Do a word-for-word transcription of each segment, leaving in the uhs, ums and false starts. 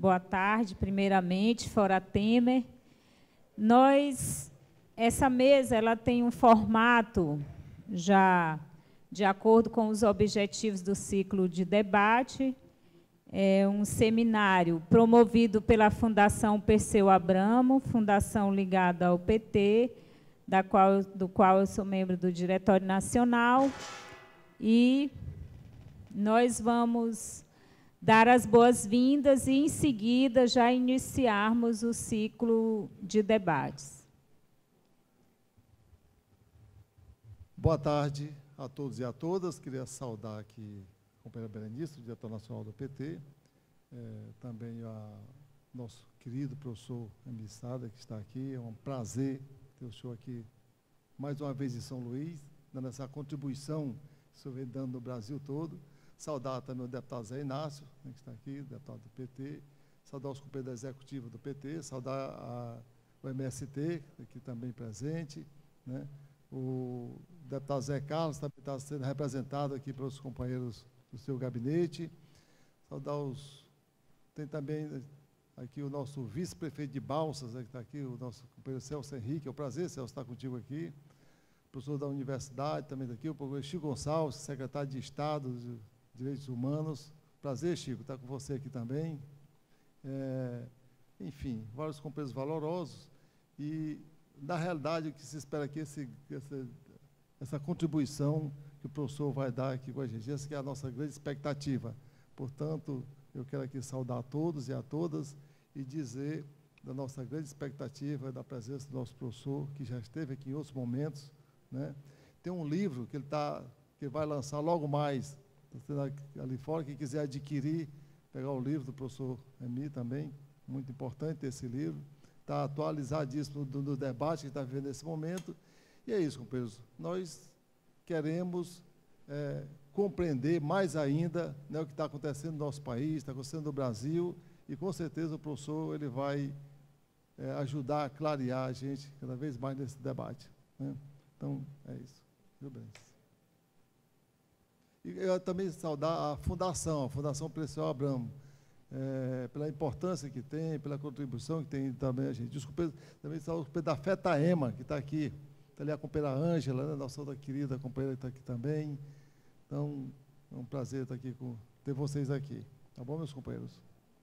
boa tarde, primeiramente, fora Temer. Nós, essa mesa, ela tem um formato já de acordo com os objetivos do ciclo de debate, é um seminário promovido pela Fundação Perseu Abramo, fundação ligada ao P T, da qual, do qual eu sou membro do Diretório Nacional, e nós vamos dar as boas-vindas e, em seguida, já iniciarmos o ciclo de debates. Boa tarde a todos e a todas. Queria saudar aqui a companheira Berenice, diretor nacional do P T, é, também a nosso querido professor Emílio Sada, que está aqui. É um prazer ter o senhor aqui mais uma vez em São Luís, dando essa contribuição que o senhor vem dando no Brasil todo. Saudar também o deputado Zé Inácio, né, que está aqui, deputado do P T. Saudar os companheiros da executiva do P T. Saudar a, o M S T, aqui também presente, né? O deputado Zé Carlos também está sendo representado aqui pelos companheiros do seu gabinete. Saudar os... Tem também aqui o nosso vice-prefeito de Balsas, né, que está aqui, o nosso companheiro Celso Henrique. É um prazer, Celso, estar contigo aqui. O professor da universidade também está aqui, o professor Chico Gonçalves, secretário de Estado de Direitos Humanos. Prazer, Chico, estar com você aqui também. É, enfim, vários companheiros valorosos. E, na realidade, o que se espera aqui é esse, essa, essa contribuição que o professor vai dar aqui com a gente. Essa que é a nossa grande expectativa. Portanto, eu quero aqui saudar a todos e a todas e dizer da nossa grande expectativa da presença do nosso professor, que já esteve aqui em outros momentos, né? Tem um livro que ele, tá, que ele vai lançar logo mais, ali fora, quem quiser adquirir, pegar o livro do professor Emi também, muito importante ter esse livro. Está atualizadíssimo do, do debate que está vivendo nesse momento. E é isso, companheiros. Nós queremos é, compreender mais ainda, né, o que está acontecendo no nosso país, está acontecendo no Brasil, e com certeza o professor ele vai é, ajudar a clarear a gente cada vez mais nesse debate, né? Então, é isso. Viu, Berenice? E eu também saudar a Fundação, a Fundação Perseu Abramo, É, pela importância que tem, pela contribuição que tem também a gente. Desculpa, também saúde da FETAEMA, que está aqui, está ali a companheira Ângela, né, nossa outra querida companheira que está aqui também. Então, é um prazer estar aqui com, ter vocês aqui. Tá bom, meus companheiros?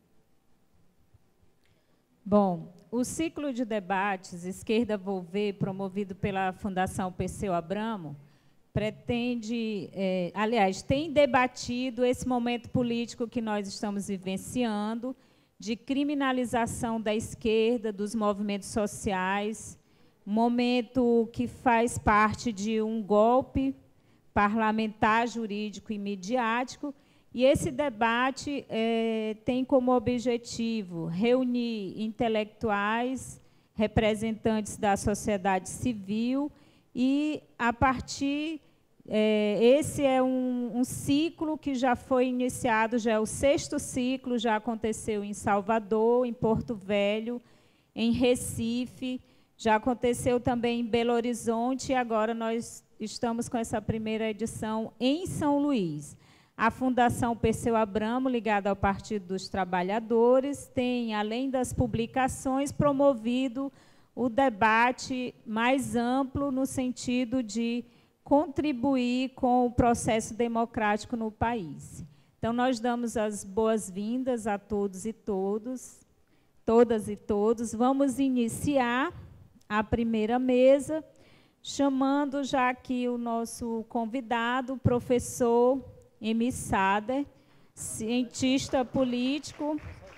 Bom, o ciclo de debates Esquerda Volver, promovido pela Fundação Perseu Abramo, pretende, é, aliás, tem debatido esse momento político que nós estamos vivenciando, de criminalização da esquerda, dos movimentos sociais, momento que faz parte de um golpe parlamentar, jurídico e midiático, e esse debate é, tem como objetivo reunir intelectuais, representantes da sociedade civil, e, a partir, é, esse é um, um ciclo que já foi iniciado, já é o sexto ciclo, já aconteceu em Salvador, em Porto Velho, em Recife, já aconteceu também em Belo Horizonte, e agora nós estamos com essa primeira edição em São Luís. A Fundação Perseu Abramo, ligada ao Partido dos Trabalhadores, tem, além das publicações, promovido o debate mais amplo no sentido de contribuir com o processo democrático no país. Então, nós damos as boas-vindas a todos e todos, todas e todos. Vamos iniciar a primeira mesa, chamando já aqui o nosso convidado, o professor Emi Sader, cientista político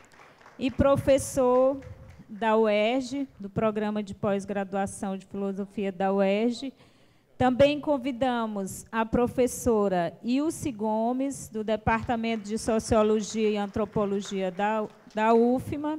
e professor da U E R J, do Programa de Pós-Graduação de Filosofia da U E R J. Também convidamos a professora Ilse Gomes, do Departamento de Sociologia e Antropologia da, da U F M A,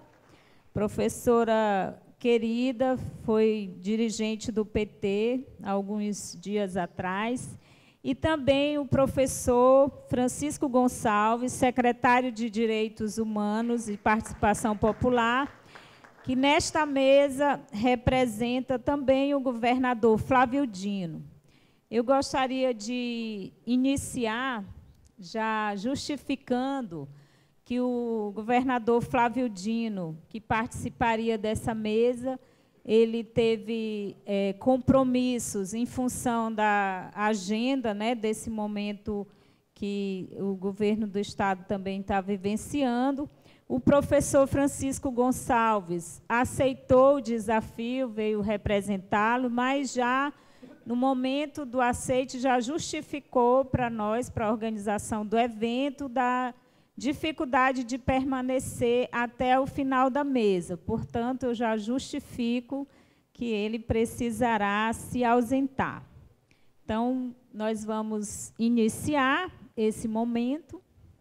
professora querida, foi dirigente do P T há alguns dias atrás, e também o professor Francisco Gonçalves, secretário de Direitos Humanos e Participação Popular, que nesta mesa representa também o governador Flávio Dino. Eu gostaria de iniciar já justificando que o governador Flávio Dino, que participaria dessa mesa, ele teve é, compromissos em função da agenda, né, desse momento que o governo do Estado também está vivenciando. O professor Francisco Gonçalves aceitou o desafio, veio representá-lo, mas já, no momento do aceite, já justificou para nós, para a organização do evento, da dificuldade de permanecer até o final da mesa. Portanto, eu já justifico que ele precisará se ausentar. Então, nós vamos iniciar esse momento.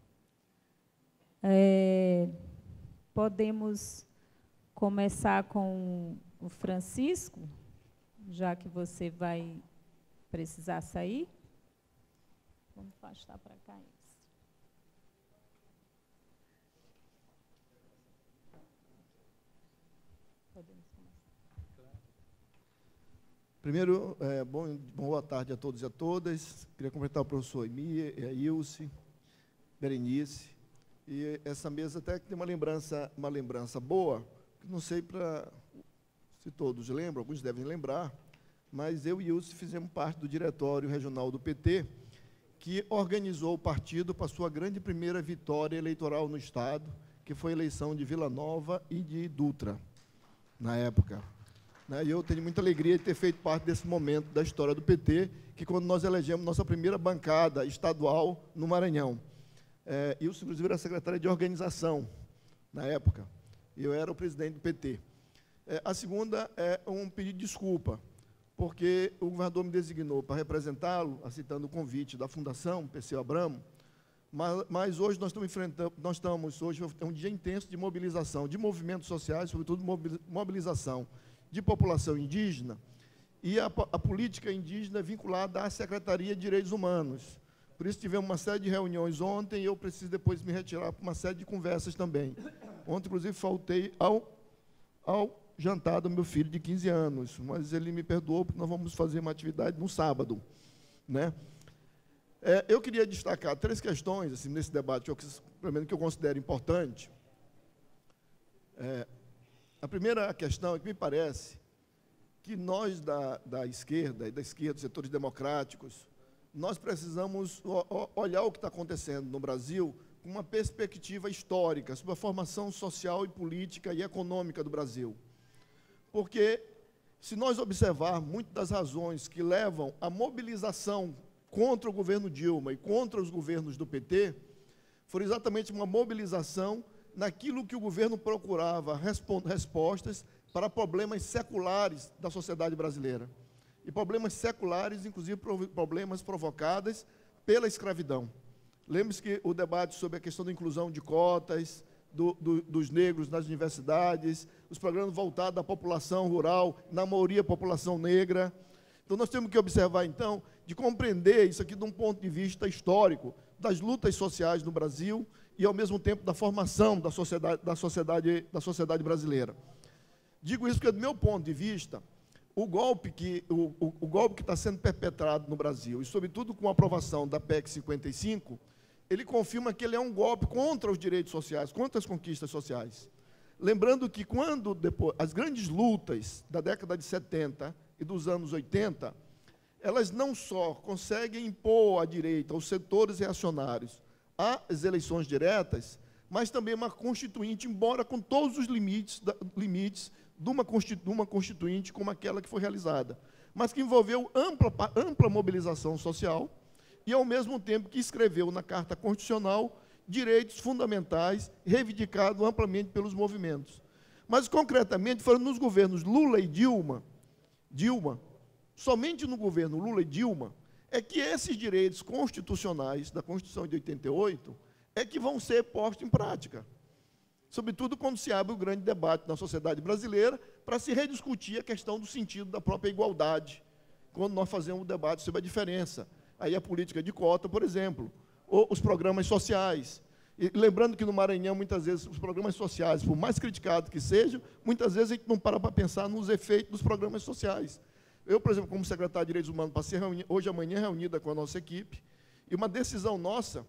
É, podemos começar com o Francisco, já que você vai precisar sair. Vamos afastar para cá. Primeiro, é, bom, boa tarde a todos e a todas. Queria cumprimentar o professor Emir, a Ilse, Berenice. E essa mesa até que tem uma lembrança, uma lembrança boa, não sei pra, se todos lembram, alguns devem lembrar, mas eu e Ilse fizemos parte do diretório regional do P T, que organizou o partido para a sua grande primeira vitória eleitoral no Estado, que foi a eleição de Vila Nova e de Dutra, na época. E eu tenho muita alegria de ter feito parte desse momento da história do P T, que quando nós elegemos nossa primeira bancada estadual no Maranhão. É, eu, inclusive, era secretária de organização, na época. Eu era o presidente do P T. É, a segunda é um pedido de desculpa, porque o governador me designou para representá-lo, aceitando o convite da Fundação Perseu Abramo, mas, mas hoje nós estamos enfrentando, nós estamos, hoje é um dia intenso de mobilização, de movimentos sociais, sobretudo mobilização de população indígena, e a, a política indígena é vinculada à Secretaria de Direitos Humanos. Por isso tivemos uma série de reuniões ontem, e eu preciso depois me retirar para uma série de conversas também. Ontem, inclusive, faltei ao, ao jantar do meu filho de quinze anos, mas ele me perdoou, porque nós vamos fazer uma atividade no sábado. Né? É, eu queria destacar três questões assim, nesse debate, eu, pelo menos que eu considero importante. É, A primeira questão é que me parece que nós, da, da esquerda, e da esquerda, dos setores democráticos, nós precisamos olhar o que está acontecendo no Brasil com uma perspectiva histórica, sobre a formação social e política e econômica do Brasil. Porque, se nós observarmos muitas das razões que levam à mobilização contra o governo Dilma e contra os governos do P T, foram exatamente uma mobilização naquilo que o governo procurava respostas para problemas seculares da sociedade brasileira. E problemas seculares, inclusive problemas provocados pela escravidão. Lembre-se que o debate sobre a questão da inclusão de cotas, do, do, dos negros nas universidades, os programas voltados à população rural, na maioria população negra. Então, nós temos que observar, então, de compreender isso aqui de um ponto de vista histórico, das lutas sociais no Brasil, e, ao mesmo tempo, da formação da sociedade, da sociedade, da sociedade brasileira. Digo isso porque, do meu ponto de vista, o golpe que o, o, o golpe que está sendo perpetrado no Brasil, e, sobretudo, com a aprovação da P E C cinquenta e cinco, ele confirma que ele é um golpe contra os direitos sociais, contra as conquistas sociais. Lembrando que, quando depois, as grandes lutas da década de setenta e dos anos oitenta, elas não só conseguem impor à direita, aos setores reacionários, as eleições diretas, mas também uma constituinte, embora com todos os limites, da, limites de, uma de uma constituinte como aquela que foi realizada, mas que envolveu ampla, ampla mobilização social e, ao mesmo tempo, que escreveu na Carta Constitucional direitos fundamentais reivindicados amplamente pelos movimentos. Mas, concretamente, foram nos governos Lula e Dilma, Dilma, somente no governo Lula e Dilma, é que esses direitos constitucionais da Constituição de oitenta e oito é que vão ser postos em prática. Sobretudo quando se abre o grande debate na sociedade brasileira para se rediscutir a questão do sentido da própria igualdade, quando nós fazemos um debate sobre a diferença. Aí a política de cota, por exemplo, ou os programas sociais. E lembrando que no Maranhão, muitas vezes, os programas sociais, por mais criticados que sejam, muitas vezes a gente não para para pensar nos efeitos dos programas sociais. Eu, por exemplo, como secretário de Direitos Humanos, passei hoje amanhã reunida com a nossa equipe, e uma decisão nossa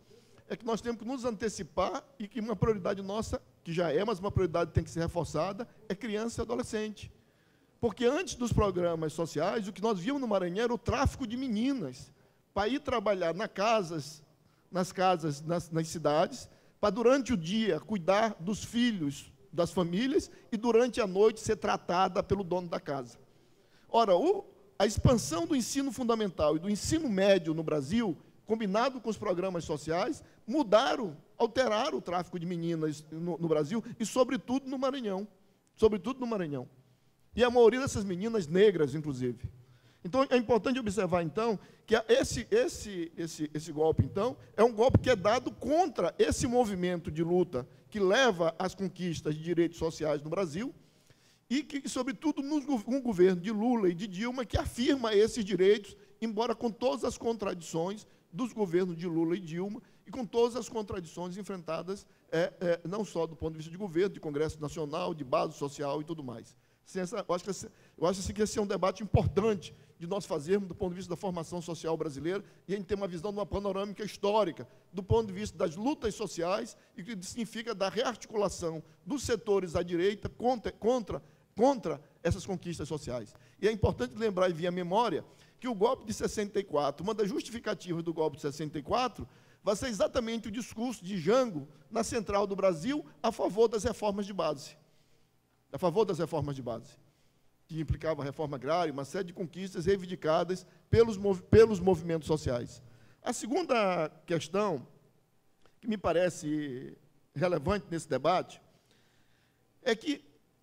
é que nós temos que nos antecipar e que uma prioridade nossa, que já é, mas uma prioridade tem que ser reforçada, é criança e adolescente. Porque antes dos programas sociais, o que nós víamos no Maranhão era o tráfico de meninas, para ir trabalhar nas casas, nas casas, nas, nas cidades, para durante o dia cuidar dos filhos, das famílias, e durante a noite ser tratada pelo dono da casa. Ora, o, a expansão do ensino fundamental e do ensino médio no Brasil, combinado com os programas sociais, mudaram, alteraram o tráfico de meninas no, no Brasil, e sobretudo no Maranhão, sobretudo no Maranhão. E a maioria dessas meninas negras, inclusive. Então, é importante observar, então, que esse, esse, esse, esse golpe, então, é um golpe que é dado contra esse movimento de luta que leva às conquistas de direitos sociais no Brasil e que, sobretudo, no um governo de Lula e de Dilma, que afirma esses direitos, embora com todas as contradições dos governos de Lula e Dilma e com todas as contradições enfrentadas, é, é, não só do ponto de vista de governo, de Congresso Nacional, de base social e tudo mais. Essa, eu acho, que esse, eu acho assim, que esse é um debate importante de nós fazermos do ponto de vista da formação social brasileira e a gente ter uma visão de uma panorâmica histórica do ponto de vista das lutas sociais e que significa da rearticulação dos setores à direita contra, contra, contra essas conquistas sociais. E é importante lembrar e vir à memória que o golpe de sessenta e quatro, uma das justificativas do golpe de sessenta e quatro, vai ser exatamente o discurso de Jango na Central do Brasil a favor das reformas de base. A favor das reformas de base, que implicava a reforma agrária, uma série de conquistas reivindicadas pelos, mov pelos movimentos sociais. A segunda questão, que me parece relevante nesse debate, é que,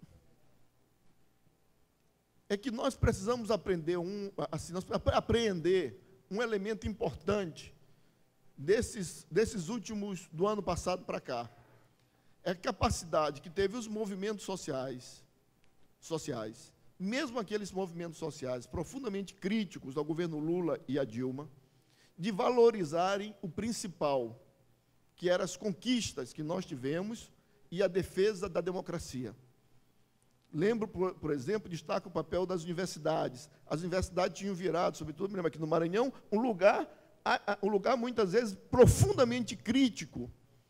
é que nós precisamos aprender um, assim, nós apreender um elemento importante desses, desses últimos, do ano passado para cá. É a capacidade que teve os movimentos sociais, sociais, mesmo aqueles movimentos sociais profundamente críticos ao governo Lula e a Dilma, de valorizarem o principal, que eram as conquistas que nós tivemos e a defesa da democracia. Lembro, por, por exemplo, destaco o papel das universidades. As universidades tinham virado, sobretudo, me lembro aqui no Maranhão, um lugar, um lugar muitas vezes profundamente crítico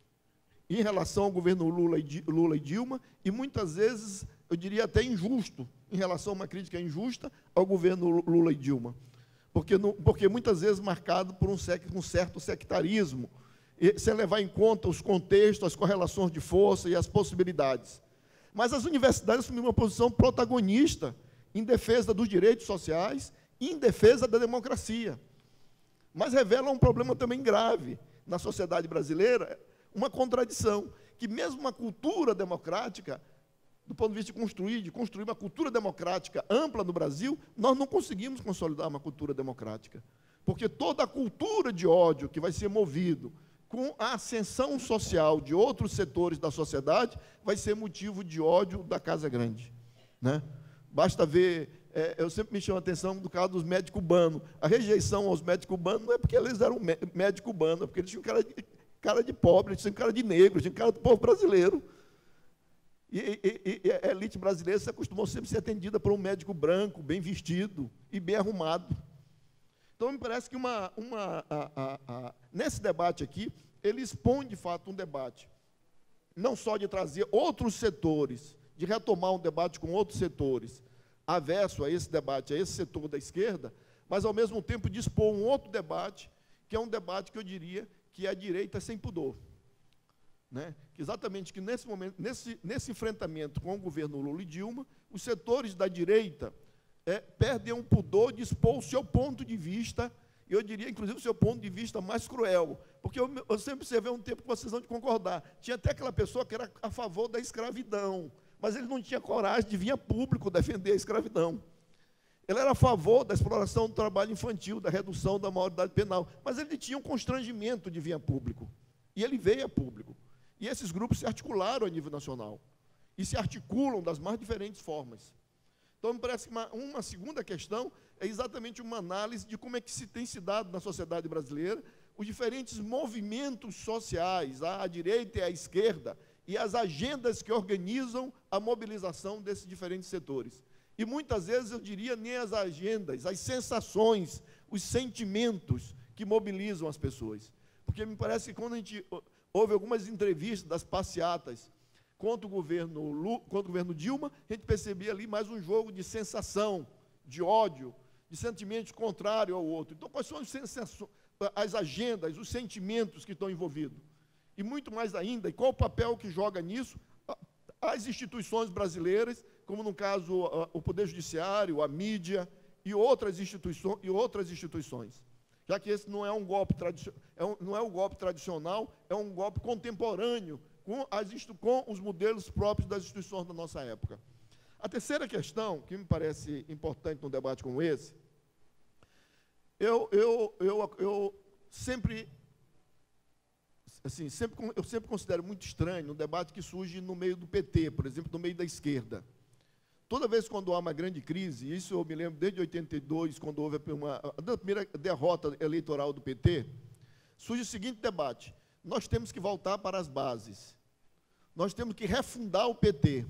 em relação ao governo Lula e, Lula e Dilma, e muitas vezes, eu diria até injusto, em relação a uma crítica injusta ao governo Lula e Dilma, porque, no, porque muitas vezes marcado por um, sec, um certo sectarismo, e, sem levar em conta os contextos, as correlações de força e as possibilidades. Mas as universidades assumiram uma posição protagonista em defesa dos direitos sociais e em defesa da democracia. Mas revela um problema também grave na sociedade brasileira, uma contradição, que mesmo uma cultura democrática, do ponto de vista de construir, de construir uma cultura democrática ampla no Brasil, nós não conseguimos consolidar uma cultura democrática. Porque toda a cultura de ódio que vai ser movido com a ascensão social de outros setores da sociedade vai ser motivo de ódio da Casa Grande. Né? Basta ver, é, eu sempre me chamo a atenção do caso dos médicos cubanos. A rejeição aos médicos cubanos não é porque eles eram médicos cubanos, é porque eles tinham cara de cara de pobre, tinha cara de negro, tinha cara do povo brasileiro. E, e, e a elite brasileira se acostumou sempre a ser atendida por um médico branco, bem vestido e bem arrumado. Então, me parece que uma, uma, a, a, a, nesse debate aqui, ele expõe, de fato, um debate, não só de trazer outros setores, de retomar um debate com outros setores, averso a esse debate, a esse setor da esquerda, mas, ao mesmo tempo, de expor um outro debate, que é um debate que eu diria que é a direita sem pudor. Né? Exatamente que nesse momento, nesse, nesse enfrentamento com o governo Lula e Dilma, os setores da direita é, perdem o pudor de expor o seu ponto de vista, eu diria, inclusive, o seu ponto de vista mais cruel, porque eu, eu sempre observei um tempo que vocês vão de concordar. Tinha até aquela pessoa que era a favor da escravidão, mas ele não tinha coragem de vir a público defender a escravidão. Ele era a favor da exploração do trabalho infantil, da redução da maioridade penal, mas ele tinha um constrangimento de vir a público. E ele veio a público. E esses grupos se articularam a nível nacional. E se articulam das mais diferentes formas. Então, me parece que uma, uma segunda questão é exatamente uma análise de como é que se tem se dado na sociedade brasileira os diferentes movimentos sociais, à direita e à esquerda, e as agendas que organizam a mobilização desses diferentes setores. E muitas vezes, eu diria, nem as agendas, as sensações, os sentimentos que mobilizam as pessoas. Porque me parece que quando a gente houve algumas entrevistas das passeatas contra o governo Lula, contra o governo Dilma, a gente percebia ali mais um jogo de sensação, de ódio, de sentimentos contrários ao outro. Então, quais são as agendas, os sentimentos que estão envolvidos? E muito mais ainda, e qual o papel que joga nisso as instituições brasileiras, como no caso o Poder Judiciário, a mídia e outras instituições, e outras instituições. Já que esse não é um golpe tradicional, é um, não é um golpe tradicional, é um golpe contemporâneo com, as, com os modelos próprios das instituições da nossa época. A terceira questão, que me parece importante num debate como esse, eu, eu, eu, eu sempre, assim, sempre, eu sempre considero muito estranho um debate que surge no meio do P T, por exemplo, no meio da esquerda. Toda vez quando há uma grande crise, isso eu me lembro desde oitenta e dois, quando houve uma, a primeira derrota eleitoral do P T, surge o seguinte debate: nós temos que voltar para as bases, nós temos que refundar o P T,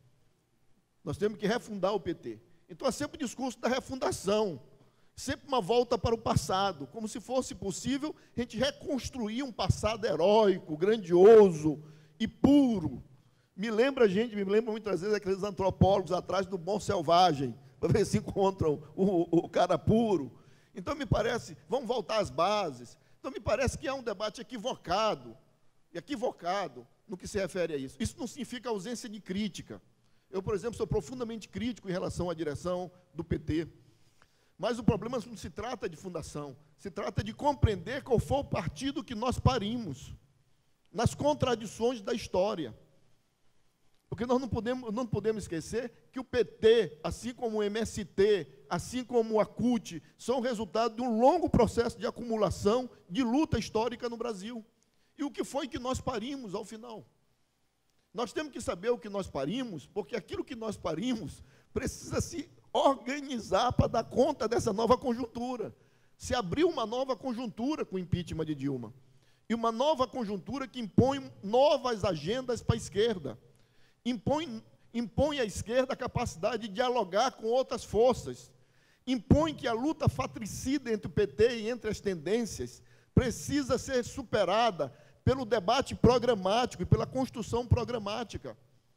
nós temos que refundar o P T. Então, é sempre o discurso da refundação, sempre uma volta para o passado, como se fosse possível a gente reconstruir um passado heróico, grandioso e puro. Me lembra, gente, me lembra muitas vezes aqueles antropólogos atrás do bom selvagem, para ver se encontram o, o cara puro. Então, me parece, vamos voltar às bases. Então, me parece que é um debate equivocado, equivocado no que se refere a isso. Isso não significa ausência de crítica. Eu, por exemplo, sou profundamente crítico em relação à direção do P T. Mas o problema não se trata de fundação, se trata de compreender qual foi o partido que nós parimos, nas contradições da história. Porque nós não podemos, não podemos esquecer que o P T, assim como o M S T, assim como a C U T, são resultado de um longo processo de acumulação, de luta histórica no Brasil. E o que foi que nós parimos ao final? Nós temos que saber o que nós parimos, porque aquilo que nós parimos precisa se organizar para dar conta dessa nova conjuntura. Se abriu uma nova conjuntura com o impeachment de Dilma. E uma nova conjuntura que impõe novas agendas para a esquerda. Impõe, impõe à esquerda a capacidade de dialogar com outras forças. Impõe que a luta fratricida entre o P T e entre as tendências precisa ser superada pelo debate programático e pela construção programática.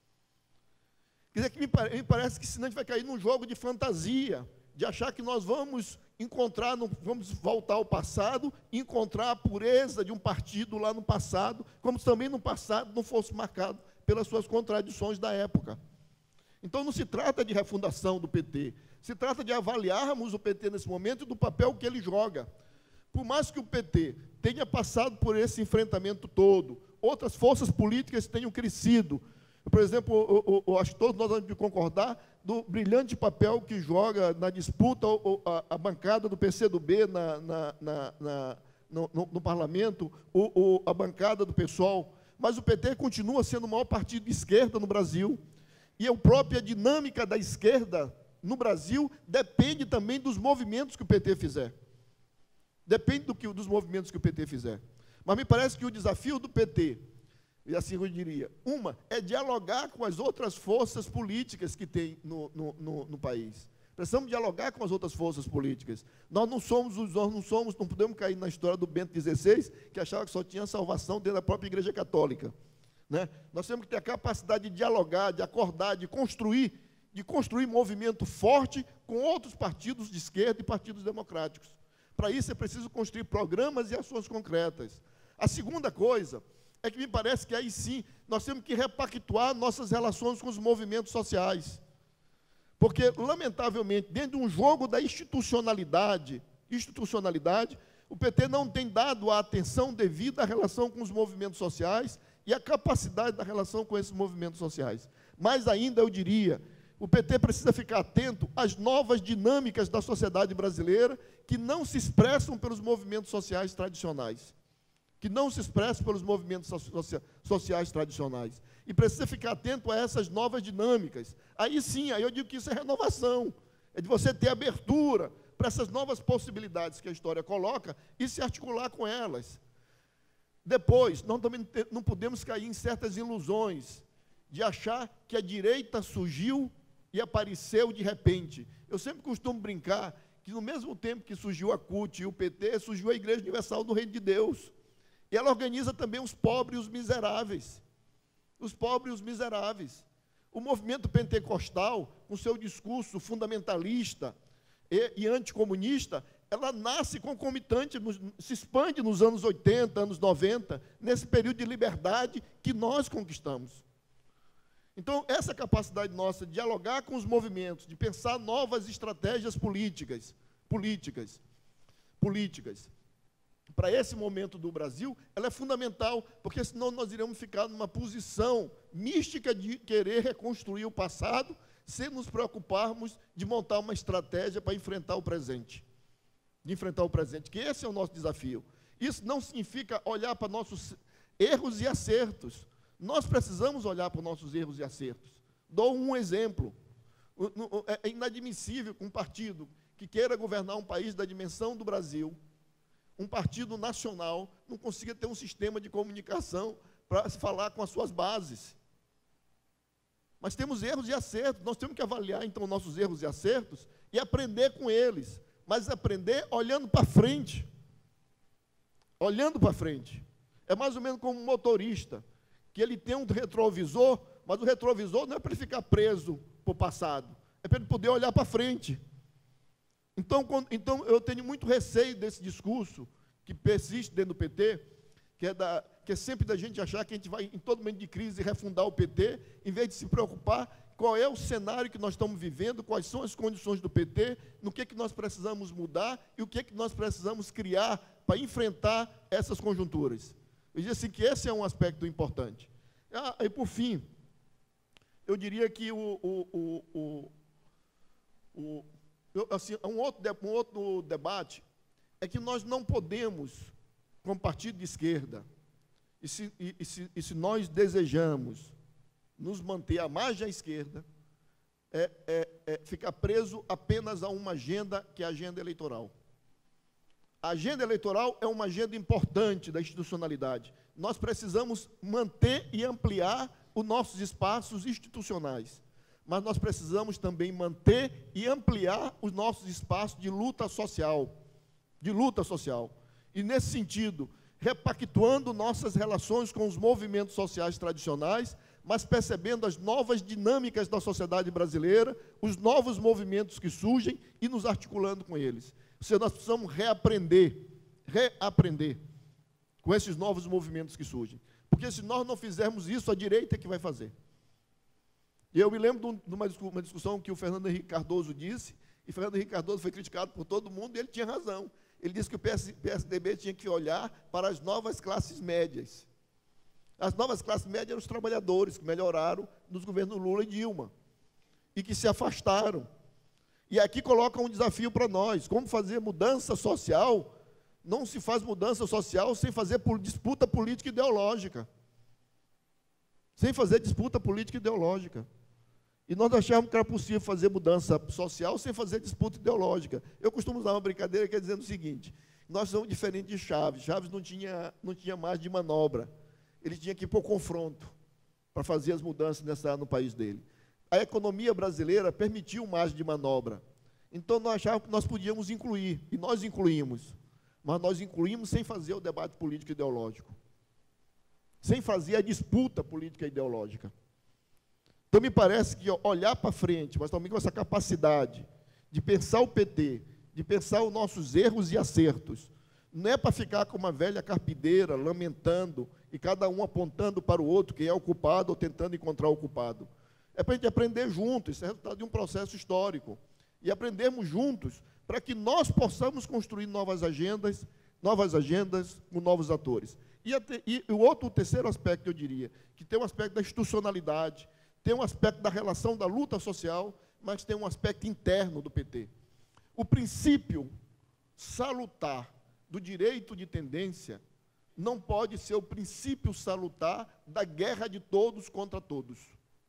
Quer dizer, que me, me parece que senão a gente vai cair num jogo de fantasia, de achar que nós vamos encontrar, no, vamos voltar ao passado, encontrar a pureza de um partido lá no passado, como se também no passado não fosse marcado pelas suas contradições da época. Então, não se trata de refundação do P T, se trata de avaliarmos o P T nesse momento e do papel que ele joga. Por mais que o P T tenha passado por esse enfrentamento todo, outras forças políticas tenham crescido. Por exemplo, eu, eu, eu acho que todos nós vamos concordar do brilhante papel que joga na disputa a, a bancada do P C do B na, na, na, na, no, no, no parlamento, o, o, a bancada do PSOL. Mas o P T continua sendo o maior partido de esquerda no Brasil. E a própria dinâmica da esquerda no Brasil depende também dos movimentos que o P T fizer. Depende do que, dos movimentos que o P T fizer. Mas me parece que o desafio do P T, e assim eu diria, uma, é dialogar com as outras forças políticas que tem no, no, no, no país. Precisamos dialogar com as outras forças políticas. Nós não somos, nós não somos, não podemos cair na história do Bento dezesseis, que achava que só tinha salvação dentro da própria Igreja Católica. Né? Nós temos que ter a capacidade de dialogar, de acordar, de construir, de construir movimento forte com outros partidos de esquerda e partidos democráticos. Para isso é preciso construir programas e ações concretas. A segunda coisa é que me parece que aí sim nós temos que repactuar nossas relações com os movimentos sociais. Porque, lamentavelmente, dentro de um jogo da institucionalidade, institucionalidade, o P T não tem dado a atenção devida à relação com os movimentos sociais e à capacidade da relação com esses movimentos sociais. Mais ainda, eu diria, o P T precisa ficar atento às novas dinâmicas da sociedade brasileira que não se expressam pelos movimentos sociais tradicionais. Que não se expressam pelos movimentos socia- sociais tradicionais. E precisa ficar atento a essas novas dinâmicas. Aí sim, aí eu digo que isso é renovação. É de você ter abertura para essas novas possibilidades que a história coloca e se articular com elas. Depois, nós também não podemos cair em certas ilusões de achar que a direita surgiu e apareceu de repente. Eu sempre costumo brincar que, no mesmo tempo que surgiu a C U T e o P T, surgiu a Igreja Universal do Reino de Deus. E ela organiza também os pobres e os miseráveis. Os pobres e os miseráveis. O movimento pentecostal, com seu discurso fundamentalista e, e anticomunista, ela nasce concomitante, se expande nos anos oitenta, anos noventa, nesse período de liberdade que nós conquistamos. Então, essa capacidade nossa de dialogar com os movimentos, de pensar novas estratégias políticas, políticas, políticas, para esse momento do Brasil, ela é fundamental, porque senão nós iremos ficar numa posição mística de querer reconstruir o passado, sem nos preocuparmos de montar uma estratégia para enfrentar o presente. De enfrentar o presente, que esse é o nosso desafio. Isso não significa olhar para nossos erros e acertos. Nós precisamos olhar para os nossos erros e acertos. Dou um exemplo. É inadmissível que um partido que queira governar um país da dimensão do Brasil, um partido nacional, não consiga ter um sistema de comunicação para falar com as suas bases. Mas temos erros e acertos, nós temos que avaliar, então, nossos erros e acertos e aprender com eles, mas aprender olhando para frente. Olhando para frente. É mais ou menos como um motorista, que ele tem um retrovisor, mas o retrovisor não é para ele ficar preso para o passado, é para ele poder olhar para frente. Então, quando, então, eu tenho muito receio desse discurso que persiste dentro do P T, que é, da, que é sempre da gente achar que a gente vai, em todo momento de crise, refundar o P T, em vez de se preocupar qual é o cenário que nós estamos vivendo, quais são as condições do P T, no que, que nós precisamos mudar e o que, que nós precisamos criar para enfrentar essas conjunturas. Eu diria assim que esse é um aspecto importante. Ah, e, por fim, eu diria que o... o, o, o, o eu, assim, um, outro, um outro debate é que nós não podemos, como partido de esquerda, e se, e, e se, e se nós desejamos nos manter à margem à esquerda, é, é, é ficar preso apenas a uma agenda, que é a agenda eleitoral. A agenda eleitoral é uma agenda importante da institucionalidade. Nós precisamos manter e ampliar os nossos espaços institucionais, mas nós precisamos também manter e ampliar os nossos espaços de luta social, de luta social. E, nesse sentido, repactuando nossas relações com os movimentos sociais tradicionais, mas percebendo as novas dinâmicas da sociedade brasileira, os novos movimentos que surgem e nos articulando com eles. Ou seja, nós precisamos reaprender, reaprender com esses novos movimentos que surgem. Porque se nós não fizermos isso, a direita é que vai fazer. E eu me lembro de uma discussão que o Fernando Henrique Cardoso disse, e Fernando Henrique Cardoso foi criticado por todo mundo, e ele tinha razão. Ele disse que o P S D B tinha que olhar para as novas classes médias. As novas classes médias eram os trabalhadores que melhoraram nos governos Lula e Dilma, e que se afastaram. E aqui coloca um desafio para nós, como fazer mudança social. Não se faz mudança social sem fazer por disputa política e ideológica. Sem fazer disputa política e ideológica. E nós achávamos que era possível fazer mudança social sem fazer disputa ideológica. Eu costumo usar uma brincadeira que é dizendo o seguinte: nós somos diferentes de Chaves. Chaves não tinha, não tinha margem de manobra. Ele tinha que ir para o confronto para fazer as mudanças nessa, no país dele. A economia brasileira permitiu margem de manobra. Então, nós achávamos que nós podíamos incluir, e nós incluímos. Mas nós incluímos sem fazer o debate político e ideológico. Sem fazer a disputa política e ideológica. Então, me parece que olhar para frente, mas também com essa capacidade de pensar o P T, de pensar os nossos erros e acertos, não é para ficar com uma velha carpideira, lamentando, e cada um apontando para o outro quem é o culpado ou tentando encontrar o culpado. É para a gente aprender juntos, isso é resultado de um processo histórico. E aprendermos juntos para que nós possamos construir novas agendas, novas agendas com novos atores. E, até, e o outro, o terceiro aspecto, eu diria, que tem um aspecto da institucionalidade, tem um aspecto da relação da luta social, mas tem um aspecto interno do P T. O princípio salutar do direito de tendência não pode ser o princípio salutar da guerra de todos contra todos.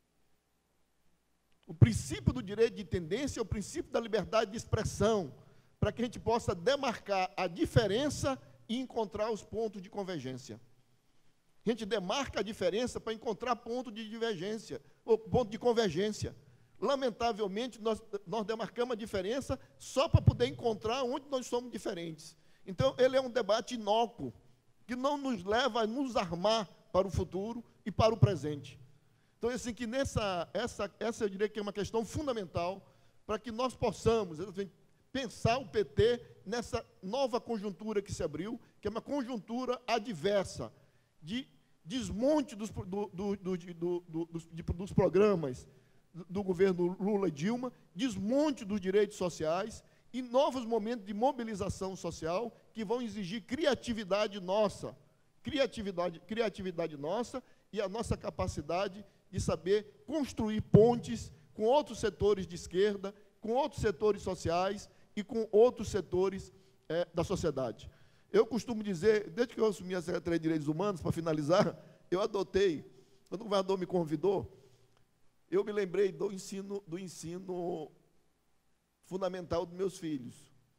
O princípio do direito de tendência é o princípio da liberdade de expressão, para que a gente possa demarcar a diferença e encontrar os pontos de convergência. A gente demarca a diferença para encontrar ponto de divergência, ou ponto de convergência. Lamentavelmente, nós, nós demarcamos a diferença só para poder encontrar onde nós somos diferentes. Então, ele é um debate inócuo, que não nos leva a nos armar para o futuro e para o presente. Então, assim, que nessa, essa, essa eu diria que é uma questão fundamental para que nós possamos assim, pensar o P T nessa nova conjuntura que se abriu, que é uma conjuntura adversa, de desmonte dos, do, do, do, do, do, dos, de, dos programas do, do governo Lula e Dilma, desmonte dos direitos sociais e novos momentos de mobilização social que vão exigir criatividade nossa, criatividade, criatividade nossa e a nossa capacidade de saber construir pontes com outros setores de esquerda, com outros setores sociais e com outros setores é, da sociedade. Eu costumo dizer, desde que eu assumi a Secretaria de Direitos Humanos, para finalizar, eu adotei, quando o governador me convidou, eu me lembrei do ensino, do ensino fundamental dos meus filhos.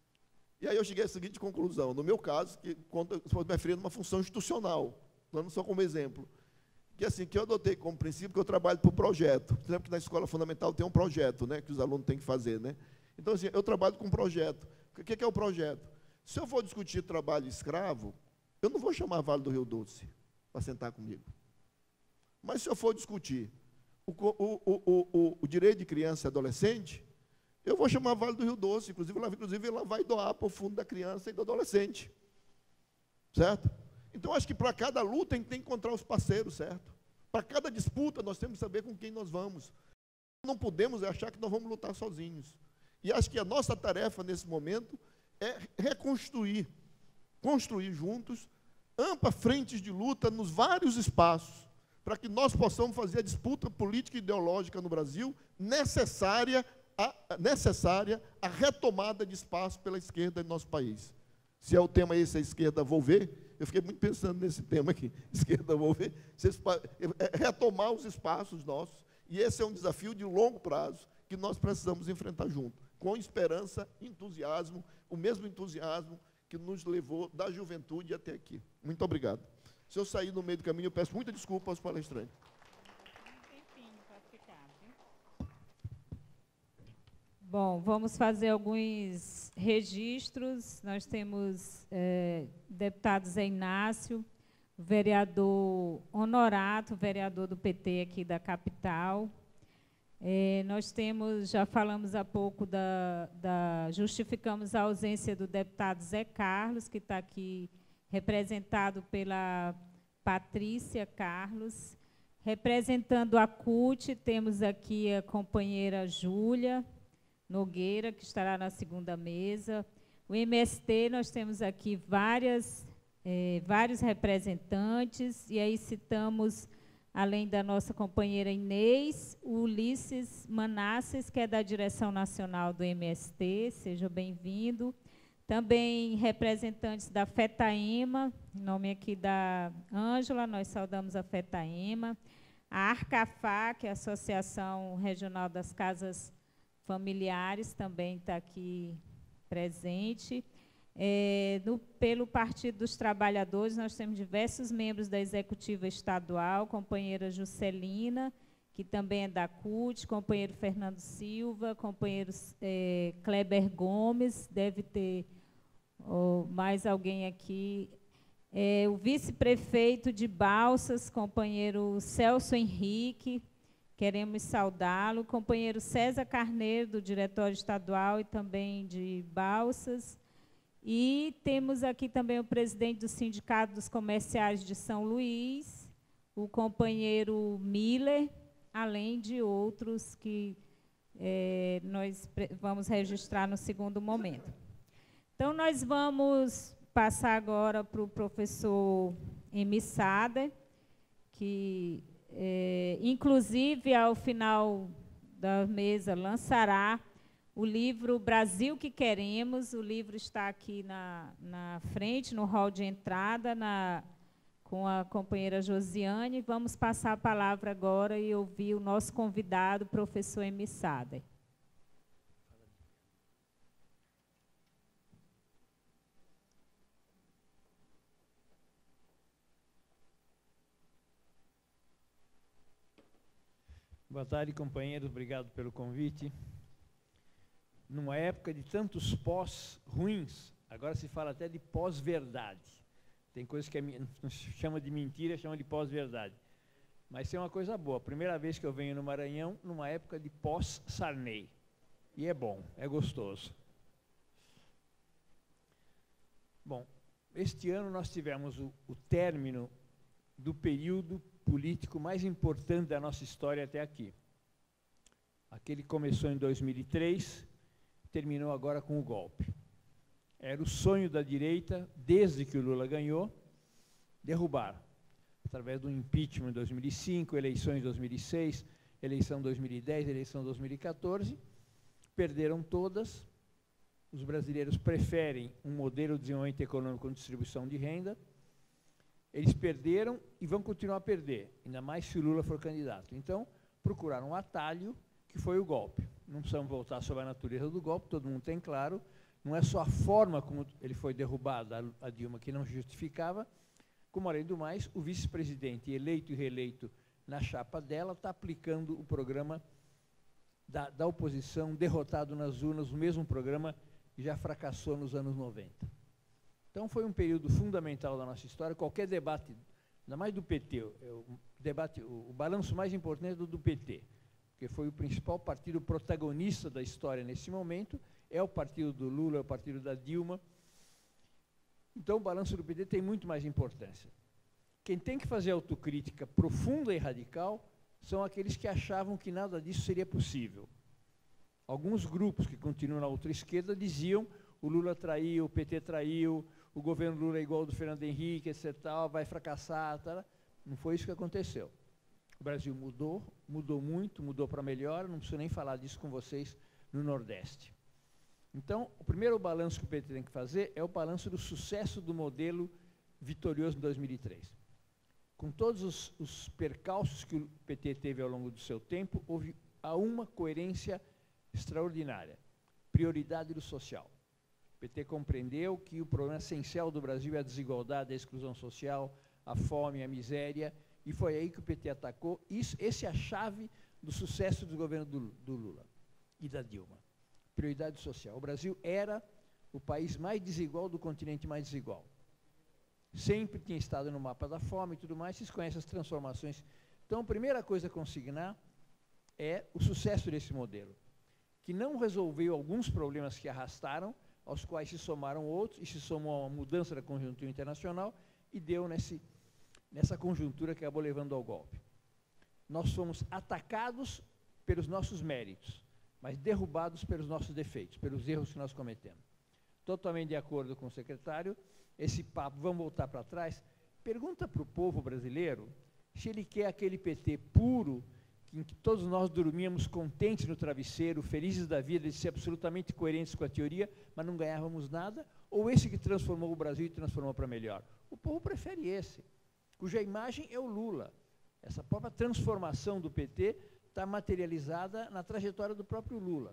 E aí eu cheguei à seguinte conclusão, no meu caso, que quando eu estou me referindo a uma função institucional, dando só como exemplo, que assim, que eu adotei como princípio que eu trabalho por projeto. Por exemplo, que na escola fundamental tem um projeto, né, que os alunos têm que fazer, né? Então, assim, eu trabalho com projeto. O que é o projeto? Se eu for discutir trabalho escravo, eu não vou chamar Vale do Rio Doce para sentar comigo. Mas se eu for discutir o, o, o, o, o direito de criança e adolescente, eu vou chamar Vale do Rio Doce, inclusive ela, inclusive ela vai doar para o fundo da criança e do adolescente. Certo? Então, acho que para cada luta a gente tem que encontrar os parceiros, certo? Para cada disputa nós temos que saber com quem nós vamos. Não podemos achar que nós vamos lutar sozinhos. E acho que a nossa tarefa nesse momento é reconstruir, construir juntos, amplas frentes de luta nos vários espaços, para que nós possamos fazer a disputa política e ideológica no Brasil necessária a, necessária a retomada de espaço pela esquerda em nosso país. Se é o tema esse, a esquerda volver, eu fiquei muito pensando nesse tema aqui, esquerda volver, retomar os espaços nossos, e esse é um desafio de longo prazo que nós precisamos enfrentar junto, com esperança, entusiasmo, o mesmo entusiasmo que nos levou da juventude até aqui. Muito obrigado. Se eu sair no meio do caminho, eu peço muita desculpa aos palestrantes. Bom, vamos fazer alguns registros. Nós temos é, deputado Zé Inácio, vereador Honorato, vereador do P T aqui da capital. É, nós temos, já falamos há pouco, da, da, justificamos a ausência do deputado Zé Carlos, que está aqui representado pela Patrícia Carlos. Representando a C U T, temos aqui a companheira Júlia Nogueira, que estará na segunda mesa. O M S T, nós temos aqui várias, eh, vários representantes, e aí citamos, além da nossa companheira Inês, o Ulisses Manasses, que é da direção nacional do M S T, seja bem-vindo. Também representantes da FETAEMA, em nome aqui da Ângela, nós saudamos a FETAEMA. A ARCAFA, que é a Associação Regional das Casas Familiares, também está aqui presente. É, no, pelo Partido dos Trabalhadores, nós temos diversos membros da Executiva Estadual, companheira Juscelina, que também é da C U T, companheiro Fernando Silva, companheiro é, Kleber Gomes, deve ter oh, mais alguém aqui. É, o vice-prefeito de Balsas, companheiro Celso Henrique, queremos saudá-lo. Companheiro César Carneiro, do Diretório Estadual e também de Balsas. E temos aqui também o presidente do Sindicato dos Comerciários de São Luís, o companheiro Miller, além de outros que é, nós vamos registrar no segundo momento. Então, nós vamos passar agora para o professor Emissada, que, é, inclusive, ao final da mesa, lançará o livro Brasil que Queremos. O livro está aqui na, na frente, no hall de entrada, na, com a companheira Josiane. Vamos passar a palavra agora e ouvir o nosso convidado, professor Emissada. Boa tarde, companheiros. Obrigado pelo convite. Numa época de tantos pós ruins, agora se fala até de pós-verdade. Tem coisas que é, não se chama de mentira, chama de pós-verdade. Mas tem uma coisa boa, a primeira vez que eu venho no Maranhão, numa época de pós-Sarney. E é bom, é gostoso. Bom, este ano nós tivemos o, o término do período político mais importante da nossa história até aqui. Aquele começou em dois mil e três, terminou agora com o golpe. Era o sonho da direita, desde que o Lula ganhou, derrubar. Através do impeachment em dois mil e cinco, eleições em dois mil e seis, eleição em dois mil e dez, eleição em dois mil e quatorze, perderam todas. Os brasileiros preferem um modelo de desenvolvimento econômico com distribuição de renda. Eles perderam e vão continuar a perder, ainda mais se o Lula for candidato. Então, procuraram um atalho, que foi o golpe. Não precisamos voltar sobre a natureza do golpe, todo mundo tem claro. Não é só a forma como ele foi derrubado, a, a Dilma, que não justificava, como, além do mais, o vice-presidente eleito e reeleito na chapa dela está aplicando o programa da, da oposição, derrotado nas urnas, o mesmo programa que já fracassou nos anos noventa. Então, foi um período fundamental da nossa história. Qualquer debate, ainda mais do P T, o, debate, o, o balanço mais importante é do, do P T, porque foi o principal partido protagonista da história nesse momento, é o partido do Lula, é o partido da Dilma. Então, o balanço do P T tem muito mais importância. Quem tem que fazer autocrítica profunda e radical são aqueles que achavam que nada disso seria possível. Alguns grupos que continuam na outra esquerda diziam o Lula traiu, o P T traiu, o governo Lula é igual ao do Fernando Henrique, etcétera, vai fracassar, tal. Não foi isso que aconteceu. O Brasil mudou, mudou muito, mudou para melhor, não preciso nem falar disso com vocês no Nordeste. Então, o primeiro balanço que o P T tem que fazer é o balanço do sucesso do modelo vitorioso em dois mil e três. Com todos os, os percalços que o P T teve ao longo do seu tempo, houve a uma coerência extraordinária, prioridade do social. O P T compreendeu que o problema essencial do Brasil é a desigualdade, a exclusão social, a fome, a miséria, e foi aí que o P T atacou. Isso, essa é a chave do sucesso do governo do, do Lula e da Dilma. Prioridade social. O Brasil era o país mais desigual do continente mais desigual. Sempre tinha estado no mapa da fome e tudo mais, vocês conhecem as transformações. Então, a primeira coisa a consignar é o sucesso desse modelo, que não resolveu alguns problemas que arrastaram, aos quais se somaram outros, e se somou a uma mudança da conjuntura internacional, e deu nesse, nessa conjuntura que acabou levando ao golpe. Nós fomos atacados pelos nossos méritos, mas derrubados pelos nossos defeitos, pelos erros que nós cometemos. Totalmente de acordo com o secretário, esse papo, vamos voltar para trás, pergunta para o povo brasileiro se ele quer aquele P T puro, em que todos nós dormíamos contentes no travesseiro, felizes da vida, de ser absolutamente coerentes com a teoria, mas não ganhávamos nada, ou esse que transformou o Brasil e transformou para melhor. O povo prefere esse, cuja imagem é o Lula. Essa própria transformação do P T está materializada na trajetória do próprio Lula.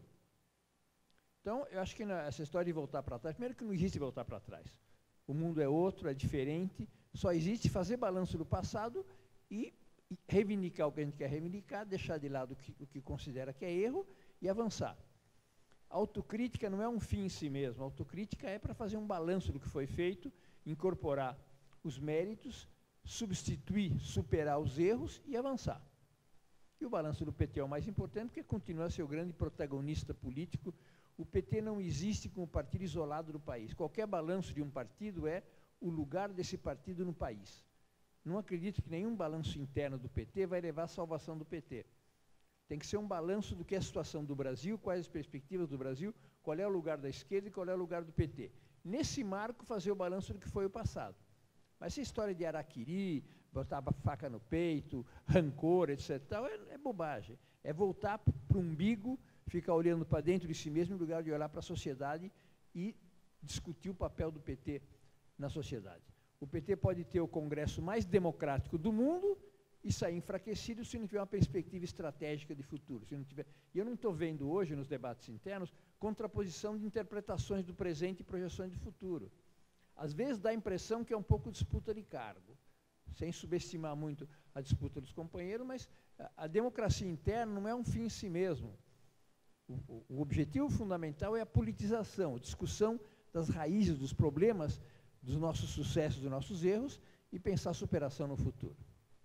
Então, eu acho que essa história de voltar para trás, primeiro que não existe voltar para trás. O mundo é outro, é diferente, só existe fazer balanço do passado e reivindicar o que a gente quer reivindicar, deixar de lado o que, o que considera que é erro e avançar. A autocrítica não é um fim em si mesmo, a autocrítica é para fazer um balanço do que foi feito, incorporar os méritos, substituir, superar os erros e avançar. E o balanço do P T é o mais importante, porque continua a ser o grande protagonista político. O P T não existe como partido isolado do país. Qualquer balanço de um partido é o lugar desse partido no país. Não acredito que nenhum balanço interno do P T vai levar à salvação do P T. Tem que ser um balanço do que é a situação do Brasil, quais as perspectivas do Brasil, qual é o lugar da esquerda e qual é o lugar do P T. Nesse marco, fazer o balanço do que foi o passado. Mas essa história de araquiri, botar a faca no peito, rancor, etcétera, é, é bobagem. É voltar para o umbigo, ficar olhando para dentro de si mesmo, em lugar de olhar para a sociedade e discutir o papel do P T na sociedade. O P T pode ter o congresso mais democrático do mundo e sair enfraquecido se não tiver uma perspectiva estratégica de futuro. Se não tiver... E eu não estou vendo hoje, nos debates internos, contraposição de interpretações do presente e projeções de futuro. Às vezes dá a impressão que é um pouco disputa de cargo, sem subestimar muito a disputa dos companheiros, mas a, a democracia interna não é um fim em si mesmo. O, o, o objetivo fundamental é a politização, a discussão das raízes dos problemas dos nossos sucessos, dos nossos erros, e pensar superação no futuro.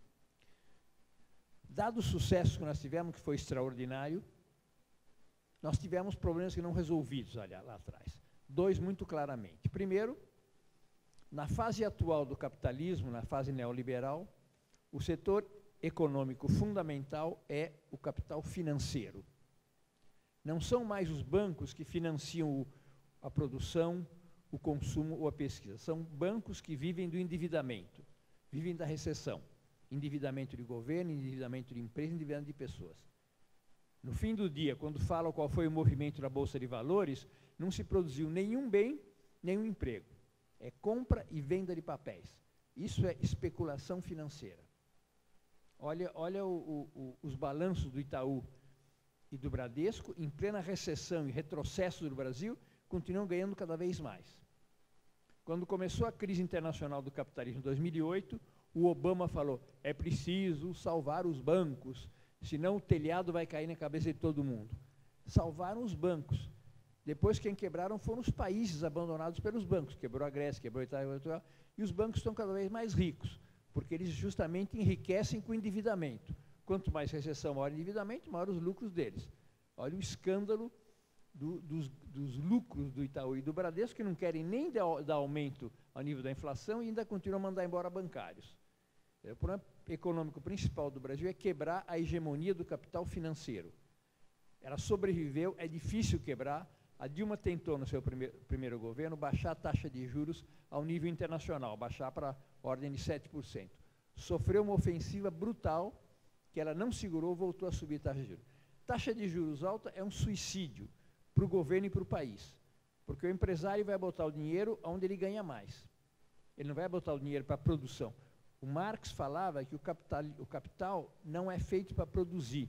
Dado o sucesso que nós tivemos, que foi extraordinário, nós tivemos problemas que não resolvidos ali, lá atrás. Dois muito claramente. Primeiro, na fase atual do capitalismo, na fase neoliberal, o setor econômico fundamental é o capital financeiro. Não são mais os bancos que financiam o, a produção, o consumo ou a pesquisa. São bancos que vivem do endividamento, vivem da recessão. Endividamento de governo, endividamento de empresa, endividamento de pessoas. No fim do dia, quando falam qual foi o movimento da Bolsa de Valores, não se produziu nenhum bem, nenhum emprego. É compra e venda de papéis. Isso é especulação financeira. Olha, olha o, o, o, os balanços do Itaú e do Bradesco, em plena recessão e retrocesso do Brasil, continuam ganhando cada vez mais. Quando começou a crise internacional do capitalismo em dois mil e oito, o Obama falou, é preciso salvar os bancos, senão o telhado vai cair na cabeça de todo mundo. Salvaram os bancos. Depois quem quebraram foram os países abandonados pelos bancos. Quebrou a Grécia, quebrou a Itália, quebrou a Itália, e os bancos estão cada vez mais ricos, porque eles justamente enriquecem com o endividamento. Quanto mais recessão, maior endividamento, maior os lucros deles. Olha o escândalo do, dos, dos lucros do Itaú e do Bradesco, que não querem nem dar, dar aumento ao nível da inflação e ainda continuam a mandar embora bancários. O problema econômico principal do Brasil é quebrar a hegemonia do capital financeiro. Ela sobreviveu, é difícil quebrar. A Dilma tentou, no seu primeiro, primeiro governo, baixar a taxa de juros ao nível internacional, baixar para a ordem de sete por cento. Sofreu uma ofensiva brutal, que ela não segurou, voltou a subir a taxa de juros. Taxa de juros alta é um suicídio para o governo e para o país, porque o empresário vai botar o dinheiro onde ele ganha mais. Ele não vai botar o dinheiro para a produção. O Marx falava que o capital, o capital não é feito para produzir,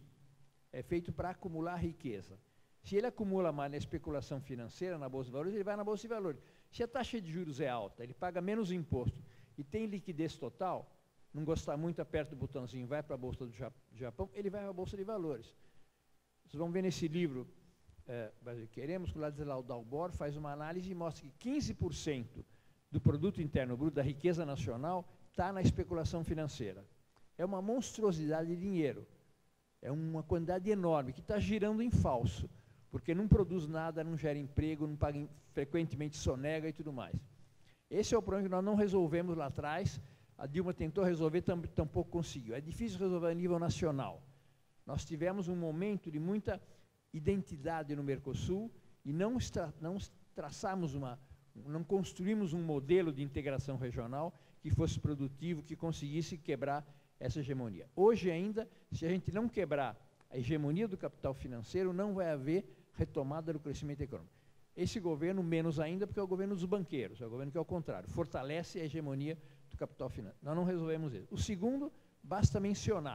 é feito para acumular riqueza. Se ele acumula mais na especulação financeira, na Bolsa de Valores, ele vai na Bolsa de Valores. Se a taxa de juros é alta, ele paga menos imposto e tem liquidez total, não gostar muito, aperta o botãozinho, vai para a Bolsa do Japão, ele vai para a Bolsa de Valores. Vocês vão ver nesse livro, é, Queremos, que o Ladislau Dalbor faz uma análise e mostra que quinze por cento do produto interno bruto, da riqueza nacional, está na especulação financeira. É uma monstruosidade de dinheiro. É uma quantidade enorme que está girando em falso, porque não produz nada, não gera emprego, não paga, frequentemente sonega e tudo mais. Esse é o problema que nós não resolvemos lá atrás. A Dilma tentou resolver, tam, tampouco conseguiu. É difícil resolver a nível nacional. Nós tivemos um momento de muita identidade no Mercosul e não, extra, não traçamos uma, não construímos um modelo de integração regional que fosse produtivo, que conseguisse quebrar essa hegemonia. Hoje ainda, se a gente não quebrar a hegemonia do capital financeiro, não vai haver retomada do crescimento econômico. Esse governo, menos ainda, porque é o governo dos banqueiros, é o governo que é o contrário, fortalece a hegemonia do capital financeiro. Nós não resolvemos isso. O segundo, basta mencionar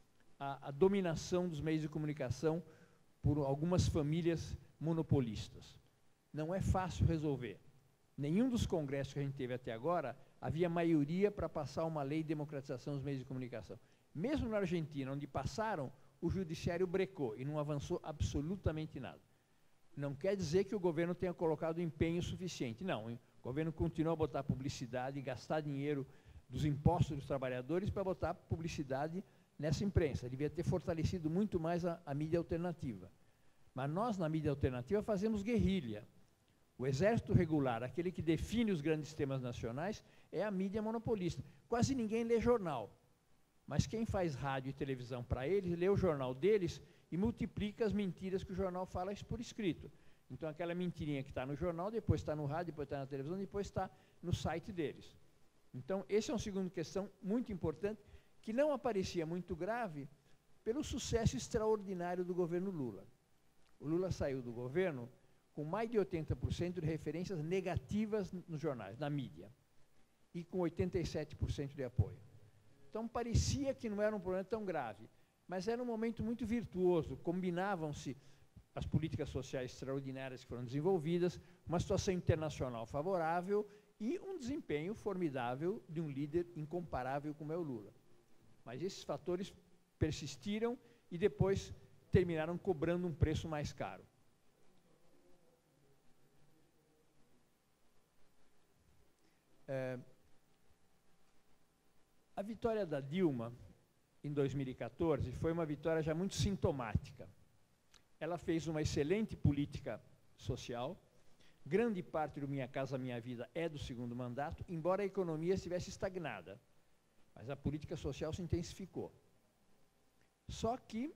a, a dominação dos meios de comunicação por algumas famílias monopolistas. Não é fácil resolver. Nenhum dos congressos que a gente teve até agora havia maioria para passar uma lei de democratização dos meios de comunicação. Mesmo na Argentina, onde passaram, o judiciário brecou e não avançou absolutamente nada. Não quer dizer que o governo tenha colocado empenho suficiente. Não, o governo continua a botar publicidade e gastar dinheiro dos impostos dos trabalhadores para botar publicidade nessa imprensa. Devia ter fortalecido muito mais a, a mídia alternativa. Mas nós, na mídia alternativa, fazemos guerrilha. O exército regular, aquele que define os grandes temas nacionais, é a mídia monopolista. Quase ninguém lê jornal. Mas quem faz rádio e televisão para eles, lê o jornal deles e multiplica as mentiras que o jornal fala por escrito. Então, aquela mentirinha que está no jornal, depois está no rádio, depois está na televisão, depois está no site deles. Então, esse é uma segunda questão muito importante, que não aparecia muito grave pelo sucesso extraordinário do governo Lula. O Lula saiu do governo com mais de oitenta por cento de referências negativas nos jornais, na mídia, e com oitenta e sete por cento de apoio. Então, parecia que não era um problema tão grave, mas era um momento muito virtuoso, combinavam-se as políticas sociais extraordinárias que foram desenvolvidas, uma situação internacional favorável e um desempenho formidável de um líder incomparável como é o Lula. Mas esses fatores persistiram e depois terminaram cobrando um preço mais caro. É, a vitória da Dilma, em dois mil e quatorze, foi uma vitória já muito sintomática. Ela fez uma excelente política social, grande parte do Minha Casa Minha Vida é do segundo mandato, embora a economia estivesse estagnada, mas a política social se intensificou. Só que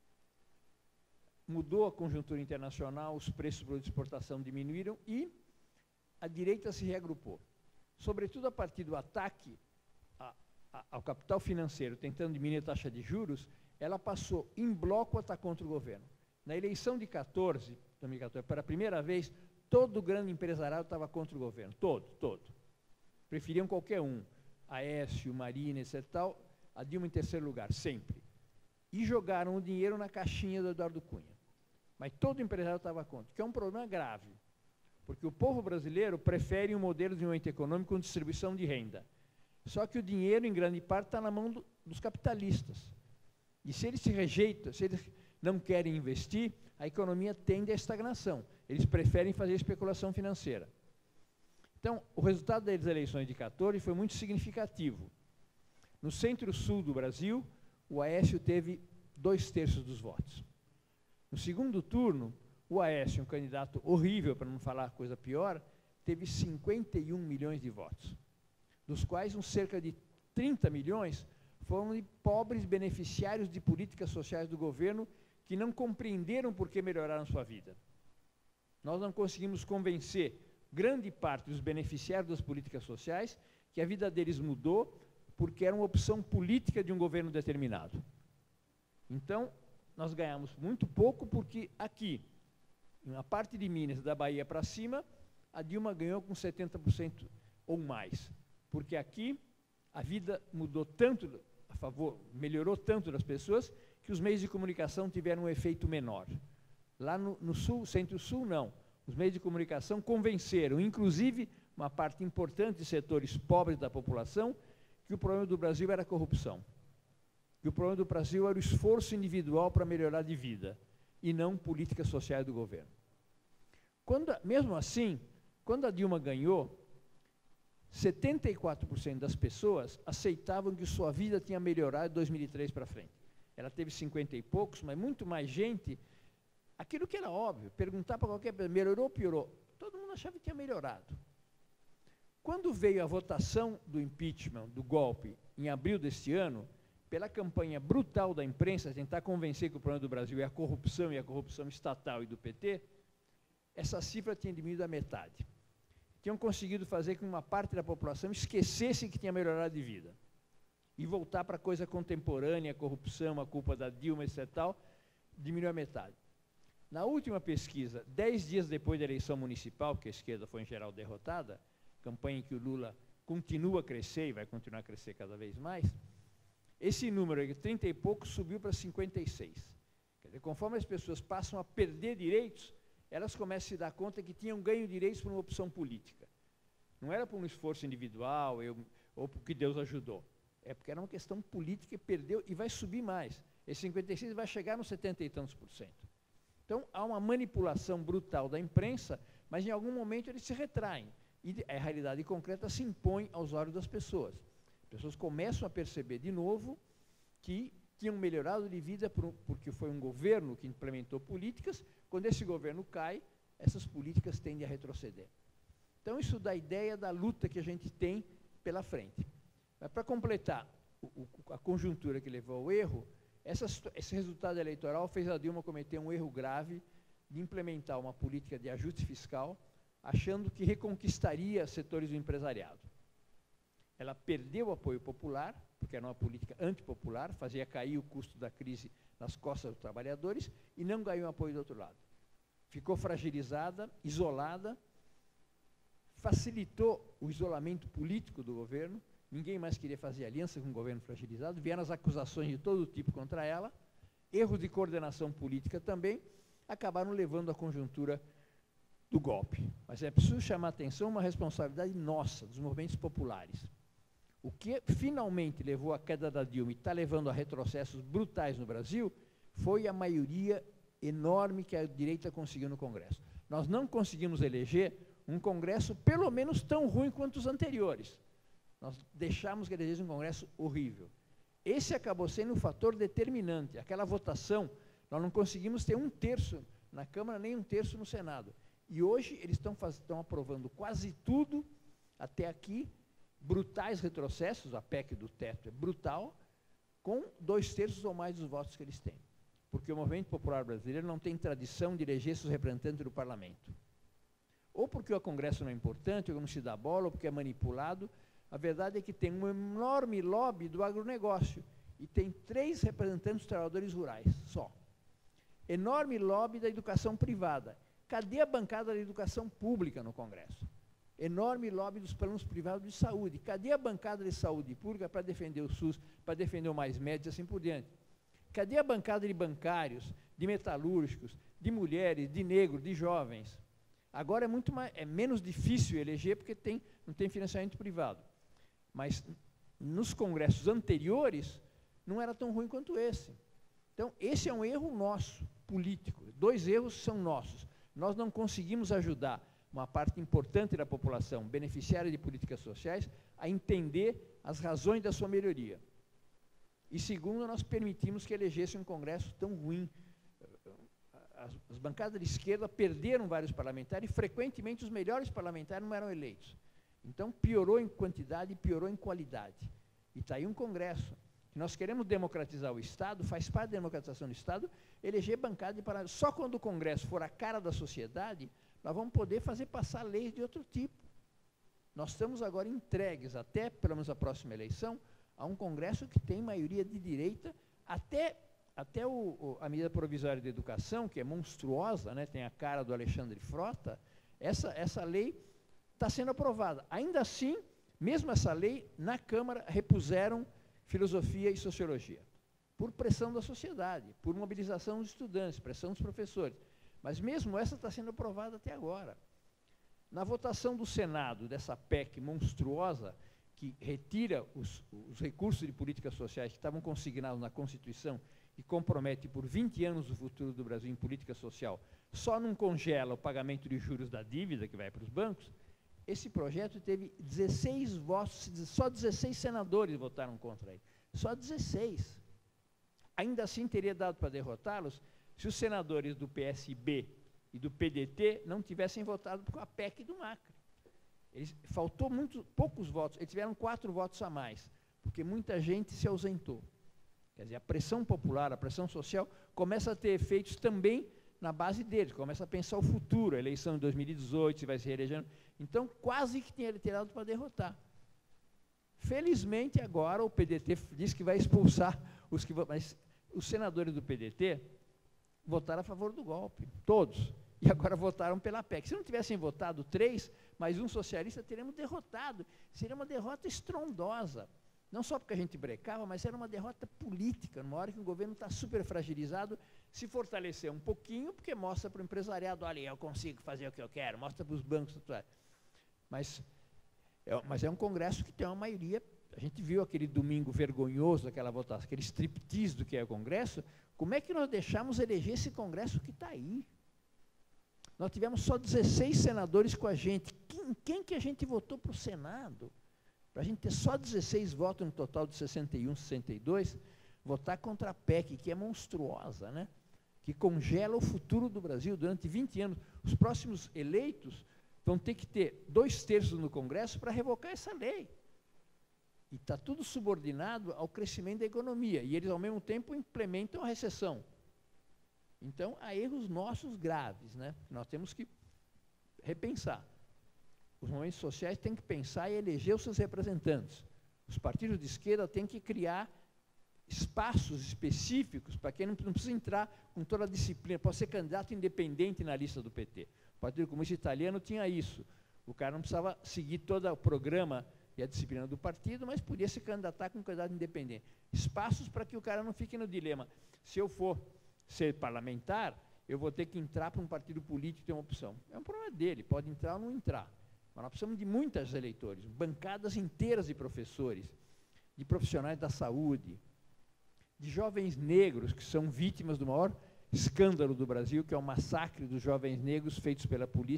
mudou a conjuntura internacional, os preços de exportação diminuíram e a direita se reagrupou. Sobretudo a partir do ataque a, a, ao capital financeiro, tentando diminuir a taxa de juros, ela passou em bloco a estar contra o governo. Na eleição de quatorze, dois mil e quatorze, pela primeira vez, todo o grande empresariado estava contra o governo, todo, todo. Preferiam qualquer um, Aécio, Marina, etcétera tal, a Dilma em terceiro lugar, sempre. E jogaram o dinheiro na caixinha do Eduardo Cunha. Mas todo o empresário estava contra, que é um problema grave, porque o povo brasileiro prefere um modelo de desenvolvimento econômico com distribuição de renda. Só que o dinheiro, em grande parte, está na mão do, dos capitalistas. E se eles se rejeitam, se eles não querem investir, a economia tende à estagnação. Eles preferem fazer especulação financeira. Então, o resultado das eleições de quatorze foi muito significativo. No centro-sul do Brasil, o Aécio teve dois terços dos votos. No segundo turno, o Aécio, um candidato horrível, para não falar coisa pior, teve cinquenta e um milhões de votos, dos quais uns cerca de trinta milhões foram de pobres beneficiários de políticas sociais do governo que não compreenderam por que melhoraram sua vida. Nós não conseguimos convencer grande parte dos beneficiários das políticas sociais que a vida deles mudou porque era uma opção política de um governo determinado. Então, nós ganhamos muito pouco porque aqui, na parte de Minas, da Bahia para cima, a Dilma ganhou com setenta por cento ou mais, porque aqui a vida mudou tanto a favor, melhorou tanto das pessoas, que os meios de comunicação tiveram um efeito menor. Lá no, no sul, centro-sul, não. Os meios de comunicação convenceram, inclusive, uma parte importante de setores pobres da população, que o problema do Brasil era a corrupção. Que o problema do Brasil era o esforço individual para melhorar de vida, e não políticas sociais do governo. Quando, mesmo assim, quando a Dilma ganhou, setenta e quatro por cento das pessoas aceitavam que sua vida tinha melhorado de dois mil e três para frente. Ela teve cinquenta e poucos, mas muito mais gente. Aquilo que era óbvio, perguntar para qualquer pessoa, melhorou ou piorou? Todo mundo achava que tinha melhorado. Quando veio a votação do impeachment, do golpe, em abril deste ano, pela campanha brutal da imprensa, tentar convencer que o problema do Brasil é a corrupção, e a corrupção estatal e do P T, essa cifra tinha diminuído a metade. Tinham conseguido fazer com que uma parte da população esquecesse que tinha melhorado de vida e voltar para a coisa contemporânea, a corrupção, a culpa da Dilma, etcétera tal, diminuiu a metade. Na última pesquisa, dez dias depois da eleição municipal, porque a esquerda foi em geral derrotada, campanha em que o Lula continua a crescer e vai continuar a crescer cada vez mais, esse número de trinta e poucos subiu para cinquenta e seis. Quer dizer, conforme as pessoas passam a perder direitos, elas começam a se dar conta que tinham ganho direitos por uma opção política. Não era por um esforço individual eu, ou porque Deus ajudou. É porque era uma questão política e perdeu, e vai subir mais. Esse cinquenta e seis vai chegar nos setenta e tantos por cento. Então, há uma manipulação brutal da imprensa, mas em algum momento eles se retraem. E a realidade concreta se impõe aos olhos das pessoas. As pessoas começam a perceber de novo que tinham melhorado de vida por, porque foi um governo que implementou políticas. Quando esse governo cai, essas políticas tendem a retroceder. Então, isso dá a ideia da luta que a gente tem pela frente. Mas, para completar o, o, a conjuntura que levou ao erro, essa, esse resultado eleitoral fez a Dilma cometer um erro grave de implementar uma política de ajuste fiscal, achando que reconquistaria setores do empresariado. Ela perdeu o apoio popular, porque era uma política antipopular, fazia cair o custo da crise nas costas dos trabalhadores, e não ganhou apoio do outro lado. Ficou fragilizada, isolada, facilitou o isolamento político do governo, ninguém mais queria fazer aliança com o governo fragilizado, vieram as acusações de todo tipo contra ela, erros de coordenação política também, acabaram levando à conjuntura do golpe. Mas é preciso chamar a atenção uma responsabilidade nossa, dos movimentos populares. O que finalmente levou à queda da Dilma e está levando a retrocessos brutais no Brasil foi a maioria enorme que a direita conseguiu no Congresso. Nós não conseguimos eleger um congresso pelo menos tão ruim quanto os anteriores. Nós deixamos que elegesse um congresso horrível. Esse acabou sendo um fator determinante. Aquela votação, nós não conseguimos ter um terço na Câmara, nem um terço no Senado. E hoje eles estão, faz, estão aprovando quase tudo, até aqui, brutais retrocessos, a P E C do teto é brutal, com dois terços ou mais dos votos que eles têm. Porque o Movimento Popular Brasileiro não tem tradição de eleger seus representantes do parlamento. Ou porque o Congresso não é importante, ou não se dá bola, ou porque é manipulado. A verdade é que tem um enorme lobby do agronegócio, e tem três representantes dos trabalhadores rurais, só. Enorme lobby da educação privada. Cadê a bancada da educação pública no Congresso? Enorme lobby dos planos privados de saúde. Cadê a bancada de saúde pública para defender o SUS, para defender o Mais Médicos e assim por diante? Cadê a bancada de bancários, de metalúrgicos, de mulheres, de negros, de jovens? Agora é, muito mais, é menos difícil eleger porque tem, não tem financiamento privado. Mas nos congressos anteriores não era tão ruim quanto esse. Então, esse é um erro nosso, político. Dois erros são nossos. Nós não conseguimos ajudar uma parte importante da população beneficiária de políticas sociais a entender as razões da sua melhoria. E segundo, nós permitimos que elegesse um congresso tão ruim. As, as bancadas de esquerda perderam vários parlamentares e frequentemente os melhores parlamentares não eram eleitos. Então piorou em quantidade e piorou em qualidade. E está aí um congresso. Nós queremos democratizar o Estado, faz parte da democratização do Estado, eleger bancada de parlamentares. Só quando o Congresso for a cara da sociedade, nós vamos poder fazer passar leis de outro tipo. Nós estamos agora entregues, até pelo menos a próxima eleição, a um Congresso que tem maioria de direita, até, até o, o, a medida provisória de educação, que é monstruosa, né, tem a cara do Alexandre Frota, essa, essa lei está sendo aprovada. Ainda assim, mesmo essa lei, na Câmara, repuseram filosofia e sociologia, por pressão da sociedade, por mobilização dos estudantes, pressão dos professores. Mas mesmo essa está sendo aprovada até agora. Na votação do Senado, dessa P E C monstruosa, que retira os, os recursos de políticas sociais que estavam consignados na Constituição e compromete por vinte anos o futuro do Brasil em política social, só não congela o pagamento de juros da dívida que vai para os bancos, esse projeto teve dezesseis votos, só dezesseis senadores votaram contra ele. Só dezesseis. Ainda assim teria dado para derrotá-los se os senadores do P S B e do P D T não tivessem votado com a P E C do Macri. Eles, faltou muito, poucos votos, eles tiveram quatro votos a mais, porque muita gente se ausentou. Quer dizer, a pressão popular, a pressão social, começa a ter efeitos também na base deles, começa a pensar o futuro, a eleição de dois mil e dezoito, se vai se reelegendo. Então, quase que tinha tirado para derrotar. Felizmente, agora, o P D T diz que vai expulsar os que... Mas os senadores do P D T votaram a favor do golpe, todos. E agora votaram pela P E C. Se não tivessem votado três, mais um socialista, teríamos derrotado. Seria uma derrota estrondosa. Não só porque a gente brecava, mas era uma derrota política, numa hora que o governo está super fragilizado, se fortalecer um pouquinho, porque mostra para o empresariado, olha, eu consigo fazer o que eu quero, mostra para os bancos. Mas é, mas é um congresso que tem uma maioria, a gente viu aquele domingo vergonhoso, aquela votação, aquele striptease do que é o congresso, como é que nós deixamos eleger esse congresso que está aí? Nós tivemos só dezesseis senadores com a gente. Quem, quem que a gente votou para o Senado? Para a gente ter só dezesseis votos no total de sessenta e um, sessenta e dois, votar contra a P E C, que é monstruosa, né? Que congela o futuro do Brasil durante vinte anos. Os próximos eleitos vão ter que ter dois terços no Congresso para revocar essa lei. E está tudo subordinado ao crescimento da economia. E eles, ao mesmo tempo, implementam a recessão. Então, há erros nossos graves, né? Nós temos que repensar. Os movimentos sociais têm que pensar e eleger os seus representantes. Os partidos de esquerda têm que criar espaços específicos para quem não, não precisa entrar com toda a disciplina, pode ser candidato independente na lista do P T. O Partido Comunista Italiano tinha isso. O cara não precisava seguir todo o programa e a disciplina do partido, mas podia se candidatar com um candidato independente. Espaços para que o cara não fique no dilema. Se eu for ser parlamentar, eu vou ter que entrar para um partido político e ter uma opção. É um problema dele, pode entrar ou não entrar. Mas nós precisamos de muitos eleitores, bancadas inteiras de professores, de profissionais da saúde, de jovens negros que são vítimas do maior escândalo do Brasil, que é o massacre dos jovens negros feitos pela polícia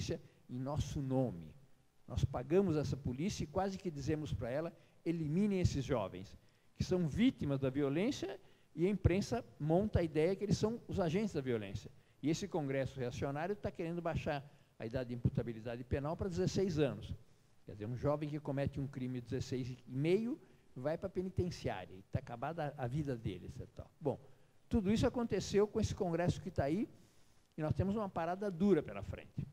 em nosso nome. Nós pagamos essa polícia e quase que dizemos para ela, eliminem esses jovens, que são vítimas da violência, e a imprensa monta a ideia que eles são os agentes da violência. E esse Congresso reacionário está querendo baixar a idade de imputabilidade penal para dezesseis anos. Quer dizer, um jovem que comete um crime de dezesseis e meio vai para a penitenciária, e está acabada a, a vida dele. Tal. Bom, tudo isso aconteceu com esse Congresso que está aí, e nós temos uma parada dura pela frente.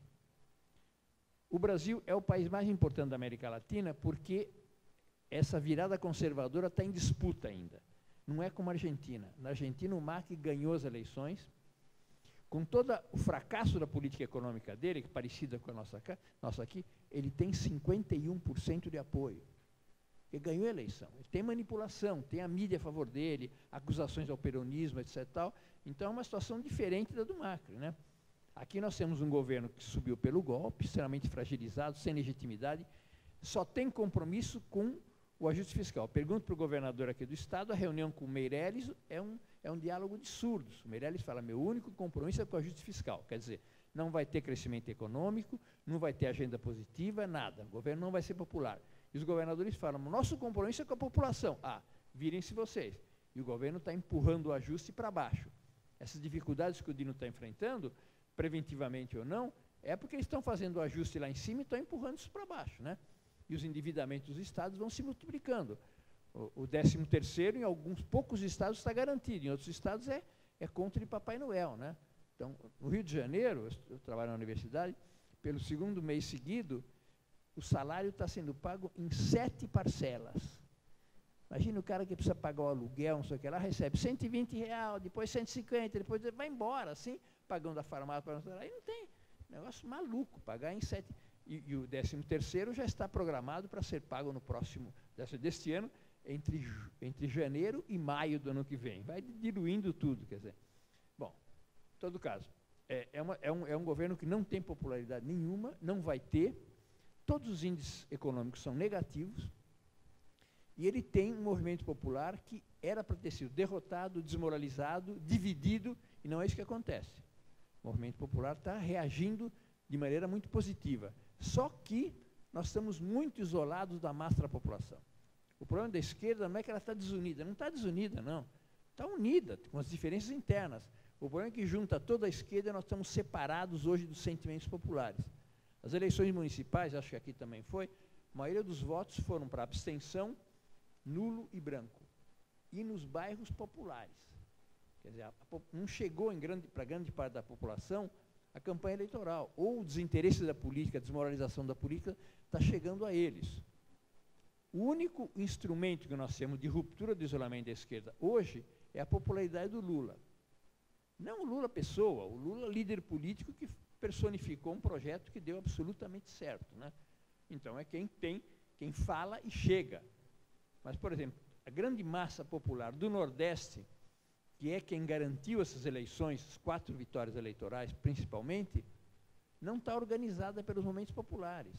O Brasil é o país mais importante da América Latina porque essa virada conservadora está em disputa ainda. Não é como a Argentina. Na Argentina, o Macri ganhou as eleições, com todo o fracasso da política econômica dele, que é parecida com a nossa, nossa aqui, ele tem cinquenta e um por cento de apoio. Ele ganhou a eleição. Ele tem manipulação, tem a mídia a favor dele, acusações ao peronismo, etcétera. Tal. Então, é uma situação diferente da do Macri, né? Aqui nós temos um governo que subiu pelo golpe, extremamente fragilizado, sem legitimidade, só tem compromisso com o ajuste fiscal. Pergunto para o governador aqui do Estado, a reunião com o Meirelles é um, é um diálogo de surdos. O Meirelles fala, meu único compromisso é com o ajuste fiscal. Quer dizer, não vai ter crescimento econômico, não vai ter agenda positiva, nada. O governo não vai ser popular. E os governadores falam, nosso compromisso é com a população. Ah, virem-se vocês. E o governo está empurrando o ajuste para baixo. Essas dificuldades que o Dino está enfrentando, preventivamente ou não, é porque eles estão fazendo o ajuste lá em cima e estão empurrando isso para baixo, né? E os endividamentos dos estados vão se multiplicando. O, o décimo terceiro, em alguns poucos estados, está garantido, em outros estados é, é conta de Papai Noel, né? Então, no Rio de Janeiro, eu, eu trabalho na universidade, pelo segundo mês seguido, o salário está sendo pago em sete parcelas. Imagina o cara que precisa pagar o aluguel, não sei o que lá, recebe cento e vinte reais, depois cento e cinquenta, depois vai embora, assim, pagando a farmácia, aí não tem. Negócio maluco, pagar em sete. E, e o décimo terceiro já está programado para ser pago no próximo, deste ano, entre, entre janeiro e maio do ano que vem. Vai diluindo tudo, quer dizer. Bom, em todo caso, é, é, uma, é, um, é um governo que não tem popularidade nenhuma, não vai ter, todos os índices econômicos são negativos, e ele tem um movimento popular que era para ter sido derrotado, desmoralizado, dividido, e não é isso que acontece. O movimento popular está reagindo de maneira muito positiva. Só que nós estamos muito isolados da massa da população. O problema da esquerda não é que ela está desunida, não está desunida, não. Está unida, com as diferenças internas. O problema é que junta toda a esquerda e nós estamos separados hoje dos sentimentos populares. As eleições municipais, acho que aqui também foi, a maioria dos votos foram para abstenção, nulo e branco. E nos bairros populares. Quer dizer, a, a, não chegou para grande parte da população a campanha eleitoral, ou o desinteresse da política, a desmoralização da política, está chegando a eles. O único instrumento que nós temos de ruptura do isolamento da esquerda hoje é a popularidade do Lula. Não o Lula pessoa, o Lula líder político que personificou um projeto que deu absolutamente certo, né? Então é quem tem, quem fala e chega. Mas, por exemplo, a grande massa popular do Nordeste, que é quem garantiu essas eleições, as quatro vitórias eleitorais, principalmente, não está organizada pelos movimentos populares.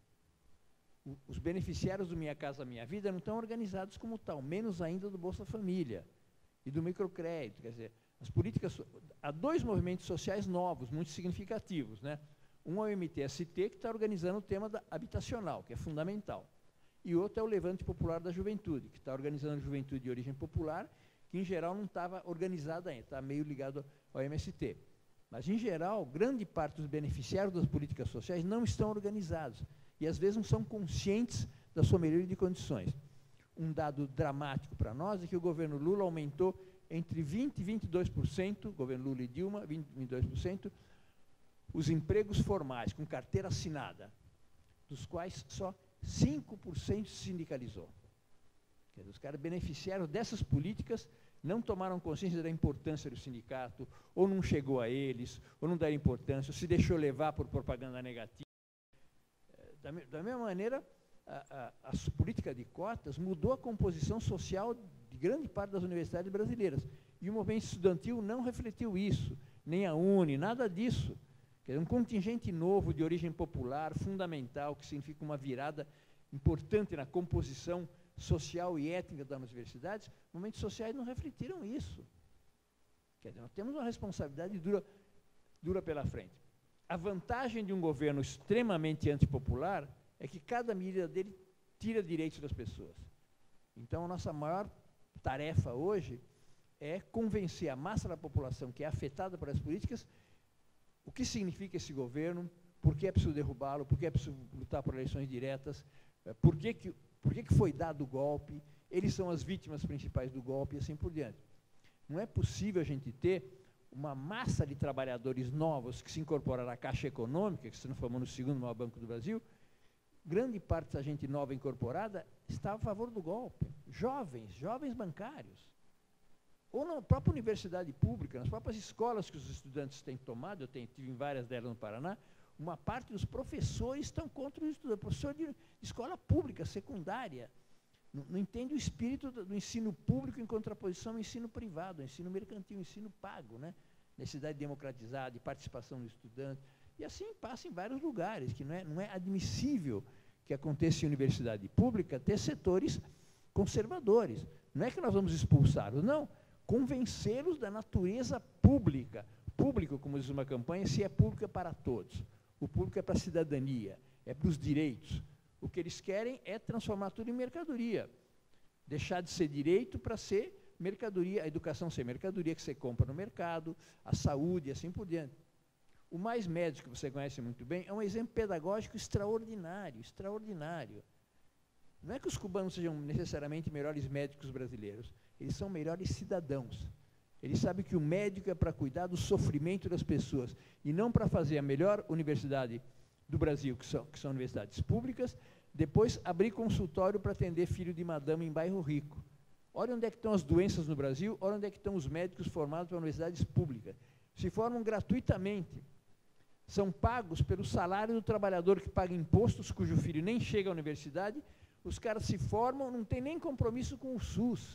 O, os beneficiários do Minha Casa Minha Vida não estão organizados como tal, menos ainda do Bolsa Família e do microcrédito. Quer dizer, as políticas, há dois movimentos sociais novos, muito significativos, né? Um é o M T S T, que está organizando o tema da habitacional, que é fundamental. E outro é o Levante Popular da Juventude, que está organizando a juventude de origem popular, que em geral não estava organizada ainda, está meio ligado ao M S T. Mas, em geral, grande parte dos beneficiários das políticas sociais não estão organizados e, às vezes, não são conscientes da sua melhoria de condições. Um dado dramático para nós é que o governo Lula aumentou entre vinte por cento e vinte e dois por cento, governo Lula e Dilma, vinte, vinte e dois por cento, os empregos formais, com carteira assinada, dos quais só cinco por cento se sindicalizou. Quer dizer, os caras beneficiaram dessas políticas, não tomaram consciência da importância do sindicato, ou não chegou a eles, ou não deram importância, ou se deixou levar por propaganda negativa. Da, da mesma maneira, a, a, a política de cotas mudou a composição social de grande parte das universidades brasileiras. E o movimento estudantil não refletiu isso, nem a UNE, nada disso. Quer dizer, um contingente novo de origem popular, fundamental, que significa uma virada importante na composição social e étnica das universidades, movimentos sociais não refletiram isso. Quer dizer, nós temos uma responsabilidade dura, dura pela frente. a vantagem de um governo extremamente antipopular é que cada medida dele tira direitos das pessoas. Então, a nossa maior tarefa hoje é convencer a massa da população que é afetada por essas políticas o que significa esse governo, por que é preciso derrubá-lo, por que é preciso lutar por eleições diretas, por que, que, por que, que foi dado o golpe, eles são as vítimas principais do golpe e assim por diante. Não é possível a gente ter uma massa de trabalhadores novos que se incorporaram à Caixa Econômica, que se transformou no segundo maior banco do Brasil. Grande parte da gente nova incorporada está a favor do golpe. Jovens, jovens bancários. Ou na própria universidade pública, nas próprias escolas que os estudantes têm tomado, eu tenho, tive em várias delas no Paraná, uma parte dos professores estão contra os estudantes. Professor de escola pública, secundária, não, não entende o espírito do, do ensino público em contraposição ao ensino privado, ao ensino mercantil, ao ensino pago, né? Necessidade democratizada, de participação do estudante. E assim passa em vários lugares, que não é, não é admissível que aconteça em universidade pública ter setores conservadores. Não é que nós vamos expulsá-los, não. Convencê-los da natureza pública. Público, como diz uma campanha, se é público é para todos. O público é para a cidadania, é para os direitos. O que eles querem é transformar tudo em mercadoria. Deixar de ser direito para ser mercadoria, a educação ser mercadoria que você compra no mercado, a saúde e assim por diante. O Mais Médico, que você conhece muito bem, é um exemplo pedagógico extraordinário, extraordinário. Não é que os cubanos sejam necessariamente melhores médicos brasileiros, eles são melhores cidadãos. Eles sabem que o médico é para cuidar do sofrimento das pessoas e não para fazer a melhor universidade do Brasil, que são, que são universidades públicas, depois abrir consultório para atender filho de madame em bairro rico. Olha onde é que estão as doenças no Brasil, olha onde é que estão os médicos formados para universidades públicas. Se formam gratuitamente. São pagos pelo salário do trabalhador que paga impostos, cujo filho nem chega à universidade, os caras se formam, não tem nem compromisso com o SUS.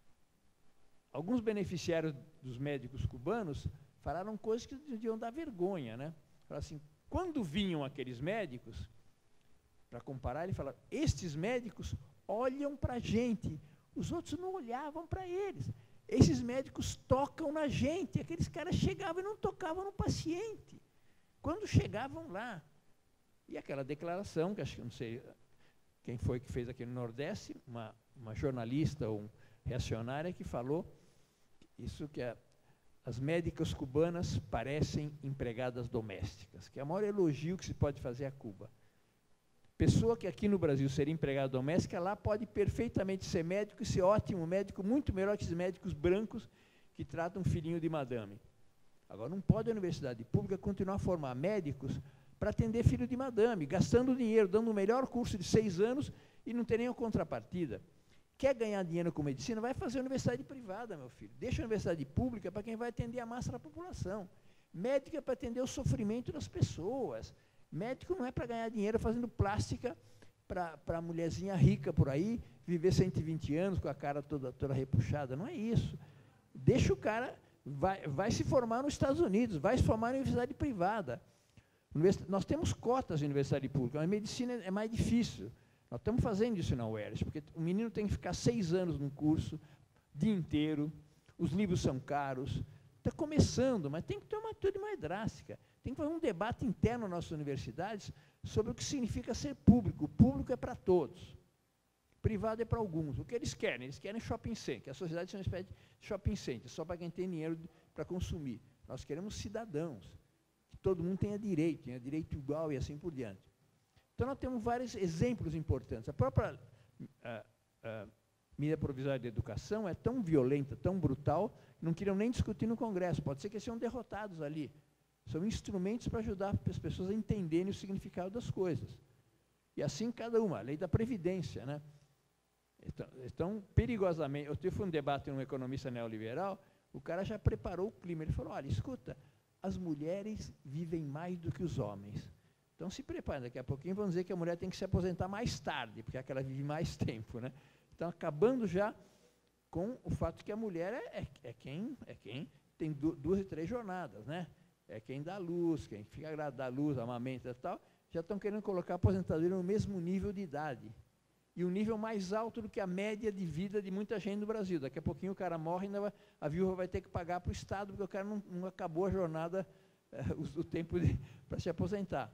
Alguns beneficiários dos médicos cubanos falaram coisas que deviam dar vergonha, né? Falaram assim, quando vinham aqueles médicos, para comparar, ele falava, estes médicos olham para a gente, os outros não olhavam para eles. Esses médicos tocam na gente, aqueles caras chegavam e não tocavam no paciente. Quando chegavam lá, e aquela declaração, que acho que não sei quem foi que fez aqui no Nordeste, uma, uma jornalista ou um reacionária que falou isso que a, as médicas cubanas parecem empregadas domésticas, que é o maior elogio que se pode fazer a Cuba. Pessoa que aqui no Brasil seria empregada doméstica, lá pode perfeitamente ser médico e ser ótimo médico, muito melhor que os médicos brancos que tratam filhinho de madame. Agora, não pode a universidade pública continuar a formar médicos para atender filho de madame, gastando dinheiro, dando o melhor curso de seis anos e não ter nenhuma contrapartida. Quer ganhar dinheiro com medicina? Vai fazer universidade privada, meu filho. Deixa a universidade pública para quem vai atender a massa da população. Médico é para atender o sofrimento das pessoas. Médico não é para ganhar dinheiro fazendo plástica para a mulherzinha rica por aí, viver cento e vinte anos com a cara toda, toda repuxada. Não é isso. Deixa o cara, vai, vai se formar nos Estados Unidos, vai se formar na universidade privada. Nós temos cotas de universidade pública, mas medicina é mais difícil. Nós estamos fazendo isso na U E R J, porque o menino tem que ficar seis anos num curso, dia inteiro, os livros são caros. Está começando, mas tem que ter uma atitude mais drástica. Tem que fazer um debate interno nas nossas universidades sobre o que significa ser público. O público é para todos. Privado é para alguns. O que eles querem? Eles querem shopping center. A sociedade é uma espécie de shopping center, só para quem tem dinheiro para consumir. Nós queremos cidadãos, que todo mundo tenha direito, tenha direito igual e assim por diante. Então, nós temos vários exemplos importantes. A própria a, a medida provisória de educação é tão violenta, tão brutal, que não queriam nem discutir no Congresso. Pode ser que eles sejam derrotados ali. São instrumentos para ajudar as pessoas a entenderem o significado das coisas. E assim cada uma. A lei da Previdência, né? Então, então perigosamente, eu tive um debate com um economista neoliberal, o cara já preparou o clima. Ele falou, olha, escuta, as mulheres vivem mais do que os homens. Então, se prepare, daqui a pouquinho vão dizer que a mulher tem que se aposentar mais tarde, porque é que ela vive mais tempo, né? Então, acabando já com o fato que a mulher é, é, é, quem, é quem tem du duas e três jornadas, né? É quem dá luz, quem fica grávida, dá luz, amamenta e tal, já estão querendo colocar a aposentadoria no mesmo nível de idade. E um nível mais alto do que a média de vida de muita gente no Brasil. Daqui a pouquinho o cara morre e ainda vai, a viúva vai ter que pagar para o Estado, porque o cara não, não acabou a jornada eh, o, o tempo para se aposentar.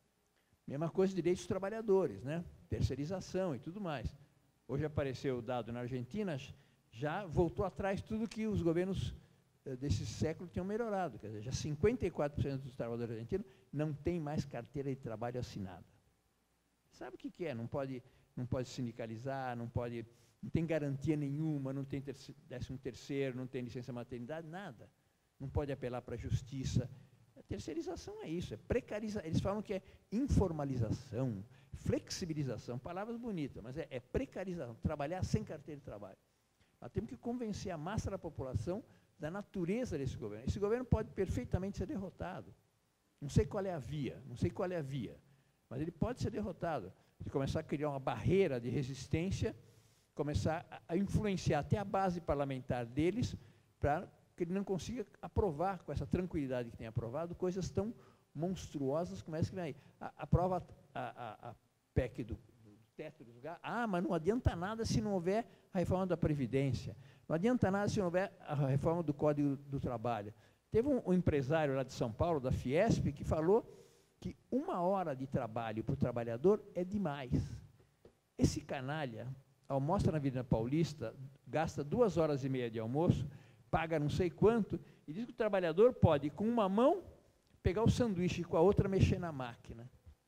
Mesma coisa, direitos dos trabalhadores, né? Terceirização e tudo mais. Hoje apareceu o dado na Argentina, já voltou atrás tudo que os governos eh, desse século tinham melhorado. Quer dizer, já cinquenta e quatro por cento dos trabalhadores argentinos não tem mais carteira de trabalho assinada. Sabe o que, que é? Não pode, não pode sindicalizar, não pode, não tem garantia nenhuma, não tem décimo terceiro, não tem licença maternidade, nada. Não pode apelar para a justiça. A terceirização é isso, é precarização. Eles falam que é informalização, flexibilização, palavras bonitas, mas é, é precarização, trabalhar sem carteira de trabalho. Nós temos que convencer a massa da população da natureza desse governo. Esse governo pode perfeitamente ser derrotado. Não sei qual é a via, não sei qual é a via, mas ele pode ser derrotado. De começar a criar uma barreira de resistência, começar a, a influenciar até a base parlamentar deles, para que ele não consiga aprovar, com essa tranquilidade que tem aprovado, coisas tão monstruosas como essa que vem aí. A, aprova a, a, a P E C do, do teto dos gastos. Ah, mas não adianta nada se não houver a reforma da Previdência. Não adianta nada se não houver a reforma do Código do Trabalho. Teve um, um empresário lá de São Paulo, da Fiesp, que falou que uma hora de trabalho para o trabalhador é demais. Esse canalha almoça na Avenida Paulista, gasta duas horas e meia de almoço, paga não sei quanto, e diz que o trabalhador pode, com uma mão, pegar o sanduíche e com a outra mexer na máquina.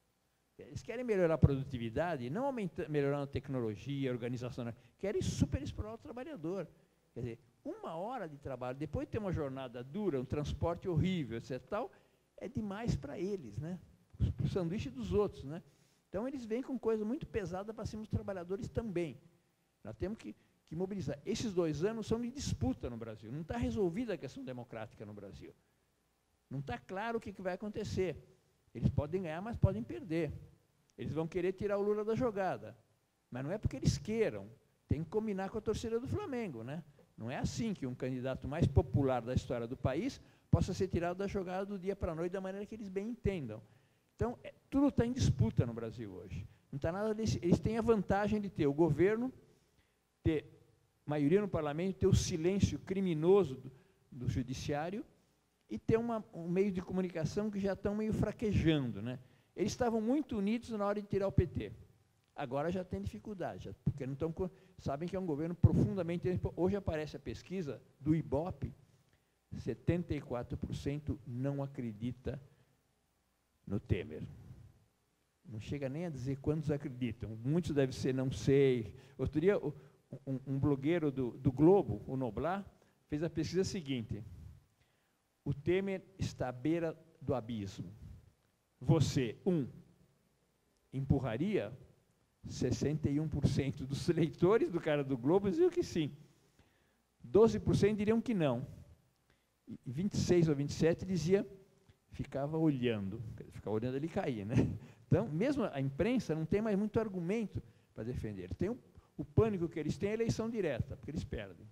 Eles querem melhorar a produtividade, não aumentar, melhorando a tecnologia, a organização, querem superexplorar o trabalhador. Quer dizer, uma hora de trabalho, depois de ter uma jornada dura, um transporte horrível, etcétera, tal, é demais para eles, né? O sanduíche dos outros, né? Então, eles vêm com coisa muito pesada para cima dos trabalhadores também. Nós temos que, que mobilizar. Esses dois anos são de disputa no Brasil. Não está resolvida a questão democrática no Brasil. Não está claro o que, que vai acontecer. Eles podem ganhar, mas podem perder. Eles vão querer tirar o Lula da jogada. Mas não é porque eles queiram. Tem que combinar com a torcida do Flamengo, né? Não é assim que um candidato mais popular da história do país possa ser tirado da jogada do dia para a noite da maneira que eles bem entendam. Então, é, tudo está em disputa no Brasil hoje. Não está nada desse, eles têm a vantagem de ter o governo, ter maioria no parlamento, ter o silêncio criminoso do, do judiciário e ter uma, um meio de comunicação que já estão meio fraquejando, né? Eles estavam muito unidos na hora de tirar o P T. Agora já tem dificuldade, já, porque não estão, sabem que é um governo profundamente... Hoje aparece a pesquisa do Ibope, setenta e quatro por cento não acredita no Temer. Não chega nem a dizer quantos acreditam. Muitos devem ser não sei. Outro dia, um, um blogueiro do, do Globo, o Noblar, fez a pesquisa seguinte: o Temer está à beira do abismo. Você, um, empurraria? sessenta e um por cento dos eleitores do cara do Globo diziam que sim. doze por cento diriam que não. E vinte e seis ou vinte e sete dizia, ficava olhando. Ficava olhando ele cair, né? Então, mesmo a imprensa não tem mais muito argumento para defender. Tem o, o pânico que eles têm é a eleição direta, porque eles perdem.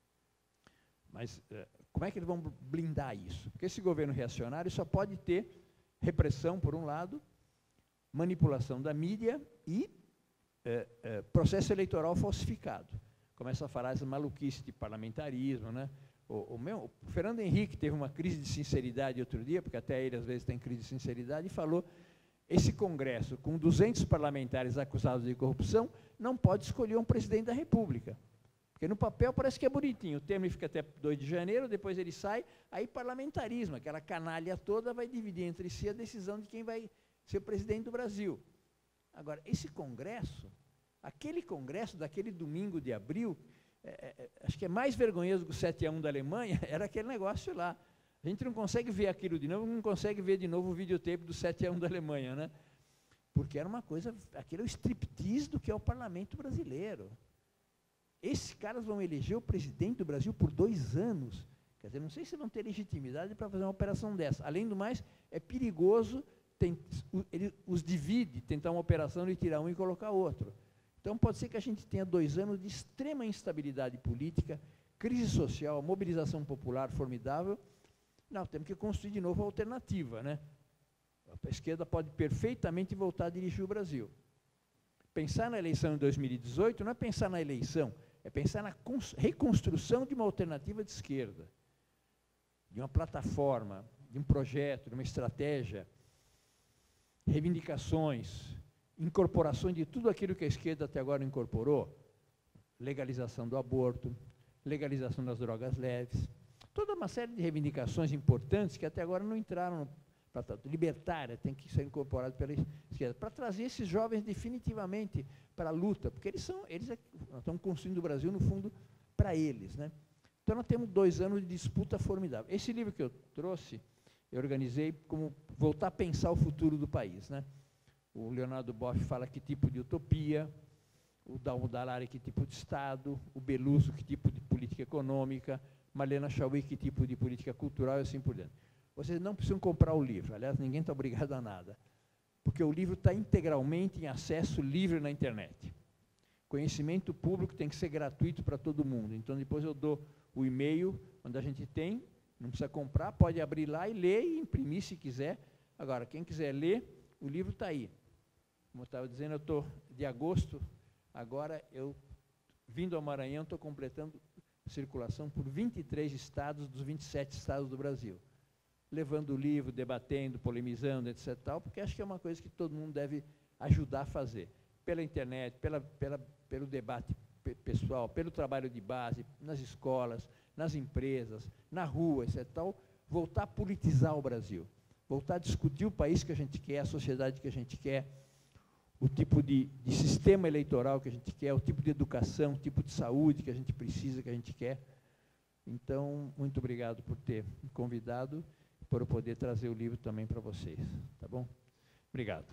Mas uh, como é que eles vão blindar isso? Porque esse governo reacionário só pode ter repressão, por um lado, manipulação da mídia e é, é, processo eleitoral falsificado. Começa a falar essa maluquice de parlamentarismo, né? O, o, meu, o Fernando Henrique teve uma crise de sinceridade outro dia, porque até ele às vezes tem crise de sinceridade, e falou, esse Congresso, com duzentos parlamentares acusados de corrupção, não pode escolher um presidente da República. Porque no papel parece que é bonitinho, o Temer fica até dois de janeiro, depois ele sai, aí parlamentarismo, aquela canalha toda vai dividir entre si a decisão de quem vai ser o presidente do Brasil. Agora, esse Congresso, aquele Congresso daquele domingo de abril, é, é, acho que é mais vergonhoso que o sete a um da Alemanha, era aquele negócio lá. A gente não consegue ver aquilo de novo, não consegue ver de novo o videotape do sete a um da Alemanha, né? Porque era uma coisa, aquele é o striptease do que é o parlamento brasileiro. Esses caras vão eleger o presidente do Brasil por dois anos. Quer dizer, não sei se vão ter legitimidade para fazer uma operação dessa. Além do mais, é perigoso, tem, ele os divide, tentar uma operação de tirar um e colocar outro. Então, pode ser que a gente tenha dois anos de extrema instabilidade política, crise social, mobilização popular formidável. Não, temos que construir de novo a alternativa, né? A esquerda pode perfeitamente voltar a dirigir o Brasil. Pensar na eleição em dois mil e dezoito não é pensar na eleição, é pensar na reconstrução de uma alternativa de esquerda, de uma plataforma de um projeto, de uma estratégia, reivindicações, incorporações de tudo aquilo que a esquerda até agora incorporou, legalização do aborto, legalização das drogas leves, toda uma série de reivindicações importantes que até agora não entraram no tratado. Libertária tem que ser incorporado pela esquerda, para trazer esses jovens definitivamente para a luta, porque eles são, eles é, nós estamos construindo o Brasil, no fundo, para eles, né? Então, nós temos dois anos de disputa formidável. Esse livro que eu trouxe, eu organizei como voltar a pensar o futuro do país, né? O Leonardo Boff fala que tipo de utopia, o Dalmo Dallari que tipo de Estado, o Beluso que tipo de política econômica, Marlene Chauí que tipo de política cultural e assim por diante. Vocês não precisam comprar o livro, aliás, ninguém está obrigado a nada, porque o livro está integralmente em acesso livre na internet. Conhecimento público tem que ser gratuito para todo mundo, então depois eu dou o e-mail, onde a gente tem, não precisa comprar, pode abrir lá e ler e imprimir se quiser. Agora, quem quiser ler, o livro está aí. Como eu estava dizendo, eu estou de agosto, agora eu, vindo ao Maranhão, estou completando circulação por vinte e três estados dos vinte e sete estados do Brasil, levando o livro, debatendo, polemizando, etcétera, tal, porque acho que é uma coisa que todo mundo deve ajudar a fazer, pela internet, pela, pela, pelo debate pessoal, pelo trabalho de base, nas escolas, nas empresas, na rua, etcétera, tal, voltar a politizar o Brasil, voltar a discutir o país que a gente quer, a sociedade que a gente quer, o tipo de, de sistema eleitoral que a gente quer, o tipo de educação, o tipo de saúde que a gente precisa, que a gente quer. Então, muito obrigado por ter me convidado, por eu poder trazer o livro também para vocês, tá bom? Obrigado.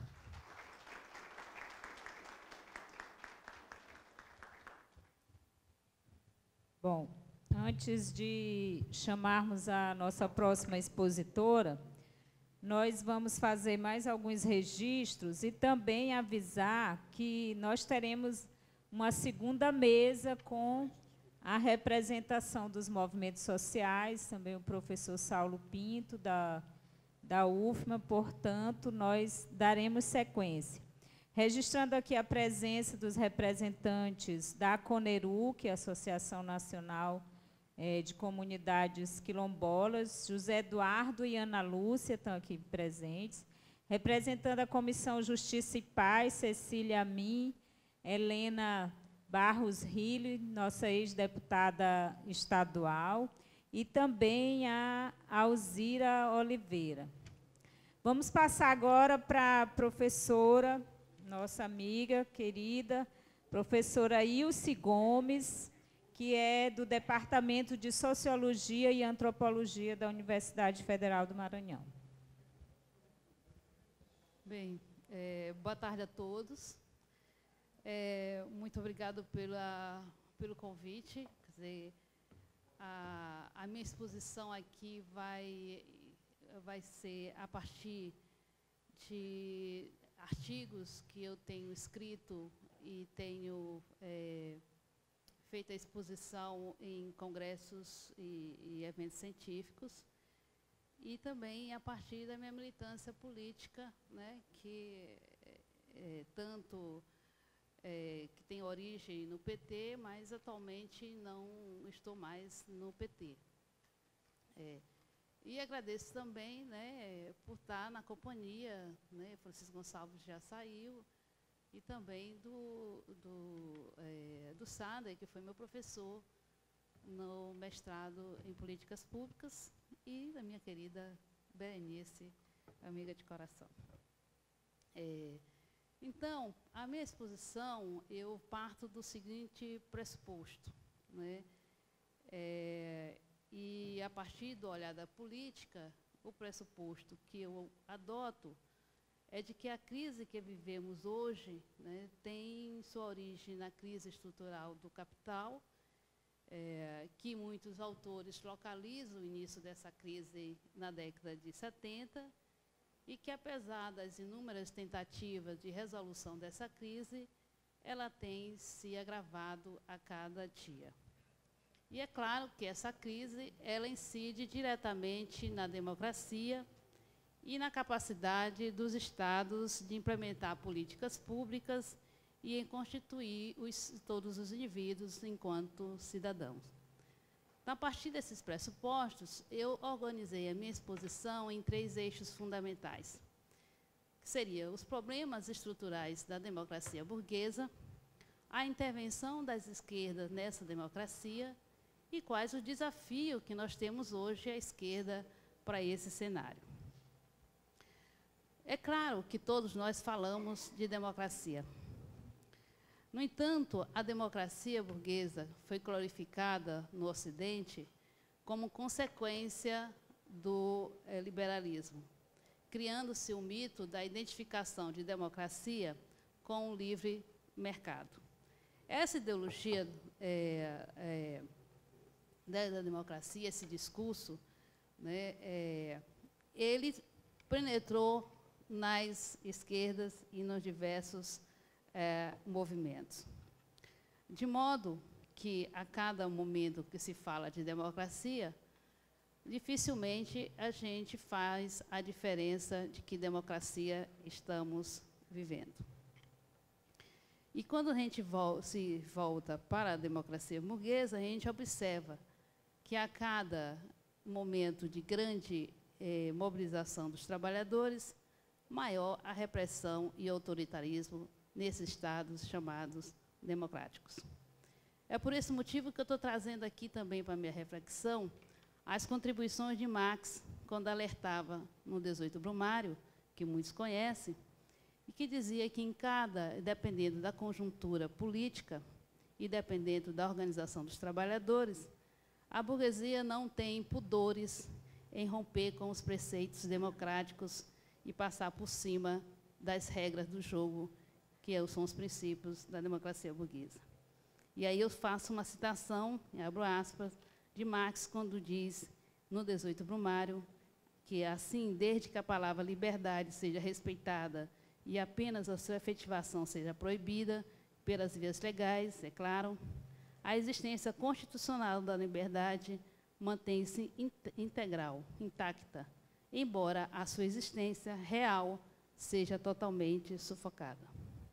Bom, antes de chamarmos a nossa próxima expositora, nós vamos fazer mais alguns registros e também avisar que nós teremos uma segunda mesa com a representação dos movimentos sociais, também o professor Saulo Pinto, da, da U F M A, portanto, nós daremos sequência. Registrando aqui a presença dos representantes da CONERU, que é a Associação Nacional É, de Comunidades Quilombolas, José Eduardo e Ana Lúcia estão aqui presentes, representando a Comissão Justiça e Paz, Cecília Amin, Helena Barros Rilho, nossa ex-deputada estadual, e também a Alzira Oliveira. Vamos passar agora para a professora, nossa amiga querida, professora Ilse Gomes, que é do Departamento de Sociologia e Antropologia da Universidade Federal do Maranhão. Bem, é, boa tarde a todos. É, muito obrigado pela, pelo convite. Quer dizer, a, a minha exposição aqui vai, vai ser a partir de artigos que eu tenho escrito e tenho é, feito a exposição em congressos e, e eventos científicos, e também a partir da minha militância política, né, que é, tanto é, que tem origem no P T, mas atualmente não estou mais no P T. É, e agradeço também, né, por estar na companhia, né, Francisco Gonçalves já saiu, e também do, do, é, do Sander, que foi meu professor no mestrado em Políticas Públicas, e da minha querida Berenice, amiga de coração. É, então, a minha exposição, eu parto do seguinte pressuposto, né? É, e, a partir do olhar da política, o pressuposto que eu adoto é de que a crise que vivemos hoje, né, tem sua origem na crise estrutural do capital, é, que muitos autores localizam o início dessa crise na década de setenta, e que, apesar das inúmeras tentativas de resolução dessa crise, ela tem se agravado a cada dia. E é claro que essa crise ela incide diretamente na democracia e na capacidade dos Estados de implementar políticas públicas e em constituir os, todos os indivíduos enquanto cidadãos. Então, a partir desses pressupostos, eu organizei a minha exposição em três eixos fundamentais, que seriam os problemas estruturais da democracia burguesa, a intervenção das esquerdas nessa democracia e quais o desafio que nós temos hoje à esquerda para esse cenário. É claro que todos nós falamos de democracia. No entanto, a democracia burguesa foi glorificada no Ocidente como consequência do eh, liberalismo, criando-se o mito da identificação de democracia com o livre mercado. Essa ideologia é, é, da, da democracia, esse discurso, né, é, ele penetrou nas esquerdas e nos diversos é, movimentos. De modo que, a cada momento que se fala de democracia, dificilmente a gente faz a diferença de que democracia estamos vivendo. E quando a gente vol- se volta para a democracia burguesa, a gente observa que a cada momento de grande eh, mobilização dos trabalhadores, maior a repressão e autoritarismo nesses estados chamados democráticos. É por esse motivo que eu estou trazendo aqui também para a minha reflexão as contribuições de Marx, quando alertava no dezoito Brumário, que muitos conhecem, e que dizia que em cada, dependendo da conjuntura política e dependendo da organização dos trabalhadores, a burguesia não tem pudores em romper com os preceitos democráticos e passar por cima das regras do jogo, que são os princípios da democracia burguesa. E aí eu faço uma citação, abro aspas, de Marx, quando diz, no dezoito Brumário, que assim, desde que a palavra liberdade seja respeitada e apenas a sua efetivação seja proibida pelas vias legais, é claro, a existência constitucional da liberdade mantém-se integral, intacta, embora a sua existência real seja totalmente sufocada.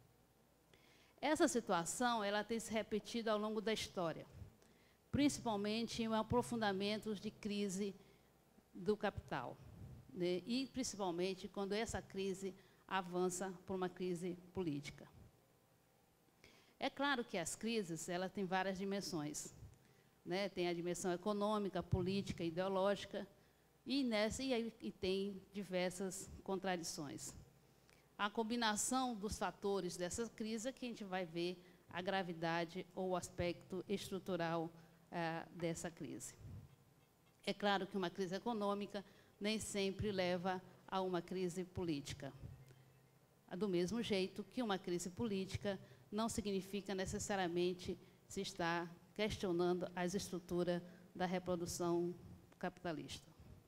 Essa situação ela tem se repetido ao longo da história, principalmente em aprofundamentos de crise do capital, né? E principalmente quando essa crise avança por uma crise política. É claro que as crises elas têm várias dimensões, né? Tem a dimensão econômica, política, ideológica, e, nessa, e, e tem diversas contradições. A combinação dos fatores dessa crise é que a gente vai ver a gravidade ou o aspecto estrutural ah, dessa crise. É claro que uma crise econômica nem sempre leva a uma crise política. Do mesmo jeito que uma crise política não significa necessariamente se estar questionando as estruturas da reprodução capitalista.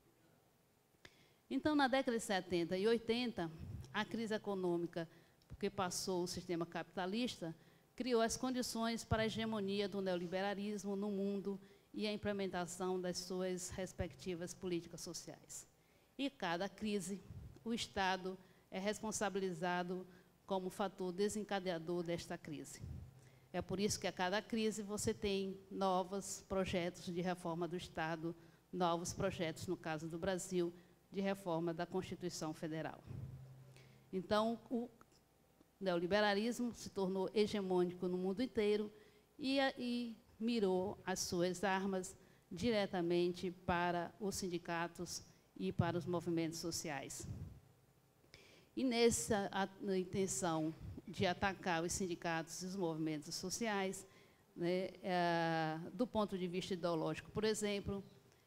Então, na década de setenta e oitenta, a crise econômica, porque passou o sistema capitalista, criou as condições para a hegemonia do neoliberalismo no mundo e a implementação das suas respectivas políticas sociais. E cada crise, o Estado é responsabilizado como fator desencadeador desta crise. É por isso que a cada crise você tem novos projetos de reforma do Estado, novos projetos, no caso do Brasil, de reforma da Constituição Federal. Então, o neoliberalismo se tornou hegemônico no mundo inteiro e, e mirou as suas armas diretamente para os sindicatos e para os movimentos sociais. E nessa a, a intenção de atacar os sindicatos e os movimentos sociais, né, é, do ponto de vista ideológico, por exemplo,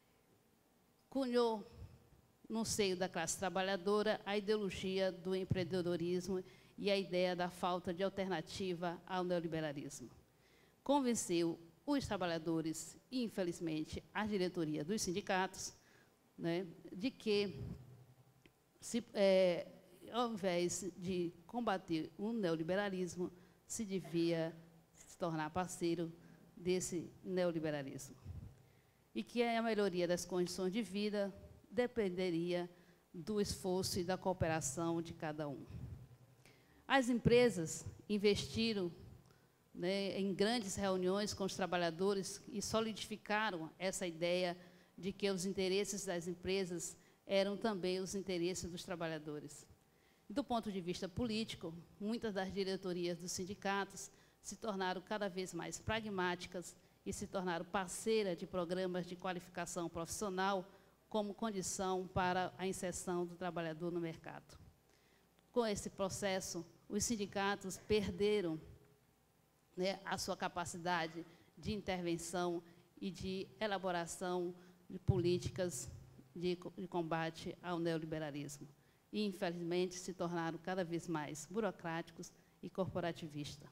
cunhou no seio da classe trabalhadora a ideologia do empreendedorismo e a ideia da falta de alternativa ao neoliberalismo. Convenceu os trabalhadores e, infelizmente, a diretoria dos sindicatos, né, de que, se, é, ao invés de combater o neoliberalismo, se devia se tornar parceiro desse neoliberalismo. E que a melhoria das condições de vida dependeria do esforço e da cooperação de cada um. As empresas investiram né, em grandes reuniões com os trabalhadores e solidificaram essa ideia de que os interesses das empresas eram também os interesses dos trabalhadores. Do ponto de vista político, muitas das diretorias dos sindicatos se tornaram cada vez mais pragmáticas e se tornaram parceiras de programas de qualificação profissional como condição para a inserção do trabalhador no mercado. Com esse processo, os sindicatos perderam, né, a sua capacidade de intervenção e de elaboração de políticas de, de combate ao neoliberalismo. E, infelizmente, se tornaram cada vez mais burocráticos e corporativistas.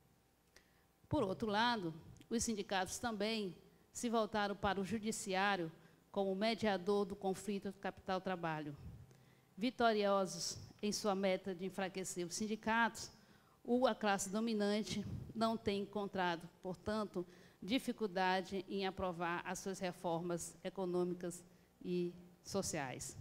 Por outro lado, os sindicatos também se voltaram para o judiciário como mediador do conflito do capital-trabalho. Vitoriosos em sua meta de enfraquecer os sindicatos, a classe dominante não tem encontrado, portanto, dificuldade em aprovar as suas reformas econômicas e sociais.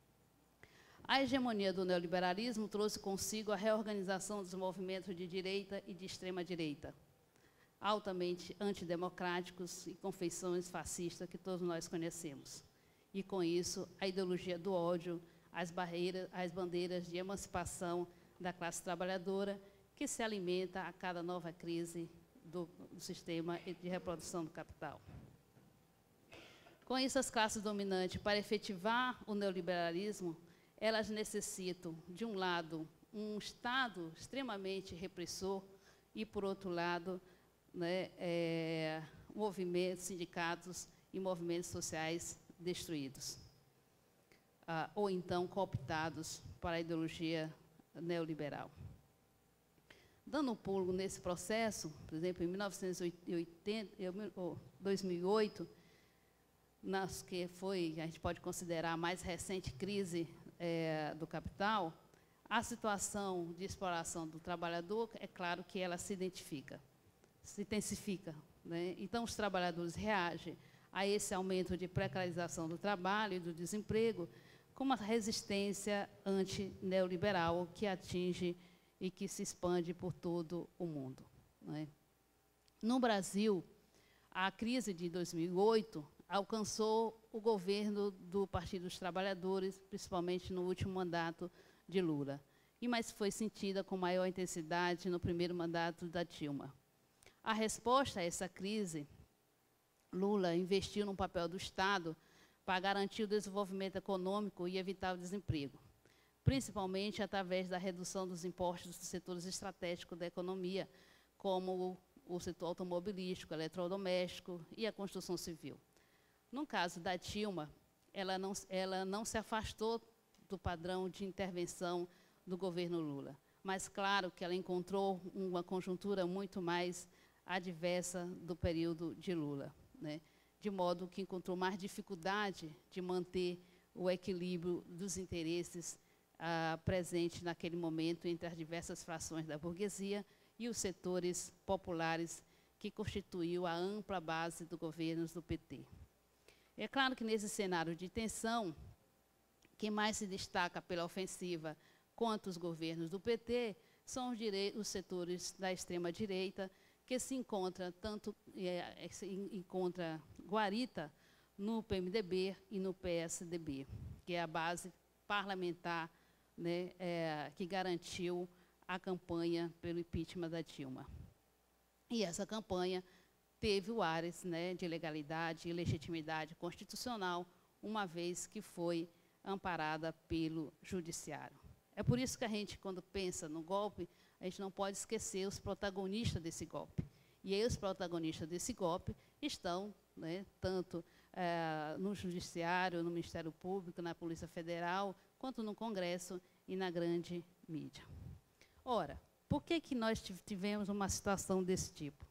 A hegemonia do neoliberalismo trouxe consigo a reorganização dos movimentos de direita e de extrema-direita, altamente antidemocráticos e com feições fascistas que todos nós conhecemos. E, com isso, a ideologia do ódio, as, barreiras, as bandeiras de emancipação da classe trabalhadora, que se alimenta a cada nova crise do, do sistema de reprodução do capital. Com isso, as classes dominantes, para efetivar o neoliberalismo, elas necessitam, de um lado, um Estado extremamente repressor e, por outro lado, né, é, movimentos, sindicatos e movimentos sociais destruídos, ah, ou então cooptados para a ideologia neoliberal. Dando um pulo nesse processo, por exemplo, em mil novecentos e oitenta, dois mil e oito, nas que foi, a gente pode considerar a mais recente crise é, do capital, a situação de exploração do trabalhador, é claro que ela se identifica, se intensifica, né? Então, os trabalhadores reagem a esse aumento de precarização do trabalho e do desemprego com uma resistência anti-neoliberal que atinge e que se expande por todo o mundo, né? No Brasil, a crise de dois mil e oito alcançou o governo do Partido dos Trabalhadores, principalmente no último mandato de Lula, e mas foi sentida com maior intensidade no primeiro mandato da Dilma. A resposta a essa crise, Lula investiu no papel do Estado para garantir o desenvolvimento econômico e evitar o desemprego, principalmente através da redução dos impostos dos setores estratégicos da economia, como o, o setor automobilístico, eletrodoméstico e a construção civil. No caso da Dilma, ela não, ela não se afastou do padrão de intervenção do governo Lula, mas, claro, que ela encontrou uma conjuntura muito mais adversa do período de Lula, né? De modo que encontrou mais dificuldade de manter o equilíbrio dos interesses ah, presentes naquele momento entre as diversas frações da burguesia e os setores populares que constituiu a ampla base do governo do P T. É claro que, nesse cenário de tensão, quem mais se destaca pela ofensiva contra os governos do P T são os, os setores da extrema-direita, que se encontra tanto é, se encontra guarita no P M D B e no P S D B, que é a base parlamentar, né, é, que garantiu a campanha pelo impeachment da Dilma. E essa campanha teve o ares, né, de legalidade e legitimidade constitucional, uma vez que foi amparada pelo judiciário. É por isso que a gente, quando pensa no golpe, a gente não pode esquecer os protagonistas desse golpe. E aí os protagonistas desse golpe estão, né, tanto é, no Judiciário, no Ministério Público, na Polícia Federal, quanto no Congresso e na grande mídia. Ora, por que que nós tivemos uma situação desse tipo?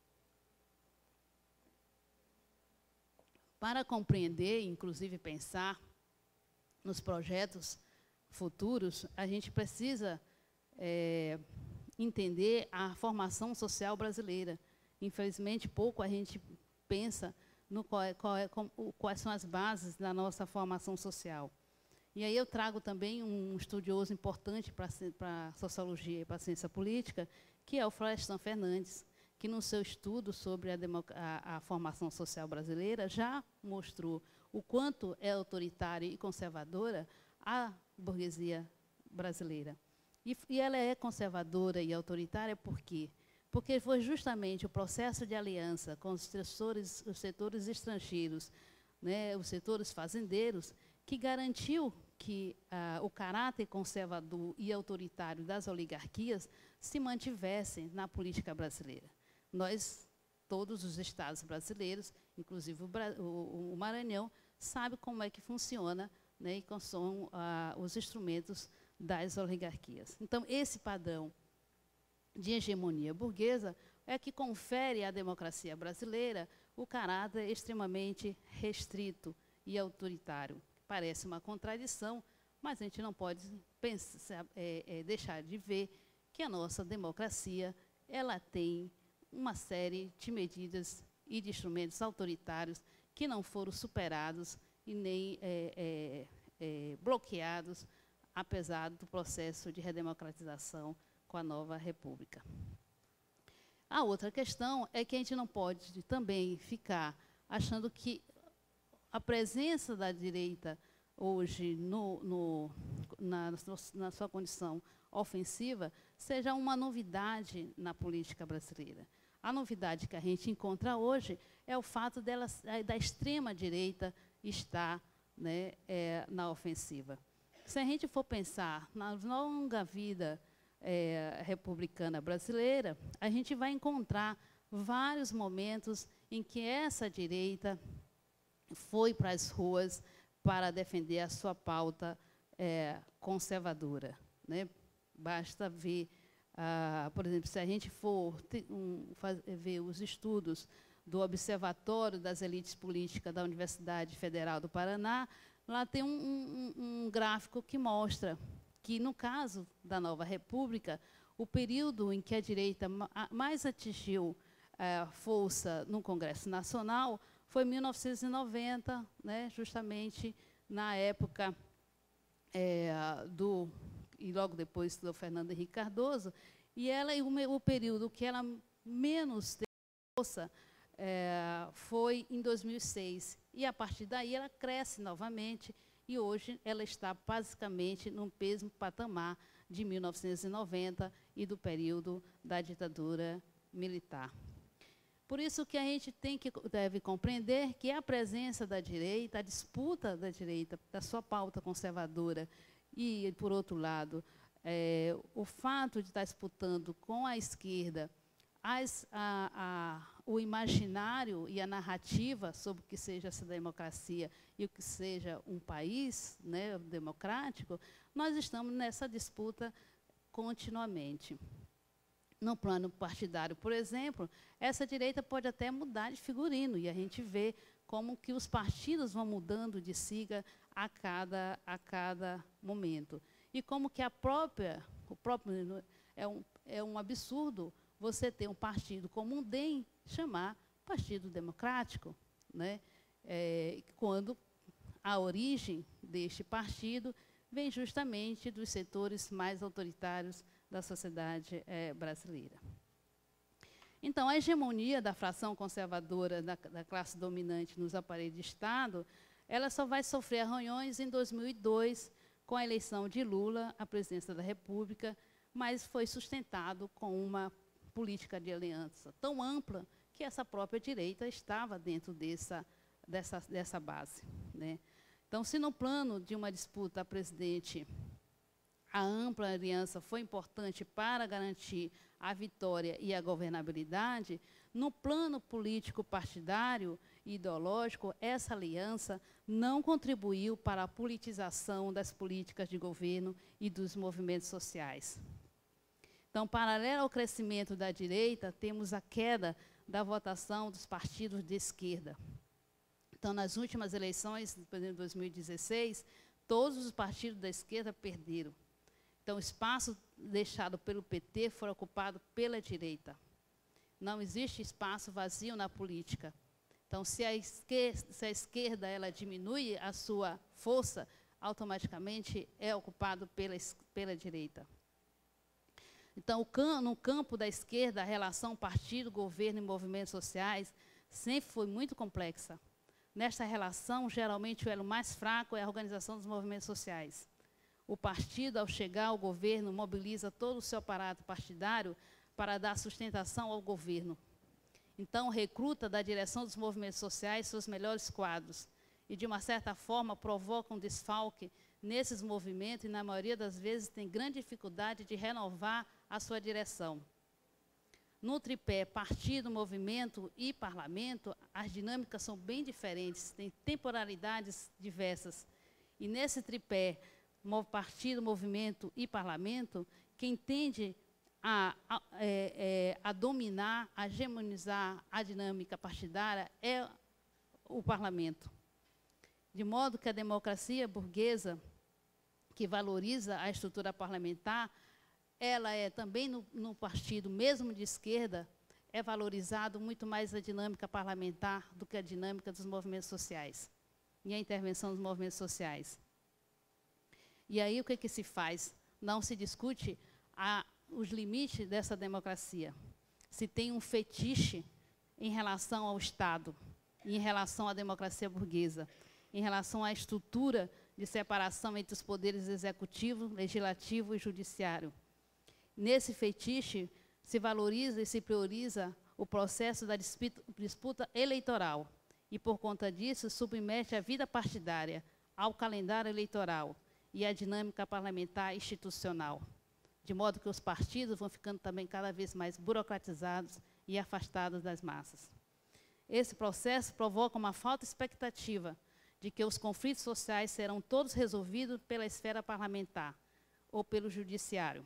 Para compreender, inclusive pensar nos projetos futuros, a gente precisa é, entender a formação social brasileira. Infelizmente, pouco a gente pensa no qual é, qual é, com, quais são as bases da nossa formação social. E aí eu trago também um estudioso importante para a sociologia e para a ciência política, que é o Florestan Fernandes, que, no seu estudo sobre a, a, a formação social brasileira, já mostrou o quanto é autoritária e conservadora a burguesia brasileira. E, e ela é conservadora e autoritária por quê? Porque foi justamente o processo de aliança com os setores, os setores estrangeiros, né, os setores fazendeiros, que garantiu que ah, o caráter conservador e autoritário das oligarquias se mantivessem na política brasileira. Nós, todos os estados brasileiros, inclusive o, Bra o, o Maranhão, sabem como é que funciona, né, e quais são ah, os instrumentos das oligarquias. Então, esse padrão de hegemonia burguesa é que confere à democracia brasileira o caráter extremamente restrito e autoritário. Parece uma contradição, mas a gente não pode pensar, é, é, deixar de ver que a nossa democracia ela tem uma série de medidas e de instrumentos autoritários que não foram superados e nem é, é, é, bloqueados, apesar do processo de redemocratização com a nova república. A outra questão é que a gente não pode também ficar achando que a presença da direita hoje no, no, na, na sua condição ofensiva seja uma novidade na política brasileira. A novidade que a gente encontra hoje é o fato dela, da extrema-direita estar, né, é, na ofensiva. Se a gente for pensar na longa vida é, republicana brasileira, a gente vai encontrar vários momentos em que essa direita foi para as ruas para defender a sua pauta é, conservadora, né? Basta ver, ah, por exemplo, se a gente for te, um, faz, ver os estudos do Observatório das Elites Políticas da Universidade Federal do Paraná, lá tem um, um, um gráfico que mostra que, no caso da Nova República, o período em que a direita mais atingiu a força no Congresso Nacional foi em mil novecentos e noventa, né, justamente na época é, do, e logo depois do Fernando Henrique Cardoso, e ela, o, o período que ela menos teve força é, foi em dois mil e seis, e a partir daí ela cresce novamente, e hoje ela está basicamente no mesmo patamar de mil novecentos e noventa e do período da ditadura militar. Por isso que a gente tem que, deve compreender que a presença da direita, a disputa da direita, da sua pauta conservadora, e, por outro lado, é, o fato de estar disputando com a esquerda as, a, a, o imaginário e a narrativa sobre o que seja essa democracia e o que seja um país, né, democrático, nós estamos nessa disputa continuamente. No plano partidário, por exemplo, essa direita pode até mudar de figurino, e a gente vê como que os partidos vão mudando de sigla a cada, a cada momento. E como que a própria, o próprio é um, é um absurdo você ter um partido como um D E M chamar Partido Democrático, né? É, quando a origem deste partido vem justamente dos setores mais autoritários da sociedade é, brasileira. Então, a hegemonia da fração conservadora da, da classe dominante nos aparelhos de Estado, ela só vai sofrer arranhões em dois mil e dois, com a eleição de Lula à presidência da República, mas foi sustentado com uma política de aliança tão ampla que essa própria direita estava dentro dessa, dessa, dessa base, né? Então, se no plano de uma disputa a presidente a ampla aliança foi importante para garantir a vitória e a governabilidade, no plano político partidário e ideológico, essa aliança não contribuiu para a politização das políticas de governo e dos movimentos sociais. Então, paralelo ao crescimento da direita, temos a queda da votação dos partidos de esquerda. Então, nas últimas eleições, por exemplo, em dois mil e dezesseis, todos os partidos da esquerda perderam. Então, o espaço deixado pelo P T foi ocupado pela direita. Não existe espaço vazio na política. Então, se a esquerda, se a esquerda ela diminui a sua força, automaticamente é ocupado pela, pela direita. Então, no campo da esquerda, a relação partido, governo e movimentos sociais sempre foi muito complexa. Nesta relação, geralmente, o elo mais fraco é a organização dos movimentos sociais. O partido, ao chegar ao governo, mobiliza todo o seu aparato partidário para dar sustentação ao governo. Então, recruta da direção dos movimentos sociais seus melhores quadros e, de uma certa forma, provoca um desfalque nesses movimentos e, na maioria das vezes, tem grande dificuldade de renovar a sua direção. No tripé partido, movimento e parlamento, as dinâmicas são bem diferentes, têm temporalidades diversas. E nesse tripé, partido, movimento e parlamento, quem tende a, a, é, é, a dominar, a hegemonizar a dinâmica partidária é o parlamento. De modo que a democracia burguesa, que valoriza a estrutura parlamentar, ela é também no, no partido, mesmo de esquerda, é valorizado muito mais a dinâmica parlamentar do que a dinâmica dos movimentos sociais e a intervenção dos movimentos sociais. E aí o que, que se faz? Não se discute a, os limites dessa democracia. Se tem um fetiche em relação ao Estado, em relação à democracia burguesa, em relação à estrutura de separação entre os poderes executivo, legislativo e judiciário. Nesse fetiche, se valoriza e se prioriza o processo da disputa eleitoral e, por conta disso, submete a vida partidária ao calendário eleitoral e à dinâmica parlamentar institucional, de modo que os partidos vão ficando também cada vez mais burocratizados e afastados das massas. Esse processo provoca uma falta de expectativa de que os conflitos sociais serão todos resolvidos pela esfera parlamentar ou pelo judiciário.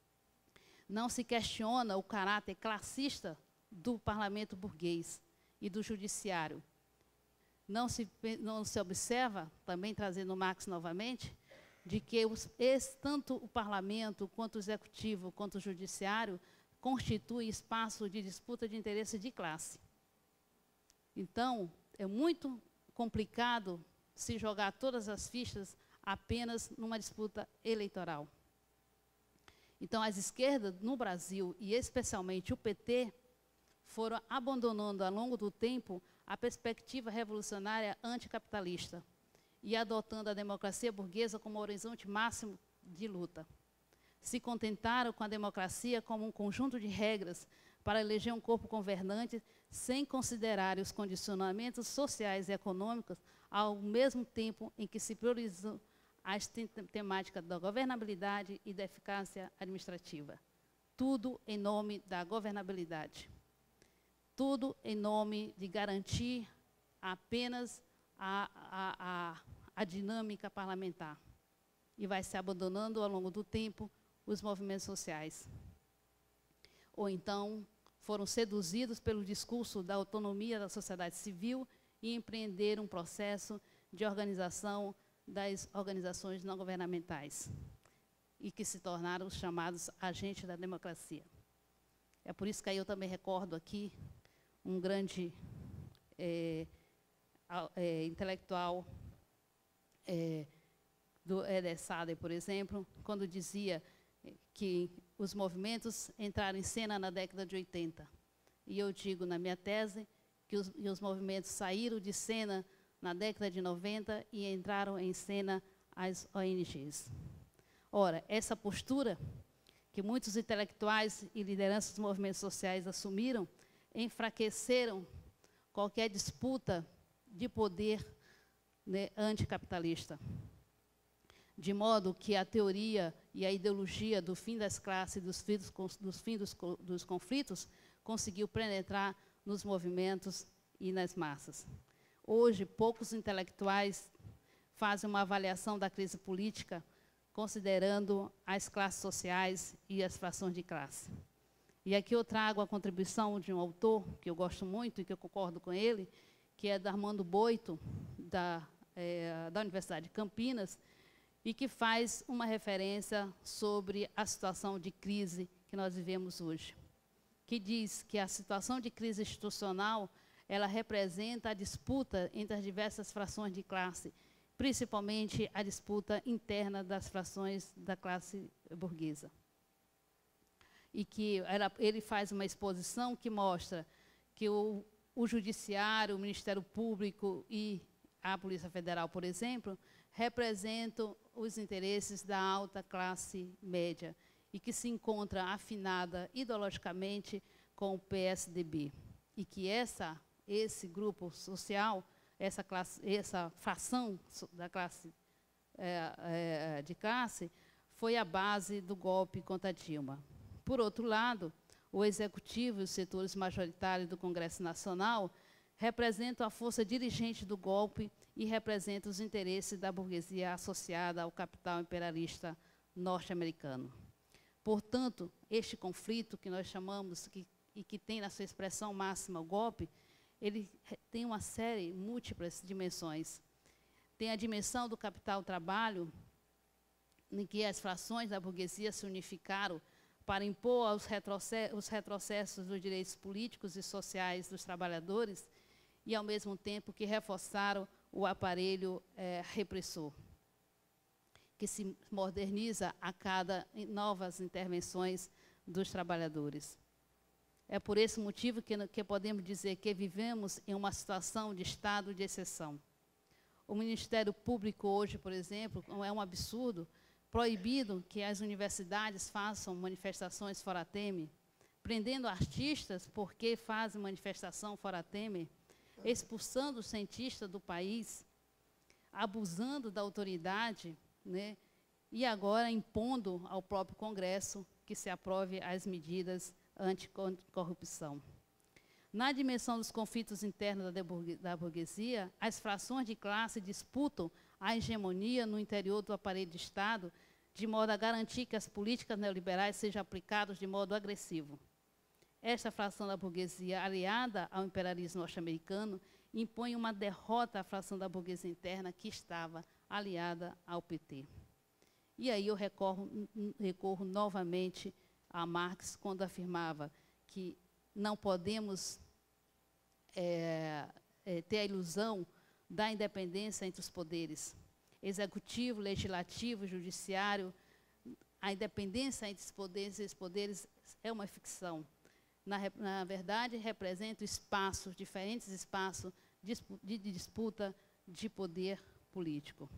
Não se questiona o caráter classista do parlamento burguês e do judiciário. Não se, não se observa, também trazendo Marx novamente, de que os, esse, tanto o parlamento, quanto o executivo, quanto o judiciário, constituem espaço de disputa de interesse de classe. Então, é muito complicado se jogar todas as fichas apenas numa disputa eleitoral. Então, as esquerdas no Brasil, e especialmente o P T, foram abandonando ao longo do tempo a perspectiva revolucionária anticapitalista e adotando a democracia burguesa como horizonte máximo de luta. Se contentaram com a democracia como um conjunto de regras para eleger um corpo governante sem considerar os condicionamentos sociais e econômicos, ao mesmo tempo em que se priorizam as temáticas da governabilidade e da eficácia administrativa. Tudo em nome da governabilidade. Tudo em nome de garantir apenas a, a, a, a dinâmica parlamentar. E vai se abandonando ao longo do tempo os movimentos sociais. Ou então foram seduzidos pelo discurso da autonomia da sociedade civil e empreenderam um processo de organização das organizações não governamentais e que se tornaram os chamados agentes da democracia. É por isso que aí eu também recordo aqui um grande é, é, intelectual é, do Eder Sader, por exemplo, quando dizia que os movimentos entraram em cena na década de oitenta. E eu digo na minha tese que os, que os movimentos saíram de cena na década de noventa e entraram em cena as O N Gs. Ora, essa postura que muitos intelectuais e lideranças dos movimentos sociais assumiram, enfraqueceram qualquer disputa de poder, né, anticapitalista. De modo que a teoria e a ideologia do fim das classes, dos fins dos, dos, fins dos, dos conflitos, conseguiu penetrar nos movimentos e nas massas. Hoje, poucos intelectuais fazem uma avaliação da crise política considerando as classes sociais e as frações de classe. E aqui eu trago a contribuição de um autor que eu gosto muito e que eu concordo com ele, que é do Armando Boito, da, é, da Universidade de Campinas, e que faz uma referência sobre a situação de crise que nós vivemos hoje, que diz que a situação de crise institucional ela representa a disputa entre as diversas frações de classe, principalmente a disputa interna das frações da classe burguesa. e que era, ele faz uma exposição que mostra que o, o Judiciário, o Ministério Público e a Polícia Federal, por exemplo, representam os interesses da alta classe média e que se encontra afinada ideologicamente com o P S D B. E que essa, esse grupo social, essa, classe, essa fração da classe, é, é, de classe, foi a base do golpe contra Dilma. Por outro lado, o Executivo e os setores majoritários do Congresso Nacional representam a força dirigente do golpe e representam os interesses da burguesia associada ao capital imperialista norte-americano. Portanto, este conflito que nós chamamos, que, e que tem na sua expressão máxima o golpe, ele tem uma série, múltiplas dimensões. Tem a dimensão do capital-trabalho, em que as frações da burguesia se unificaram para impor os retrocessos, os retrocessos dos direitos políticos e sociais dos trabalhadores e, ao mesmo tempo, que reforçaram o aparelho eh, repressor, que se moderniza a cada novas intervenções dos trabalhadores. É por esse motivo que, que podemos dizer que vivemos em uma situação de estado de exceção. O Ministério Público hoje, por exemplo, é um absurdo, proibido que as universidades façam manifestações fora Temer, prendendo artistas porque fazem manifestação fora Temer, expulsando os cientistas do país, abusando da autoridade, né, e agora impondo ao próprio Congresso que se aprove as medidas anticorrupção. Na dimensão dos conflitos internos da burguesia, as frações de classe disputam a hegemonia no interior do aparelho de Estado, de modo a garantir que as políticas neoliberais sejam aplicadas de modo agressivo. Esta fração da burguesia, aliada ao imperialismo norte-americano, impõe uma derrota à fração da burguesia interna que estava aliada ao P T. E aí eu recorro, recorro novamente a Marx, quando afirmava que não podemos é, é, ter a ilusão da independência entre os poderes, executivo, legislativo, judiciário. A independência entre os poderes e os poderes é uma ficção. Na, na verdade, representa espaços, diferentes espaços de, de disputa de poder político,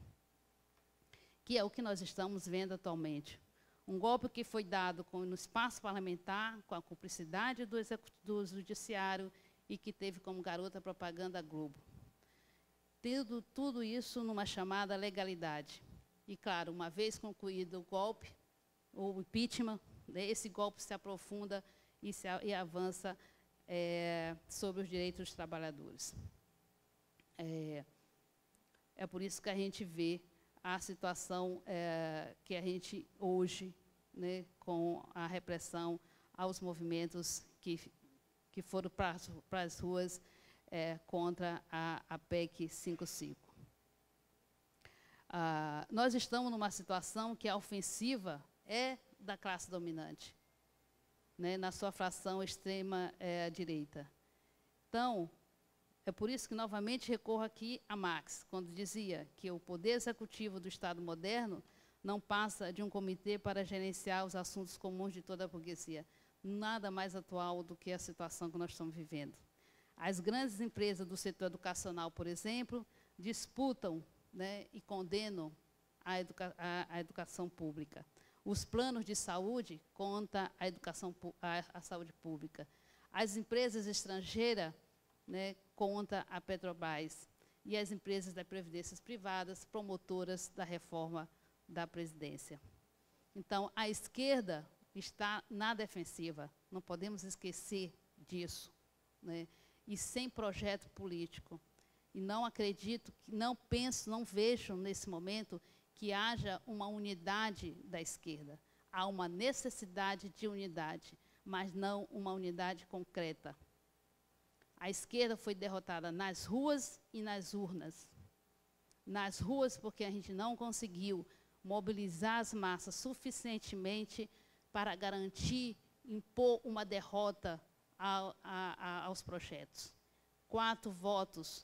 que é o que nós estamos vendo atualmente. Um golpe que foi dado com, no espaço parlamentar, com a cumplicidade do, do judiciário e que teve como garota propaganda a Globo. Tendo tudo isso numa chamada legalidade. E, claro, uma vez concluído o golpe, o impeachment, né, esse golpe se aprofunda e, se, e avança é, sobre os direitos dos trabalhadores. É, é por isso que a gente vê a situação é, que a gente hoje, né, com a repressão aos movimentos que, que foram para as ruas é, contra a, a P E C cinquenta e cinco. Ah, nós estamos numa situação que a ofensiva é da classe dominante, né, na sua fração extrema-direita. É, então, é por isso que, novamente, recorro aqui a Marx, quando dizia que o poder executivo do Estado moderno não passa de um comitê para gerenciar os assuntos comuns de toda a burguesia. Nada mais atual do que a situação que nós estamos vivendo. As grandes empresas do setor educacional, por exemplo, disputam, né, e condenam a, educa a, a educação pública. Os planos de saúde contra a, educação, a, a saúde pública. As empresas estrangeiras, né, contra a Petrobras, e as empresas das previdências privadas, promotoras da reforma da Previdência. Então, a esquerda está na defensiva, não podemos esquecer disso, né, e sem projeto político. E não acredito, não penso, não vejo nesse momento que haja uma unidade da esquerda. Há uma necessidade de unidade, mas não uma unidade concreta. A esquerda foi derrotada nas ruas e nas urnas. Nas ruas, porque a gente não conseguiu mobilizar as massas suficientemente para garantir, impor uma derrota a, a, a, aos projetos. Quatro votos,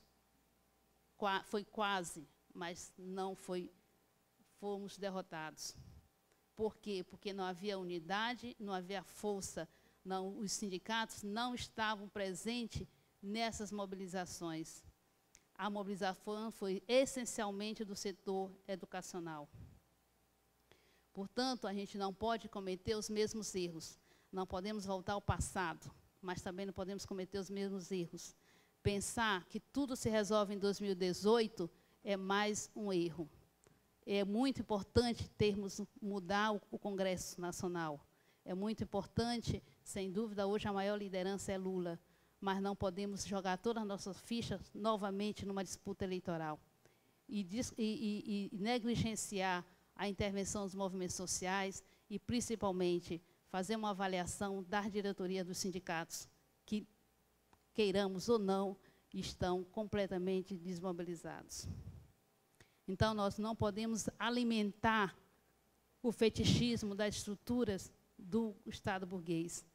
qua, foi quase, mas não foi, fomos derrotados. Por quê? Porque não havia unidade, não havia força, não, os sindicatos não estavam presentes nessas mobilizações. A mobilização foi essencialmente do setor educacional. Portanto, a gente não pode cometer os mesmos erros. Não podemos voltar ao passado, mas também não podemos cometer os mesmos erros. Pensar que tudo se resolve em dois mil e dezoito é mais um erro. É muito importante termos, mudar o, o Congresso Nacional. É muito importante, sem dúvida, hoje a maior liderança é Lula, mas não podemos jogar todas as nossas fichas novamente numa disputa eleitoral. E, e, e, e negligenciar a intervenção dos movimentos sociais e, principalmente, fazer uma avaliação da diretoria dos sindicatos, que, queiramos ou não, estão completamente desmobilizados. Então, nós não podemos alimentar o fetichismo das estruturas do Estado burguês.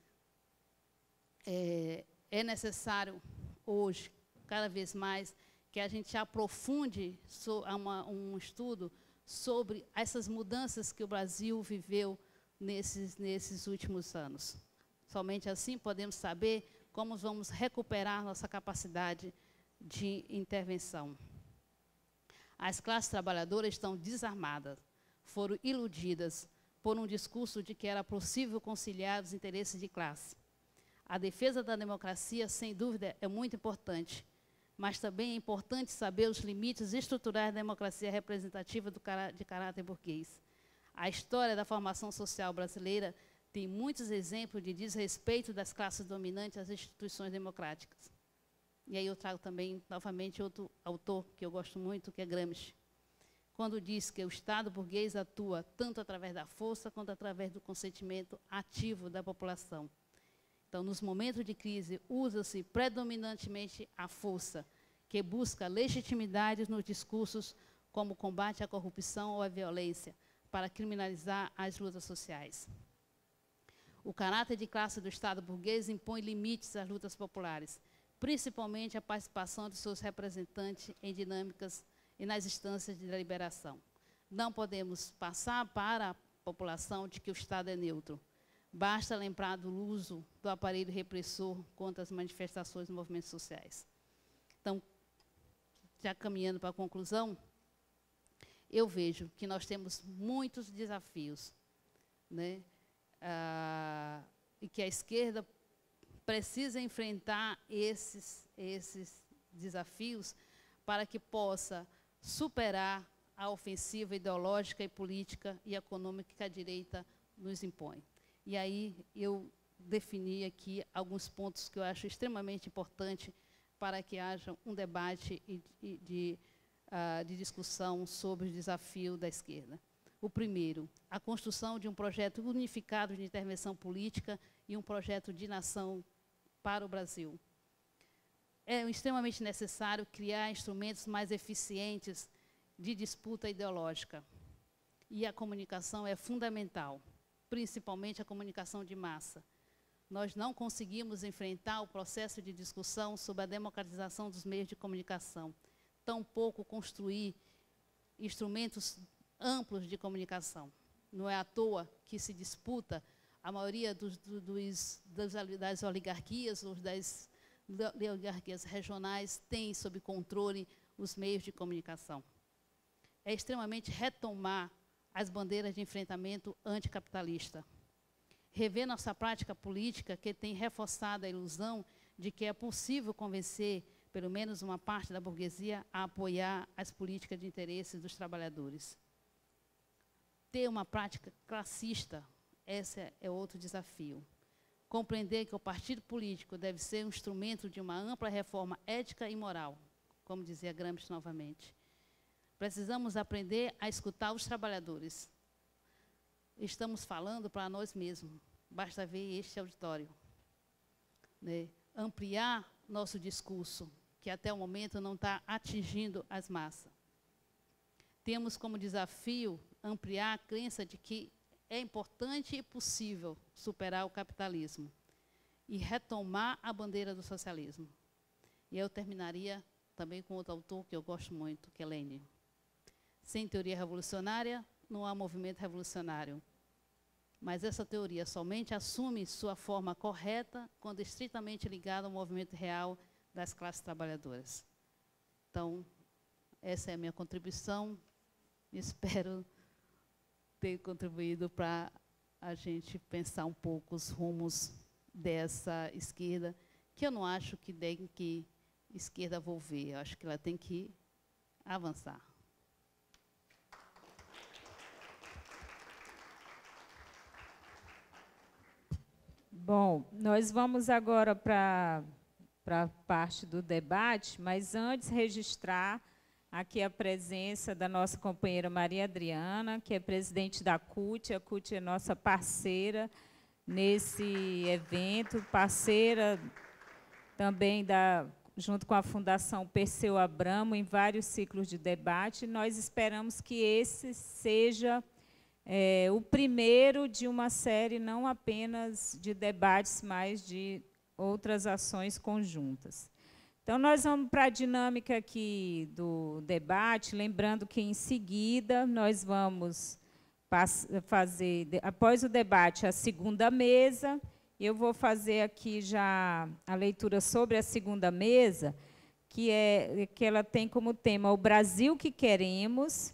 É, é necessário, hoje, cada vez mais, que a gente aprofunde so, uma, um estudo sobre essas mudanças que o Brasil viveu nesses, nesses últimos anos. Somente assim podemos saber como vamos recuperar nossa capacidade de intervenção. As classes trabalhadoras estão desarmadas, foram iludidas por um discurso de que era possível conciliar os interesses de classe. A defesa da democracia, sem dúvida, é muito importante, mas também é importante saber os limites estruturais da democracia representativa do cará- de caráter burguês. A história da formação social brasileira tem muitos exemplos de desrespeito das classes dominantes às instituições democráticas. E aí eu trago também, novamente, outro autor que eu gosto muito, que é Gramsci, quando diz que o Estado burguês atua tanto através da força quanto através do consentimento ativo da população. Então, nos momentos de crise, usa-se predominantemente a força, que busca legitimidade nos discursos como combate à corrupção ou à violência, para criminalizar as lutas sociais. O caráter de classe do Estado burguês impõe limites às lutas populares, principalmente a participação de seus representantes em dinâmicas e nas instâncias de deliberação. Não podemos passar para a população de que o Estado é neutro. Basta lembrar do uso do aparelho repressor contra as manifestações dos movimentos sociais. Então, já caminhando para a conclusão, eu vejo que nós temos muitos desafios, né? Ah, e que a esquerda precisa enfrentar esses, esses desafios para que possa superar a ofensiva ideológica e política e econômica que a direita nos impõe. E aí eu defini aqui alguns pontos que eu acho extremamente importantes para que haja um debate e, e de, uh, de discussão sobre o desafio da esquerda. O primeiro, a construção de um projeto unificado de intervenção política e um projeto de nação para o Brasil. É extremamente necessário criar instrumentos mais eficientes de disputa ideológica. E a comunicação é fundamental, principalmente a comunicação de massa. Nós não conseguimos enfrentar o processo de discussão sobre a democratização dos meios de comunicação, tampouco construir instrumentos amplos de comunicação. Não é à toa que se disputa a maioria dos, dos, das, das oligarquias, ou das oligarquias regionais, tem sob controle os meios de comunicação. É extremamente retomar as bandeiras de enfrentamento anticapitalista. Rever nossa prática política, que tem reforçado a ilusão de que é possível convencer, pelo menos uma parte da burguesia, a apoiar as políticas de interesses dos trabalhadores. Ter uma prática classista, esse é outro desafio. Compreender que o partido político deve ser um instrumento de uma ampla reforma ética e moral, como dizia Gramsci novamente. Precisamos aprender a escutar os trabalhadores. Estamos falando para nós mesmos, basta ver este auditório. Né? Ampliar nosso discurso, que até o momento não está atingindo as massas. Temos como desafio ampliar a crença de que é importante e possível superar o capitalismo e retomar a bandeira do socialismo. E eu terminaria também com outro autor que eu gosto muito, que é Lênin. Sem teoria revolucionária, não há movimento revolucionário. mas essa teoria somente assume sua forma correta quando estritamente ligada ao movimento real das classes trabalhadoras. Então, essa é a minha contribuição. Espero ter contribuído para a gente pensar um pouco os rumos dessa esquerda, que eu não acho que tem que esquerda volver, eu acho que ela tem que avançar. Bom, nós vamos agora para para a parte do debate, mas antes registrar aqui a presença da nossa companheira Maria Adriana, que é presidente da C U T. A C U T é nossa parceira nesse evento, parceira também da, junto com a Fundação Perseu Abramo, em vários ciclos de debate. Nós esperamos que esse seja é, o primeiro de uma série, não apenas de debates, mas de outras ações conjuntas. Então, nós vamos para a dinâmica aqui do debate, lembrando que, em seguida, nós vamos fazer, após o debate, a segunda mesa. Eu vou fazer aqui já a leitura sobre a segunda mesa, que, é, que ela tem como tema o Brasil que queremos.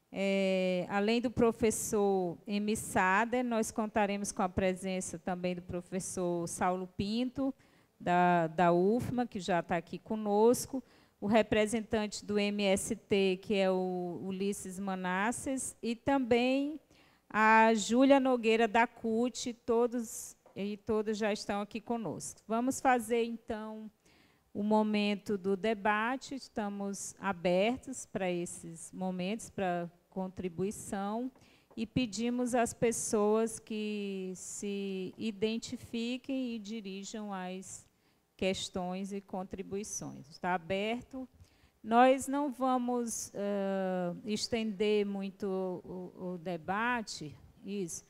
É, além do professor Emi Sader, nós contaremos com a presença também do professor Saulo Pinto, da, da U F M A, que já está aqui conosco, o representante do M S T, que é o Ulisses Manasses, e também a Júlia Nogueira, da C U T, todos e todas já estão aqui conosco. Vamos fazer, então, o momento do debate, estamos abertos para esses momentos, para contribuição, e pedimos às pessoas que se identifiquem e dirijam as questões e contribuições. Está aberto. Nós não vamos uh, estender muito o, o debate, isso,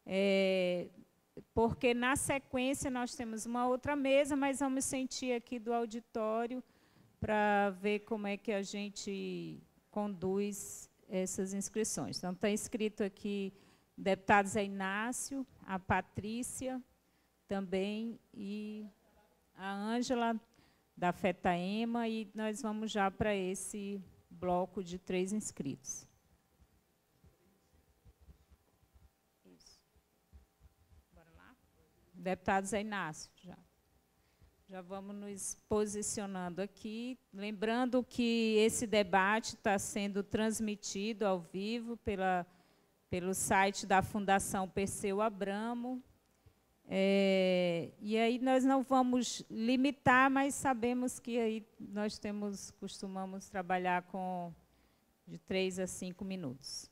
é, porque, na sequência, nós temos uma outra mesa, mas vamos sentir aqui do auditório para ver como é que a gente conduz essas inscrições. Então, está inscrito aqui o deputado Zé Inácio, a Patrícia também, e a Ângela, da FETAEMA, e nós vamos já para esse bloco de três inscritos. Isso. Bora lá? Deputado Zé Inácio, já. Já vamos nos posicionando aqui, lembrando que esse debate está sendo transmitido ao vivo pela, pelo site da Fundação Perseu Abramo. É, e aí nós não vamos limitar, mas sabemos que aí nós temos, costumamos trabalhar com de três a cinco minutos.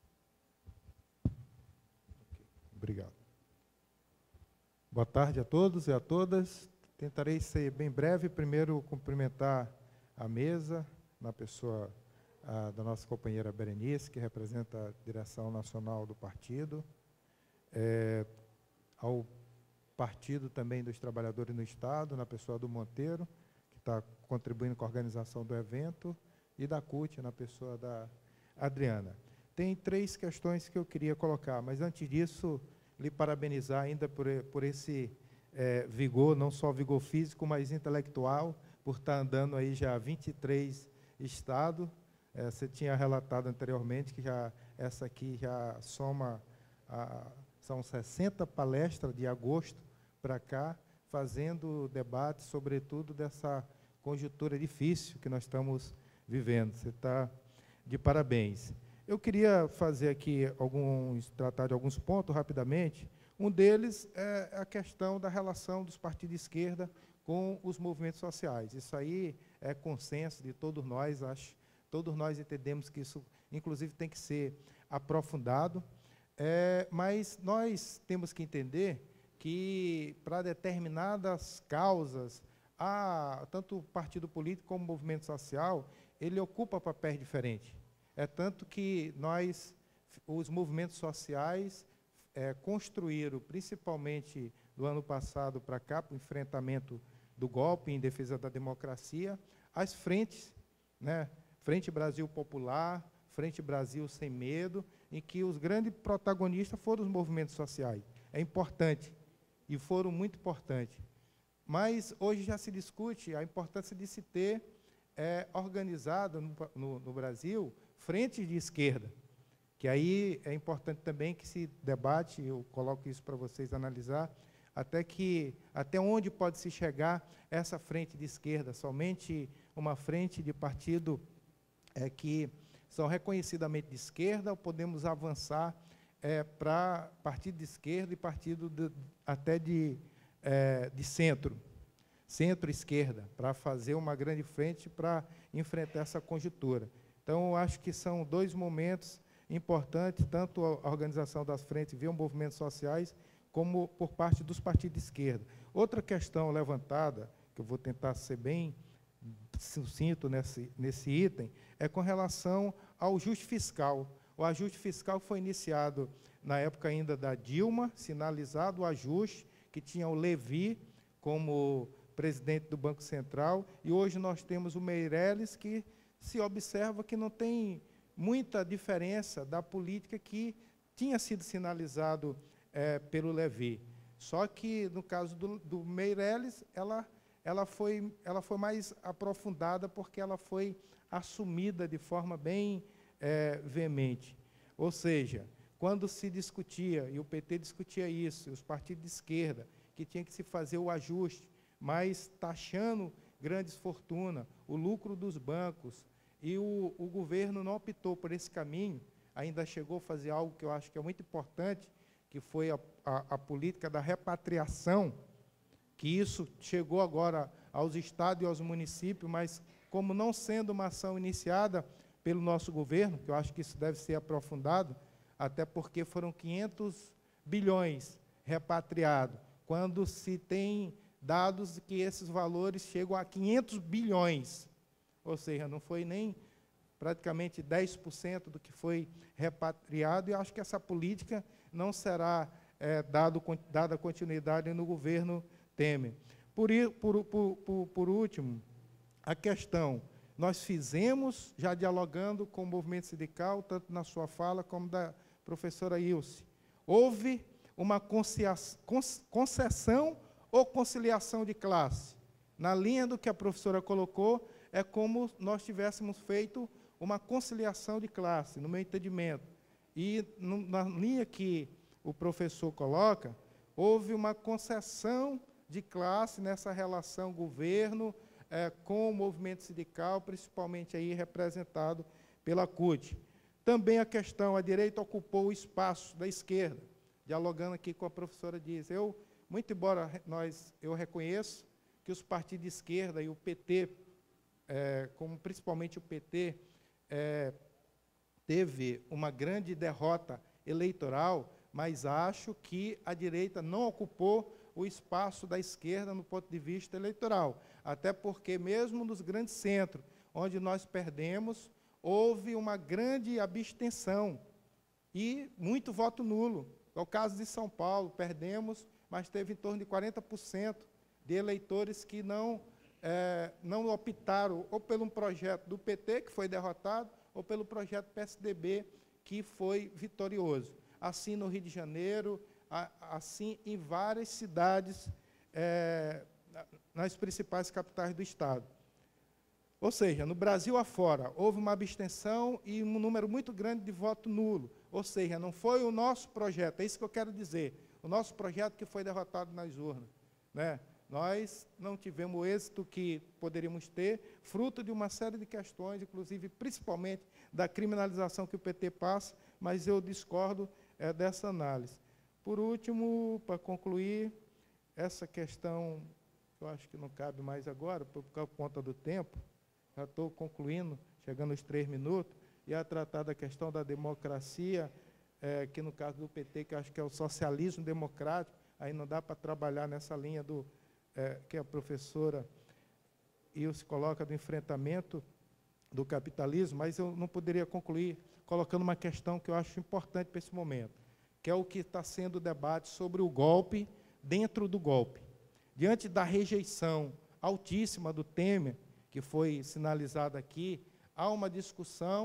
Obrigado. Boa tarde a todos e a todas. Tentarei ser bem breve. Primeiro, cumprimentar a mesa, na pessoa a, da nossa companheira Berenice, que representa a direção nacional do partido, é, ao Partido também dos Trabalhadores no Estado, na pessoa do Monteiro, que está contribuindo com a organização do evento, e da C U T, na pessoa da Adriana. Tem três questões que eu queria colocar, mas, antes disso, lhe parabenizar ainda por, por esse é, vigor, não só vigor físico, mas intelectual, por estar andando aí já vinte e três estados. É, você tinha relatado anteriormente que já, essa aqui já soma, a, são sessenta palestras de agosto para cá, fazendo debate, sobretudo, dessa conjuntura difícil que nós estamos vivendo. Você está de parabéns. Eu queria fazer aqui alguns, tratar de alguns pontos rapidamente. Um deles é a questão da relação dos partidos de esquerda com os movimentos sociais. Isso aí é consenso de todos nós, acho. Todos nós entendemos que isso, inclusive, tem que ser aprofundado. É, mas nós temos que entender que, para determinadas causas, há, tanto o partido político como o movimento social, ele ocupa papéis diferentes. É tanto que nós, os movimentos sociais, é, construíram, principalmente do ano passado para cá, para o enfrentamento do golpe em defesa da democracia, as frentes, né? Frente Brasil Popular, Frente Brasil Sem Medo, em que os grandes protagonistas foram os movimentos sociais. É importante, e foram muito importantes. Mas hoje já se discute a importância de se ter é, organizado no, no, no Brasil frentes de esquerda, que aí é importante também que se debate, eu coloco isso para vocês analisar, até, que, até onde pode se chegar essa frente de esquerda, somente uma frente de partido é, que são reconhecidamente de esquerda, ou podemos avançar é, para partido de esquerda e partido de, até de, é, de centro, centro-esquerda, para fazer uma grande frente para enfrentar essa conjuntura. Então, eu acho que são dois momentos importantes, tanto a organização das frentes via movimentos sociais, como por parte dos partidos de esquerda. Outra questão levantada, que eu vou tentar ser bem sucinto nesse, nesse item, é com relação ao ajuste fiscal. O ajuste fiscal foi iniciado na época ainda da Dilma, sinalizado o ajuste, que tinha o Levi como presidente do Banco Central, e hoje nós temos o Meirelles, que se observa que não tem muita diferença da política que tinha sido sinalizado é, pelo Levi. Só que, no caso do, do Meirelles, ela, ela, foi, ela foi mais aprofundada, porque ela foi assumida de forma bem é, veemente. Ou seja, quando se discutia, e o P T discutia isso, os partidos de esquerda, que tinha que se fazer o ajuste, mas taxando grandes fortunas, o lucro dos bancos, e o, o governo não optou por esse caminho, ainda chegou a fazer algo que eu acho que é muito importante, que foi a, a, a política da repatriação, que isso chegou agora aos estados e aos municípios, mas como não sendo uma ação iniciada pelo nosso governo, que eu acho que isso deve ser aprofundado, até porque foram quinhentos bilhões repatriados, quando se tem dados que esses valores chegam a quinhentos bilhões, ou seja, não foi nem praticamente dez por cento do que foi repatriado, e acho que essa política não será é, dado, dada continuidade no governo Temer. Por, por, por, por, por último, a questão, nós fizemos, já dialogando com o movimento sindical, tanto na sua fala como da professora Ilse, houve uma concessão ou conciliação de classe. Na linha do que a professora colocou, é como nós tivéssemos feito uma conciliação de classe, no meu entendimento. E, no, na linha que o professor coloca, houve uma concessão de classe nessa relação governo é, com o movimento sindical, principalmente aí representado pela C U T. Também a questão, a direita ocupou o espaço da esquerda, dialogando aqui com a professora Dias. Eu, muito embora nós, eu reconheço que os partidos de esquerda e o P T, é, como principalmente o P T, é, teve uma grande derrota eleitoral, mas acho que a direita não ocupou o espaço da esquerda no ponto de vista eleitoral, até porque mesmo nos grandes centros, onde nós perdemos, houve uma grande abstenção e muito voto nulo. É o caso de São Paulo, perdemos, mas teve em torno de quarenta por cento de eleitores que não, é, não optaram ou pelo um projeto do P T, que foi derrotado, ou pelo projeto P S D B, que foi vitorioso. Assim no Rio de Janeiro, a, assim em várias cidades, é, nas principais capitais do Estado. Ou seja, no Brasil afora, houve uma abstenção e um número muito grande de voto nulo. Ou seja, não foi o nosso projeto, é isso que eu quero dizer, o nosso projeto que foi derrotado nas urnas, né? Nós não tivemos o êxito que poderíamos ter, fruto de uma série de questões, inclusive, principalmente, da criminalização que o P T passa, mas eu discordo é, dessa análise. Por último, para concluir, essa questão, eu acho que não cabe mais agora, por conta do tempo, já estou concluindo, chegando aos três minutos, e a tratar da questão da democracia, é, que no caso do P T, que eu acho que é o socialismo democrático, aí não dá para trabalhar nessa linha do, é, que a professora Ilse coloca, do enfrentamento do capitalismo, mas eu não poderia concluir colocando uma questão que eu acho importante para esse momento, que é o que está sendo o debate sobre o golpe dentro do golpe. Diante da rejeição altíssima do Temer, que foi sinalizada aqui, há uma discussão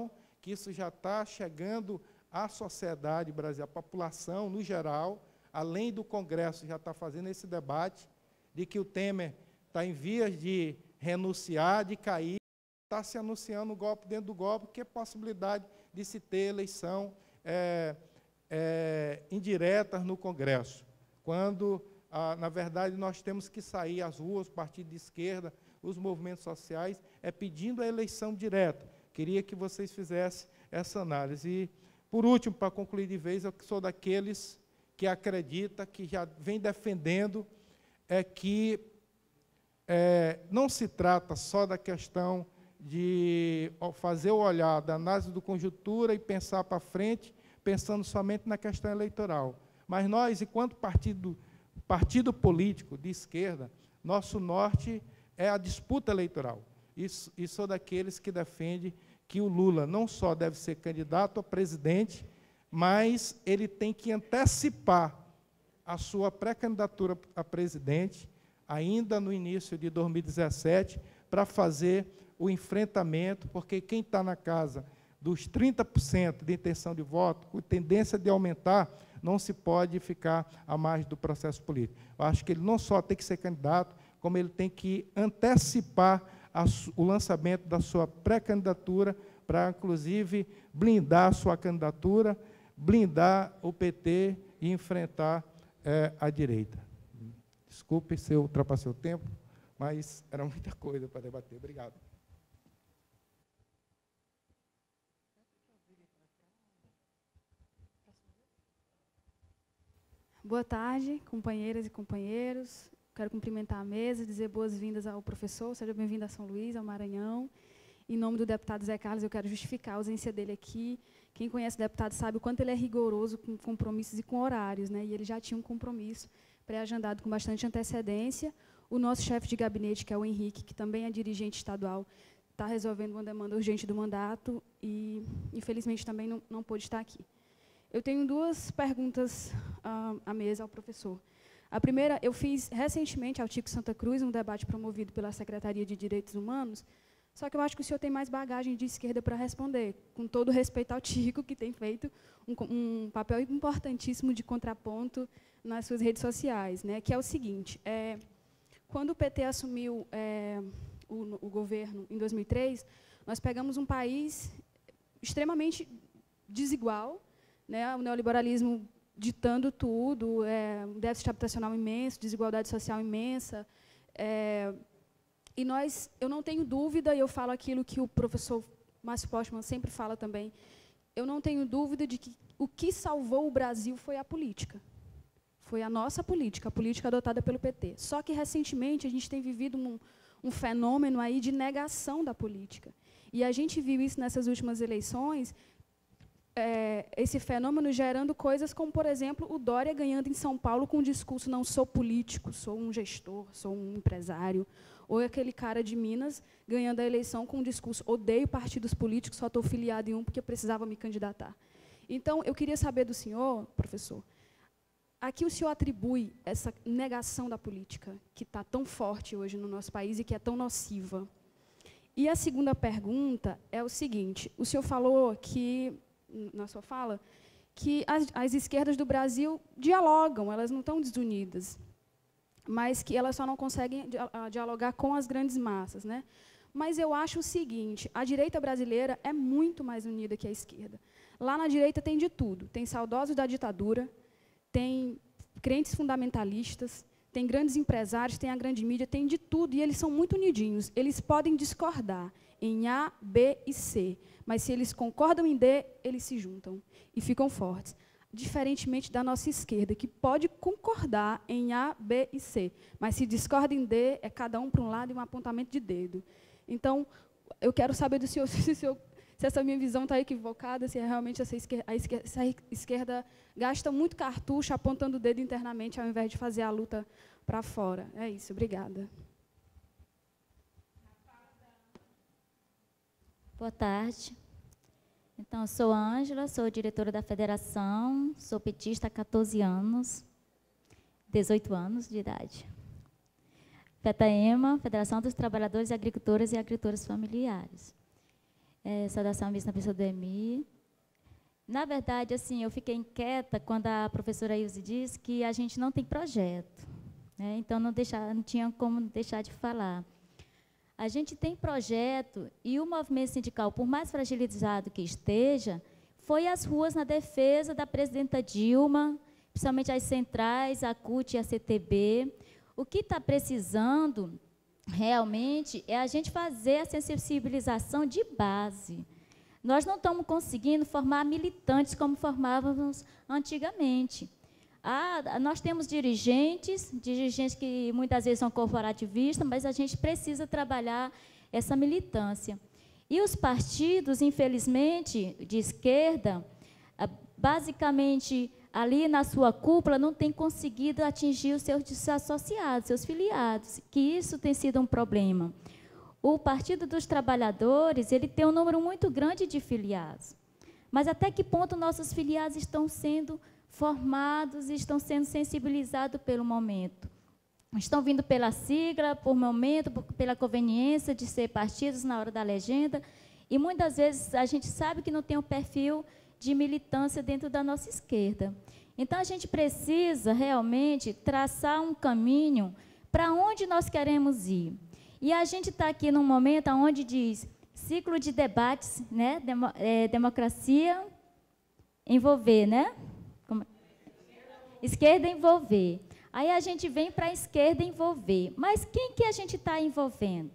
que isso já está chegando à sociedade brasileira, à população no geral, além do Congresso já está fazendo esse debate, de que o Temer está em vias de renunciar, de cair, está se anunciando um golpe dentro do golpe, que é possibilidade de se ter eleição é, é, indiretas no Congresso, quando, ah, na verdade, nós temos que sair às ruas, partido de esquerda, os movimentos sociais, é pedindo a eleição direta. Queria que vocês fizessem essa análise. E, por último, para concluir de vez, eu sou daqueles que acredita, que já vem defendendo, é que é, não se trata só da questão de fazer o olhar da análise do conjuntura e pensar para frente, pensando somente na questão eleitoral. Mas nós, enquanto partido, partido político de esquerda, nosso norte é a disputa eleitoral. E, e sou daqueles que defendem que o Lula não só deve ser candidato a presidente, mas ele tem que antecipar a sua pré-candidatura a presidente, ainda no início de dois mil e dezessete, para fazer o enfrentamento, porque quem está na casa dos trinta por cento de intenção de voto, com tendência de aumentar, não se pode ficar à margem do processo político. Eu acho que ele não só tem que ser candidato, como ele tem que antecipar a, o lançamento da sua pré-candidatura, para, inclusive, blindar a sua candidatura, blindar o P T e enfrentar é, a direita. Desculpe se eu ultrapassei o tempo, mas era muita coisa para debater. Obrigado. Boa tarde, companheiras e companheiros. Quero cumprimentar a mesa, dizer boas-vindas ao professor, seja bem-vindo a São Luís, ao Maranhão. Em nome do deputado Zé Carlos, eu quero justificar a ausência dele aqui. Quem conhece o deputado sabe o quanto ele é rigoroso com compromissos e com horários, né? E ele já tinha um compromisso pré-agendado com bastante antecedência. O nosso chefe de gabinete, que é o Henrique, que também é dirigente estadual, está resolvendo uma demanda urgente do mandato e, infelizmente, também não, não pôde estar aqui. Eu tenho duas perguntas uh, à mesa ao professor. A primeira, eu fiz recentemente ao Tico Santa Cruz um debate promovido pela Secretaria de Direitos Humanos, só que eu acho que o senhor tem mais bagagem de esquerda para responder, com todo respeito ao Tico, que tem feito um, um papel importantíssimo de contraponto nas suas redes sociais, né, que é o seguinte, é, quando o P T assumiu é, o, o governo em dois mil e três, nós pegamos um país extremamente desigual, né, o neoliberalismo ditando tudo, é, um déficit habitacional imenso, desigualdade social imensa, é, e nós, eu não tenho dúvida, e eu falo aquilo que o professor Márcio Postman sempre fala também, eu não tenho dúvida de que o que salvou o Brasil foi a política. Foi a nossa política, a política adotada pelo P T. Só que, recentemente, a gente tem vivido um, um fenômeno aí de negação da política. E a gente viu isso nessas últimas eleições, é, esse fenômeno gerando coisas como, por exemplo, o Dória ganhando em São Paulo com o discurso não sou político, sou um gestor, sou um empresário, ou aquele cara de Minas ganhando a eleição com o discurso odeio partidos políticos, só estou filiado em um porque eu precisava me candidatar. Então, eu queria saber do senhor, professor, a que o senhor atribui essa negação da política, que está tão forte hoje no nosso país e que é tão nociva? E a segunda pergunta é o seguinte, o senhor falou que, na sua fala, que as, as esquerdas do Brasil dialogam, elas não estão desunidas, mas que elas só não conseguem dialogar com as grandes massas, né? Mas eu acho o seguinte, a direita brasileira é muito mais unida que a esquerda. Lá na direita tem de tudo, tem saudosos da ditadura, tem crentes fundamentalistas, tem grandes empresários, tem a grande mídia, tem de tudo, e eles são muito unidinhos. Eles podem discordar em A, B e C, mas se eles concordam em D, eles se juntam e ficam fortes. Diferentemente da nossa esquerda, que pode concordar em A, B e C, mas se discorda em D, é cada um para um lado e um apontamento de dedo. Então, eu quero saber do senhor se, o senhor, se essa minha visão está equivocada, se é realmente essa esquerda, a esquerda, essa esquerda gasta muito cartucho apontando o dedo internamente, ao invés de fazer a luta para fora. É isso, obrigada. Boa tarde. Então, eu sou Ângela, sou diretora da federação, sou petista há quatorze anos, dezoito anos de idade. FETAEMA, Federação dos Trabalhadores, Agricultores e Agricultoras Familiares. É, saudação à missa na pessoa do Emi. Na verdade, assim, eu fiquei inquieta quando a professora Ilse disse que a gente não tem projeto, né? Então, não, deixar, não tinha como deixar de falar. A gente tem projeto e o movimento sindical, por mais fragilizado que esteja, foi às ruas na defesa da presidenta Dilma, principalmente as centrais, a C U T e a C T B. O que está precisando, realmente, é a gente fazer a sensibilização de base. Nós não estamos conseguindo formar militantes como formávamos antigamente. Ah, nós temos dirigentes, dirigentes que muitas vezes são corporativistas, mas a gente precisa trabalhar essa militância. E os partidos, infelizmente, de esquerda, basicamente, ali na sua cúpula, não têm conseguido atingir os seus associados, seus filiados, que isso tem sido um problema. O Partido dos Trabalhadores, ele tem um número muito grande de filiados. Mas até que ponto nossos filiados estão sendo formados e estão sendo sensibilizados pelo momento? Estão vindo pela sigla, por momento, por, pela conveniência de ser partidos na hora da legenda, e muitas vezes a gente sabe que não tem um perfil de militância dentro da nossa esquerda. Então, a gente precisa realmente traçar um caminho para onde nós queremos ir. E a gente está aqui num momento onde diz ciclo de debates, né? Demo, é, democracia envolver, né? Como? Esquerda envolver. Aí a gente vem para a esquerda envolver. Mas quem que a gente está envolvendo?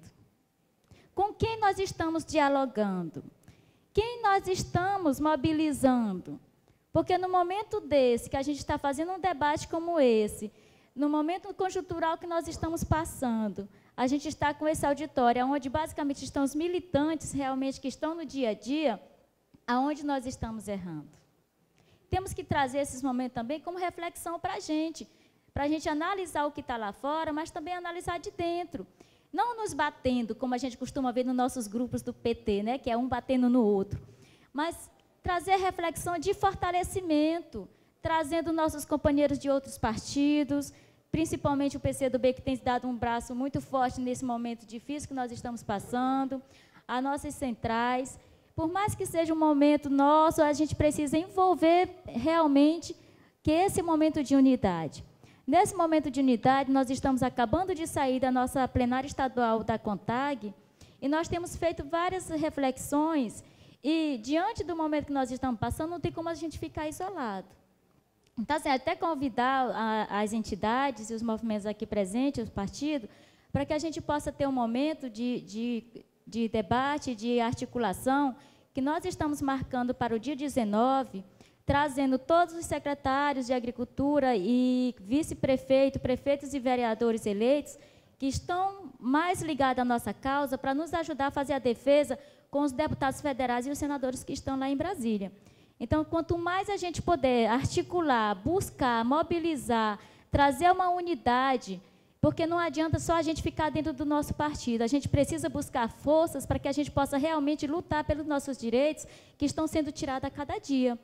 Com quem nós estamos dialogando? Quem nós estamos mobilizando? Porque no momento desse, que a gente está fazendo um debate como esse, no momento conjuntural que nós estamos passando, a gente está com esse auditório, onde basicamente estão os militantes realmente que estão no dia a dia, aonde nós estamos errando. Temos que trazer esses momentos também como reflexão para a gente, para a gente analisar o que está lá fora, mas também analisar de dentro. Não nos batendo, como a gente costuma ver nos nossos grupos do P T, né, que é um batendo no outro, mas trazer reflexão de fortalecimento, trazendo nossos companheiros de outros partidos, principalmente o P C do B, que tem dado um braço muito forte nesse momento difícil que nós estamos passando, as nossas centrais. Por mais que seja um momento nosso, a gente precisa envolver realmente que esse momento de unidade. Nesse momento de unidade, nós estamos acabando de sair da nossa plenária estadual da CONTAG, e nós temos feito várias reflexões, e, diante do momento que nós estamos passando, não tem como a gente ficar isolado. Então, assim, até convidar a, as entidades e os movimentos aqui presentes, os partidos, para que a gente possa ter um momento de, de, de debate, de articulação, que nós estamos marcando para o dia dezenove, trazendo todos os secretários de Agricultura e vice-prefeito, prefeitos e vereadores eleitos, que estão mais ligados à nossa causa, para nos ajudar a fazer a defesa com os deputados federais e os senadores que estão lá em Brasília. Então, quanto mais a gente puder articular, buscar, mobilizar, trazer uma unidade, porque não adianta só a gente ficar dentro do nosso partido, a gente precisa buscar forças para que a gente possa realmente lutar pelos nossos direitos que estão sendo tirados a cada dia.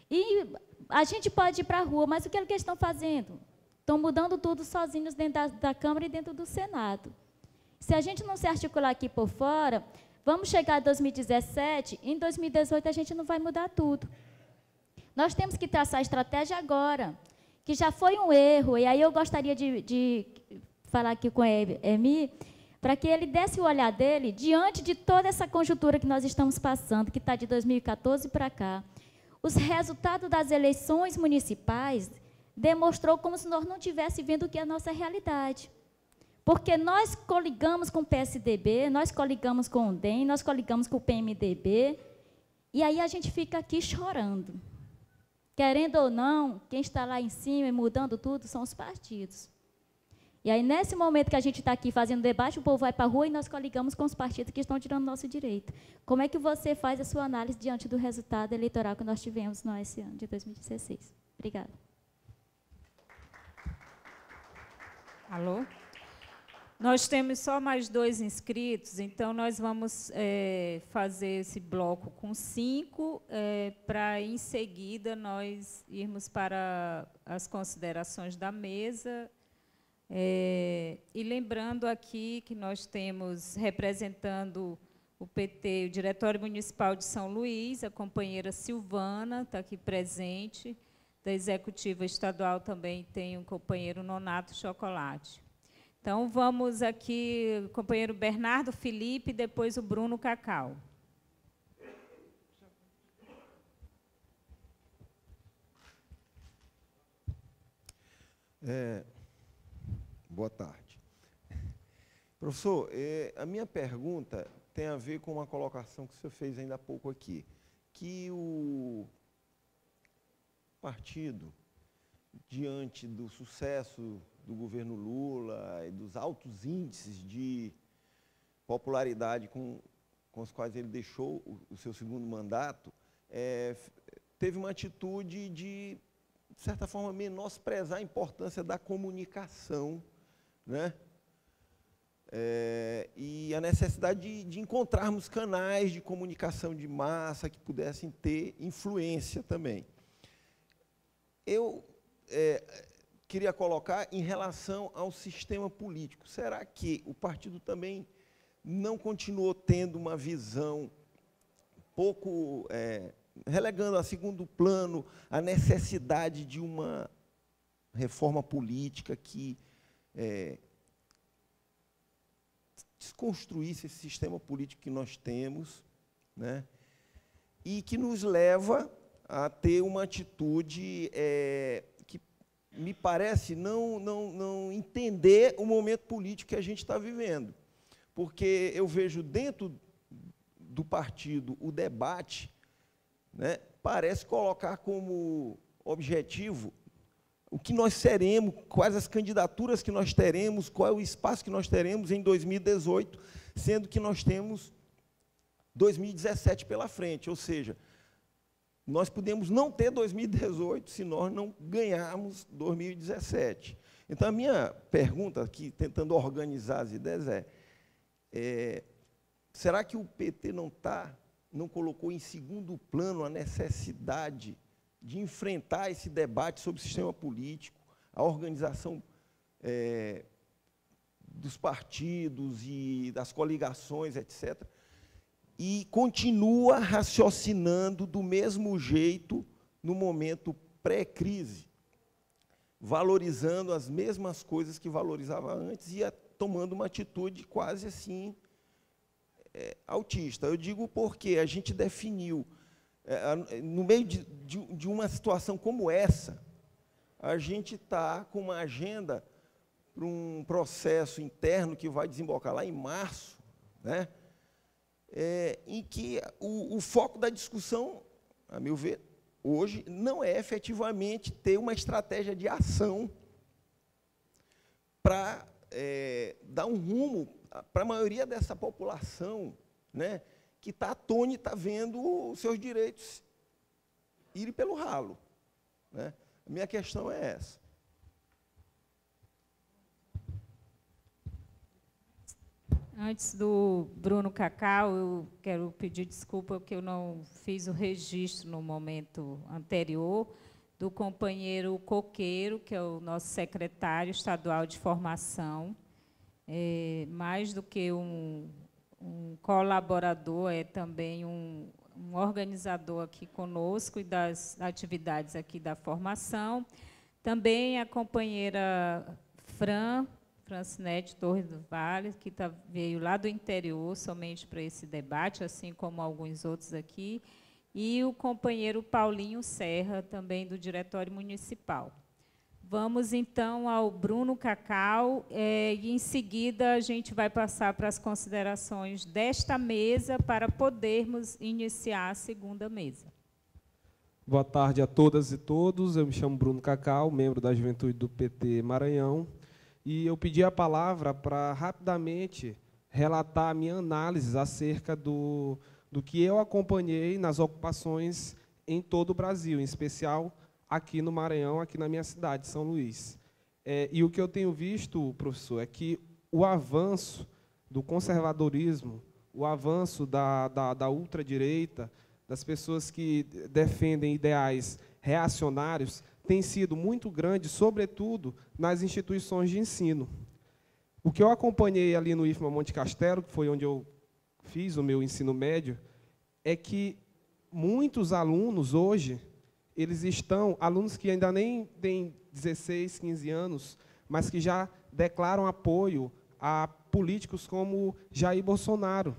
E a gente pode ir para a rua, mas o que eles estão fazendo? Estão mudando tudo sozinhos dentro da, da Câmara e dentro do Senado. Se a gente não se articular aqui por fora, vamos chegar em dois mil e dezessete, em dois mil e dezoito a gente não vai mudar tudo. Nós temos que traçar a estratégia agora, que já foi um erro, e aí eu gostaria de, de falar aqui com o Emi, para que ele desse o olhar dele diante de toda essa conjuntura que nós estamos passando, que está de dois mil e quatorze para cá. Os resultados das eleições municipais demonstrou como se nós não estivéssemos vendo o que é a nossa realidade. Porque nós coligamos com o P S D B, nós coligamos com o D E M, nós coligamos com o P M D B, e aí a gente fica aqui chorando. Querendo ou não, quem está lá em cima e mudando tudo são os partidos. E aí, nesse momento que a gente está aqui fazendo debate, o povo vai para a rua e nós coligamos com os partidos que estão tirando nosso direito. Como é que você faz a sua análise diante do resultado eleitoral que nós tivemos nesse ano de dois mil e dezesseis? Obrigada. Alô? Nós temos só mais dois inscritos, então nós vamos é, fazer esse bloco com cinco, é, para, em seguida, nós irmos para as considerações da mesa. É, e lembrando aqui que nós temos, representando o P T, o Diretório Municipal de São Luís, a companheira Silvana está aqui presente, da Executiva Estadual também tem o companheiro Nonato Chocolate. Então, vamos aqui, o companheiro Bernardo Felipe, depois o Bruno Cacau. É, boa tarde. Professor, é, a minha pergunta tem a ver com uma colocação que o senhor fez ainda há pouco aqui, que o partido, diante do sucesso do governo Lula e dos altos índices de popularidade com, com os quais ele deixou o, o seu segundo mandato, é, teve uma atitude de, de certa forma, menosprezar a importância da comunicação, né? É, e a necessidade de, de encontrarmos canais de comunicação de massa que pudessem ter influência também. Eu é, queria colocar em relação ao sistema político. Será que o partido também não continuou tendo uma visão pouco é, relegando a segundo plano a necessidade de uma reforma política que é, desconstruísse esse sistema político que nós temos, né, e que nos leva a ter uma atitude é, que me parece não, não, não entender o momento político que a gente está vivendo. Porque eu vejo dentro do partido o debate, né, parece colocar como objetivo o que nós seremos, quais as candidaturas que nós teremos, qual é o espaço que nós teremos em dois mil e dezoito, sendo que nós temos dois mil e dezessete pela frente, ou seja, nós podemos não ter dois mil e dezoito se nós não ganharmos dois mil e dezessete. Então, a minha pergunta aqui, tentando organizar as ideias, é, é será que o P T não, tá, não colocou em segundo plano a necessidade de enfrentar esse debate sobre o sistema político, a organização é, dos partidos e das coligações, etcétera, e continua raciocinando do mesmo jeito no momento pré-crise, valorizando as mesmas coisas que valorizava antes e tomando uma atitude quase assim é, autista. Eu digo porque a gente definiu, é, no meio de, de, de uma situação como essa, a gente está com uma agenda para um processo interno que vai desembocar lá em março, né? É, em que o, o foco da discussão, a meu ver, hoje, não é efetivamente ter uma estratégia de ação para é, dar um rumo para a maioria dessa população, né, que está atônita vendo os seus direitos irem pelo ralo, né? A minha questão é essa. Antes do Bruno Cacau, eu quero pedir desculpa porque eu não fiz o registro no momento anterior do companheiro Coqueiro, que é o nosso secretário estadual de formação. É, mais do que um, um colaborador, é também um, um organizador aqui conosco e das atividades aqui da formação. Também a companheira Fran, Francinete Torres do Vale, que tá, veio lá do interior somente para esse debate, assim como alguns outros aqui, e o companheiro Paulinho Serra, também do Diretório Municipal. Vamos, então, ao Bruno Cacau, é, e, em seguida, a gente vai passar para as considerações desta mesa para podermos iniciar a segunda mesa. Boa tarde a todas e todos. Eu me chamo Bruno Cacau, membro da Juventude do P T Maranhão. E eu pedi a palavra para, rapidamente, relatar a minha análise acerca do, do que eu acompanhei nas ocupações em todo o Brasil, em especial aqui no Maranhão, aqui na minha cidade, São Luís. É, e o que eu tenho visto, professor, é que o avanço do conservadorismo, o avanço da, da, da ultradireita, das pessoas que defendem ideais reacionários, tem sido muito grande, sobretudo nas instituições de ensino. O que eu acompanhei ali no I F M A Monte Castelo, que foi onde eu fiz o meu ensino médio, é que muitos alunos hoje, eles estão, alunos que ainda nem têm dezesseis, quinze anos, mas que já declaram apoio a políticos como Jair Bolsonaro.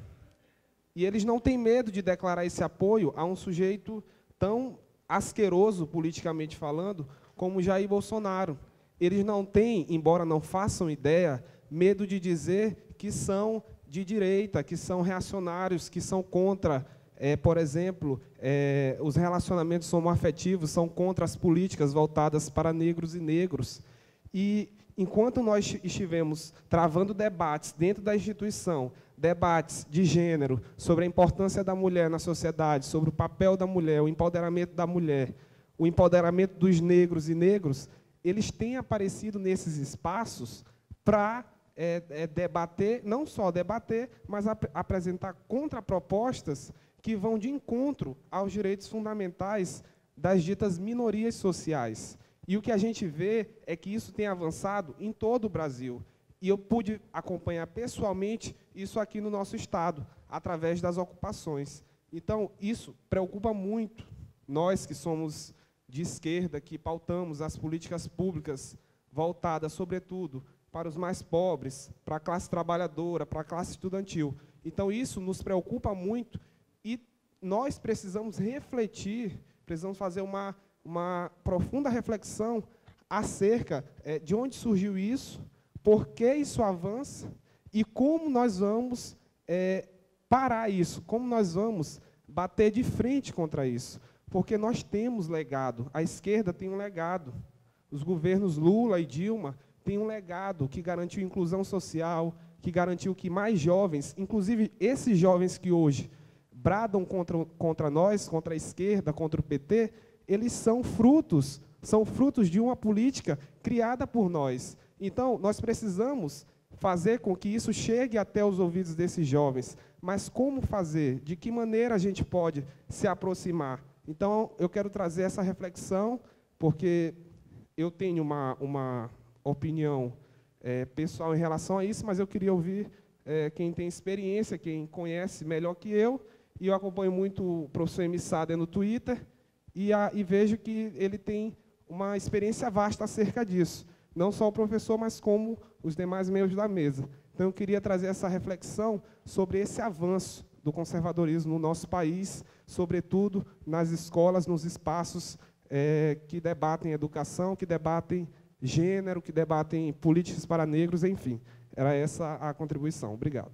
E eles não têm medo de declarar esse apoio a um sujeito tão asqueroso, politicamente falando, como Jair Bolsonaro. Eles não têm, embora não façam ideia, medo de dizer que são de direita, que são reacionários, que são contra, é, por exemplo, é, os relacionamentos homoafetivos, são contra as políticas voltadas para negros e negros. E, enquanto nós estivemos travando debates dentro da instituição, debates de gênero, sobre a importância da mulher na sociedade, sobre o papel da mulher, o empoderamento da mulher, o empoderamento dos negros e negros, eles têm aparecido nesses espaços para é, é, debater, não só debater, mas ap apresentar contrapropostas que vão de encontro aos direitos fundamentais das ditas minorias sociais. E o que a gente vê é que isso tem avançado em todo o Brasil. E eu pude acompanhar pessoalmente isso aqui no nosso estado, através das ocupações. Então, isso preocupa muito nós que somos de esquerda, que pautamos as políticas públicas voltadas, sobretudo, para os mais pobres, para a classe trabalhadora, para a classe estudantil. Então, isso nos preocupa muito e nós precisamos refletir, precisamos fazer uma, uma profunda reflexão acerca é, de onde surgiu isso, por que isso avança e como nós vamos é, parar isso, como nós vamos bater de frente contra isso. Porque nós temos legado, a esquerda tem um legado. Os governos Lula e Dilma têm um legado que garantiu inclusão social, que garantiu que mais jovens, inclusive esses jovens que hoje bradam contra, contra nós, contra a esquerda, contra o P T, eles são frutos, são frutos de uma política criada por nós. Então, nós precisamos fazer com que isso chegue até os ouvidos desses jovens. Mas como fazer? De que maneira a gente pode se aproximar? Então, eu quero trazer essa reflexão, porque eu tenho uma, uma opinião é, pessoal em relação a isso, mas eu queria ouvir é, quem tem experiência, quem conhece melhor que eu, e eu acompanho muito o professor Emissader no Twitter, e, a, e vejo que ele tem uma experiência vasta acerca disso. Não só o professor, mas como os demais membros da mesa. Então, eu queria trazer essa reflexão sobre esse avanço do conservadorismo no nosso país, sobretudo nas escolas, nos espaços é, que debatem educação, que debatem gênero, que debatem políticas para negros, enfim. Era essa a contribuição. Obrigado.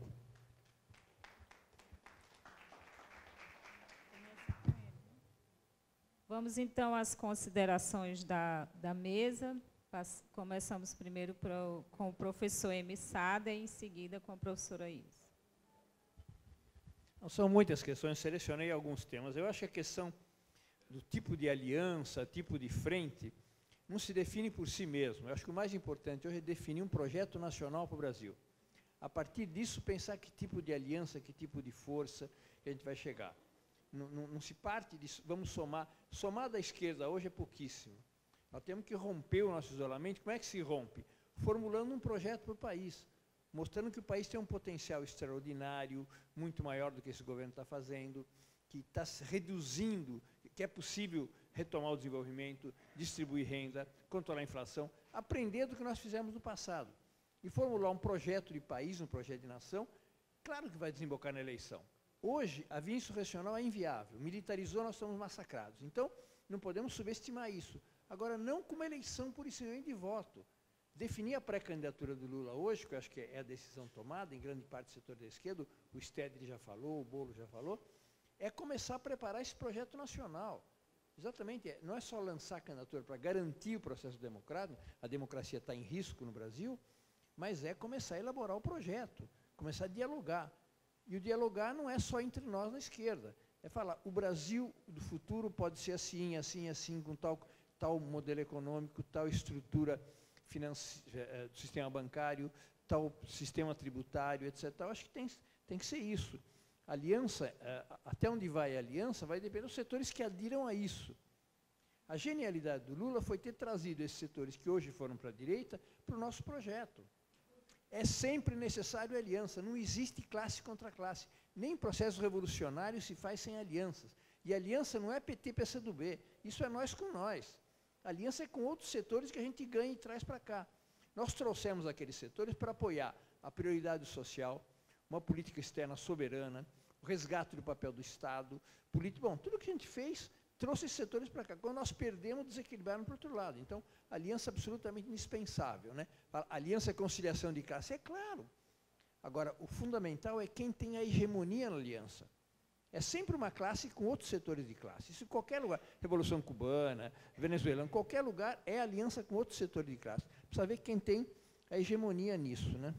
Vamos, então, às considerações da, da mesa. Começamos primeiro pro, com o professor Emissader e, em seguida, com a professora Ilse. São muitas questões, selecionei alguns temas. Eu acho que a questão do tipo de aliança, tipo de frente, não se define por si mesmo. Eu acho que o mais importante hoje é definir um projeto nacional para o Brasil. A partir disso, pensar que tipo de aliança, que tipo de força que a gente vai chegar. Não, não, não se parte disso, vamos somar. Somar da esquerda hoje é pouquíssimo. Nós temos que romper o nosso isolamento. Como é que se rompe? Formulando um projeto para o país, mostrando que o país tem um potencial extraordinário, muito maior do que esse governo está fazendo, que está reduzindo, que é possível retomar o desenvolvimento, distribuir renda, controlar a inflação, aprender do que nós fizemos no passado e formular um projeto de país, um projeto de nação, claro que vai desembocar na eleição. Hoje, a via insurrecional é inviável, militarizou, nós estamos massacrados. Então, não podemos subestimar isso. Agora, não como eleição por instrumento de voto. Definir a pré-candidatura do Lula hoje, que eu acho que é a decisão tomada, em grande parte do setor da esquerda, o Stedley já falou, o Bolo já falou, é começar a preparar esse projeto nacional. Exatamente, é, não é só lançar a candidatura para garantir o processo democrático, a democracia está em risco no Brasil, mas é começar a elaborar o projeto, começar a dialogar. E o dialogar não é só entre nós na esquerda, é falar, o Brasil do futuro pode ser assim, assim, assim, com tal, tal modelo econômico, tal estrutura financeira, do sistema bancário, tal sistema tributário, etcétera. Eu acho que tem, tem que ser isso. A aliança, até onde vai a aliança, vai depender dos setores que adiram a isso. A genialidade do Lula foi ter trazido esses setores que hoje foram para a direita para o nosso projeto. É sempre necessário aliança, não existe classe contra classe. Nem processo revolucionário se faz sem alianças. E aliança não é P T, P C do B, isso é nós com nós. Aliança é com outros setores que a gente ganha e traz para cá. Nós trouxemos aqueles setores para apoiar a prioridade social, uma política externa soberana, o resgate do papel do Estado, política, bom, tudo que a gente fez trouxe esses setores para cá. Quando nós perdemos, desequilibraram para o outro lado. Então, aliança absolutamente indispensável, né? Aliança e conciliação de classe, é claro. Agora, o fundamental é quem tem a hegemonia na aliança. É sempre uma classe com outros setores de classe. Isso em qualquer lugar, Revolução Cubana, Venezuelana, qualquer lugar é aliança com outros setores de classe. Precisa ver quem tem a hegemonia nisso, né?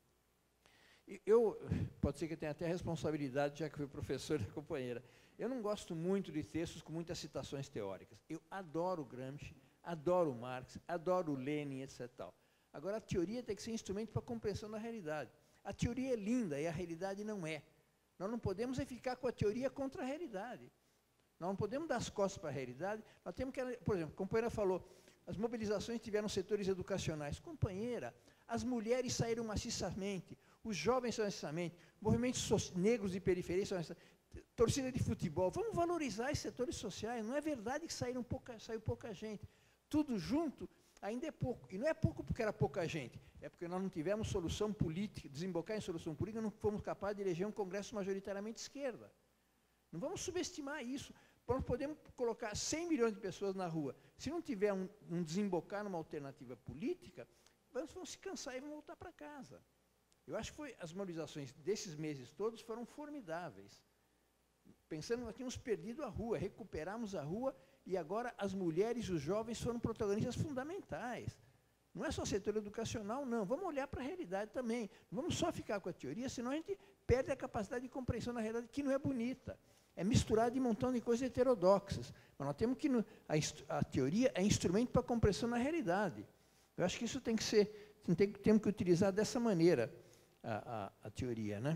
Eu, pode ser que eu tenha até responsabilidade, já que fui professor da companheira. Eu não gosto muito de textos com muitas citações teóricas. Eu adoro Gramsci, adoro Marx, adoro Lenin, etcétera. Agora, a teoria tem que ser instrumento para a compreensão da realidade. A teoria é linda e a realidade não é. Nós não podemos é ficar com a teoria contra a realidade. Nós não podemos dar as costas para a realidade. Nós temos que, por exemplo, a companheira falou, as mobilizações tiveram setores educacionais. Companheira, as mulheres saíram maciçamente, os jovens são maciçamente, movimentos negros de periferia são maciçamente, torcida de futebol. Vamos valorizar esses setores sociais. Não é verdade que saíram pouca, saiu pouca gente. Tudo junto ainda é pouco. E não é pouco porque era pouca gente, é porque nós não tivemos solução política, desembocar em solução política, não fomos capazes de eleger um Congresso majoritariamente de esquerda. Não vamos subestimar isso. Nós podemos colocar cem milhões de pessoas na rua. Se não tiver um, um desembocar numa alternativa política, vamos, vamos se cansar e vamos voltar para casa. Eu acho que foi, as mobilizações desses meses todos foram formidáveis. Pensando que nós tínhamos perdido a rua, recuperamos a rua, e agora as mulheres e os jovens foram protagonistas fundamentais. Não é só setor educacional, não. Vamos olhar para a realidade também. Não vamos só ficar com a teoria, senão a gente perde a capacidade de compreensão da realidade, que não é bonita. É misturado de um montão de coisas heterodoxas. Mas nós temos que... A, a teoria é instrumento para a compreensão da realidade. Eu acho que isso tem que ser... Tem, temos que utilizar dessa maneira a, a, a teoria, né?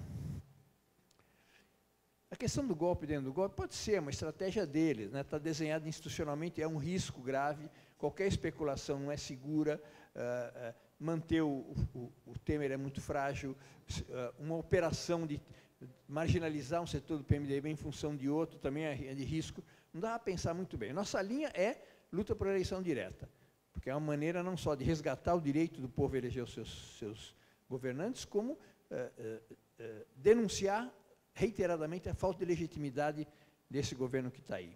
A questão do golpe dentro do golpe pode ser uma estratégia deles, né? Está desenhado institucionalmente, é um risco grave, qualquer especulação não é segura, uh, uh, manter o, o, o Temer é muito frágil, uh, uma operação de marginalizar um setor do P M D B em função de outro também é de risco, não dá a pensar muito bem. Nossa linha é luta por eleição direta, porque é uma maneira não só de resgatar o direito do povo a eleger os seus, seus governantes, como uh, uh, uh, denunciar reiteradamente a falta de legitimidade desse governo que está aí.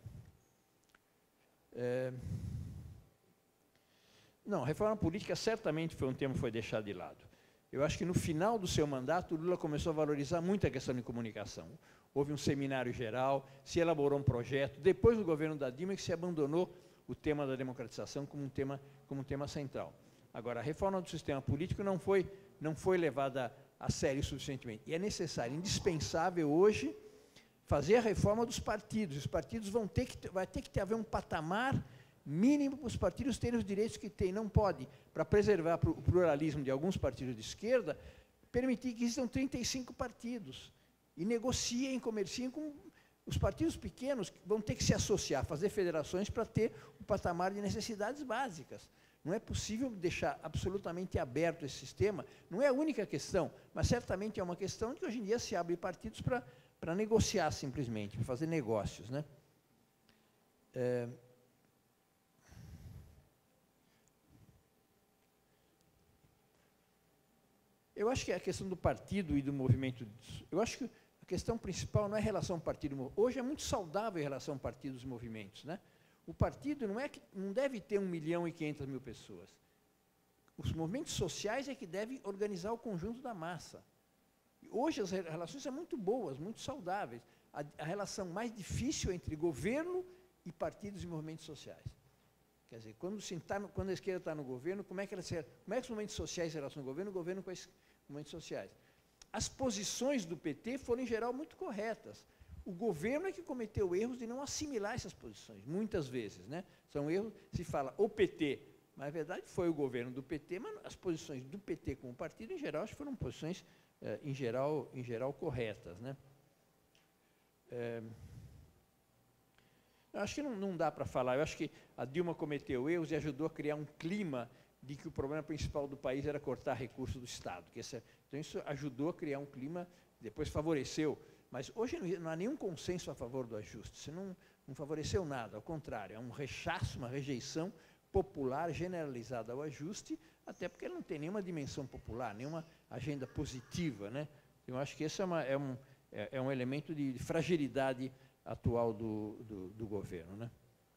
É... Não, a reforma política certamente foi um tema que foi deixado de lado. Eu acho que no final do seu mandato, o Lula começou a valorizar muito a questão de comunicação. Houve um seminário geral, se elaborou um projeto, depois do governo da Dilma, que se abandonou o tema da democratização como um tema, como um tema central. Agora, a reforma do sistema político não foi, não foi levada a sério suficientemente. E é necessário, indispensável hoje, fazer a reforma dos partidos. Os partidos vão ter que, vai ter que ter, haver um patamar mínimo para os partidos terem os direitos que têm. Não pode, para preservar o pluralismo de alguns partidos de esquerda, permitir que existam trinta e cinco partidos e negociem, comerciem com os partidos pequenos, que vão ter que se associar, fazer federações para ter o patamar de necessidades básicas. Não é possível deixar absolutamente aberto esse sistema. Não é a única questão, mas certamente é uma questão de que hoje em dia se abre partidos para, para negociar simplesmente, para fazer negócios, né? É... Eu acho que a questão do partido e do movimento, eu acho que a questão principal não é a relação partido. Hoje é muito saudável a relação partidos e movimentos, né? O partido não, é que, não deve ter um milhão e quinhentas mil pessoas. Os movimentos sociais é que devem organizar o conjunto da massa. Hoje as relações são muito boas, muito saudáveis. A, a relação mais difícil é entre governo e partidos e movimentos sociais. Quer dizer, quando, se tá no, quando a esquerda está no governo, como é, que ela se, como é que os movimentos sociais se relacionam com o governo, o governo com os movimentos sociais? As posições do P T foram, em geral, muito corretas. O governo é que cometeu erros de não assimilar essas posições, muitas vezes, né? São erros, se fala o P T, mas, na verdade, foi o governo do P T, mas as posições do P T como partido, em geral, acho que foram posições, eh, em, geral, em geral, corretas, né? É, eu acho que não, não dá para falar, eu acho que a Dilma cometeu erros e ajudou a criar um clima de que o problema principal do país era cortar recursos do Estado. Que essa, então, isso ajudou a criar um clima, depois favoreceu Mas hoje não, não há nenhum consenso a favor do ajuste. Isso não, não favoreceu nada, ao contrário, é um rechaço, uma rejeição popular generalizada ao ajuste, até porque ele não tem nenhuma dimensão popular, nenhuma agenda positiva, né? Eu acho que esse é, uma, é, um, é, é um elemento de fragilidade atual do, do, do governo, né?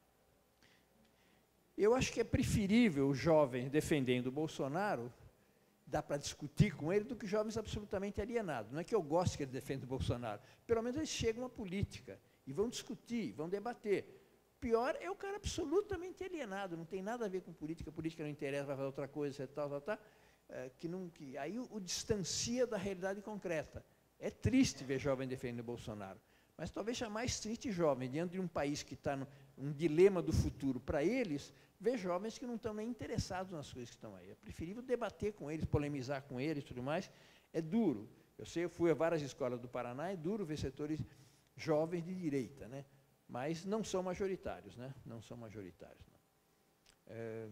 Eu acho que é preferível os jovens defendendo o Bolsonaro, dá para discutir com ele, do que jovens absolutamente alienados. Não é que eu goste que ele defenda o Bolsonaro, pelo menos eles chegam à política e vão discutir, vão debater. Pior é o cara absolutamente alienado, não tem nada a ver com política, a política não interessa, vai fazer outra coisa, tal, tal, tal, é, que não, que, aí o, o distancia da realidade concreta. É triste ver jovem defendendo o Bolsonaro, mas talvez seja mais triste jovem, diante de um país que está num dilema do futuro para eles, ver jovens que não estão nem interessados nas coisas que estão aí. É preferível debater com eles, polemizar com eles e tudo mais. É duro. Eu sei, eu fui a várias escolas do Paraná, é duro ver setores jovens de direita, né? Mas não são majoritários, né? Não são majoritários. Não. É...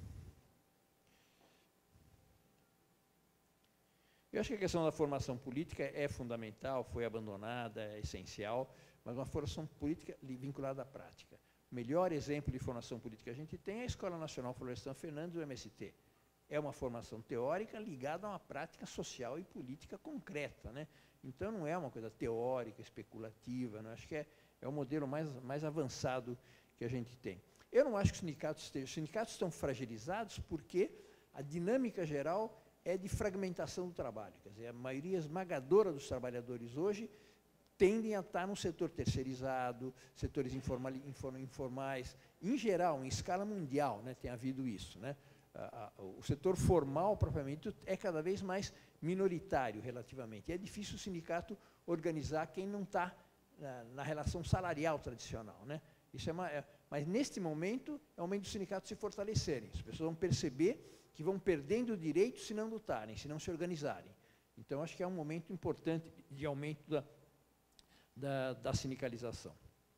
Eu acho que a questão da formação política é fundamental, foi abandonada, é essencial, mas uma formação política vinculada à prática. O melhor exemplo de formação política que a gente tem é a Escola Nacional Florestan Fernandes, do M S T. É uma formação teórica ligada a uma prática social e política concreta, né? Então, não é uma coisa teórica, especulativa, não? Acho que é, é o modelo mais, mais avançado que a gente tem. Eu não acho que os sindicatos estejam... Os sindicatos estão fragilizados porque a dinâmica geral é de fragmentação do trabalho. Quer dizer, a maioria esmagadora dos trabalhadores hoje tendem a estar no setor terceirizado, setores informal, informais, em geral, em escala mundial, né, tem havido isso, né? O setor formal, propriamente, é cada vez mais minoritário, relativamente. E é difícil o sindicato organizar quem não está na, na relação salarial tradicional, né? Isso é uma, é, mas, neste momento, é o momento dos sindicatos se fortalecerem. As pessoas vão perceber que vão perdendo o direito se não lutarem, se não se organizarem. Então, acho que é um momento importante de aumento da, da, da sindicalização.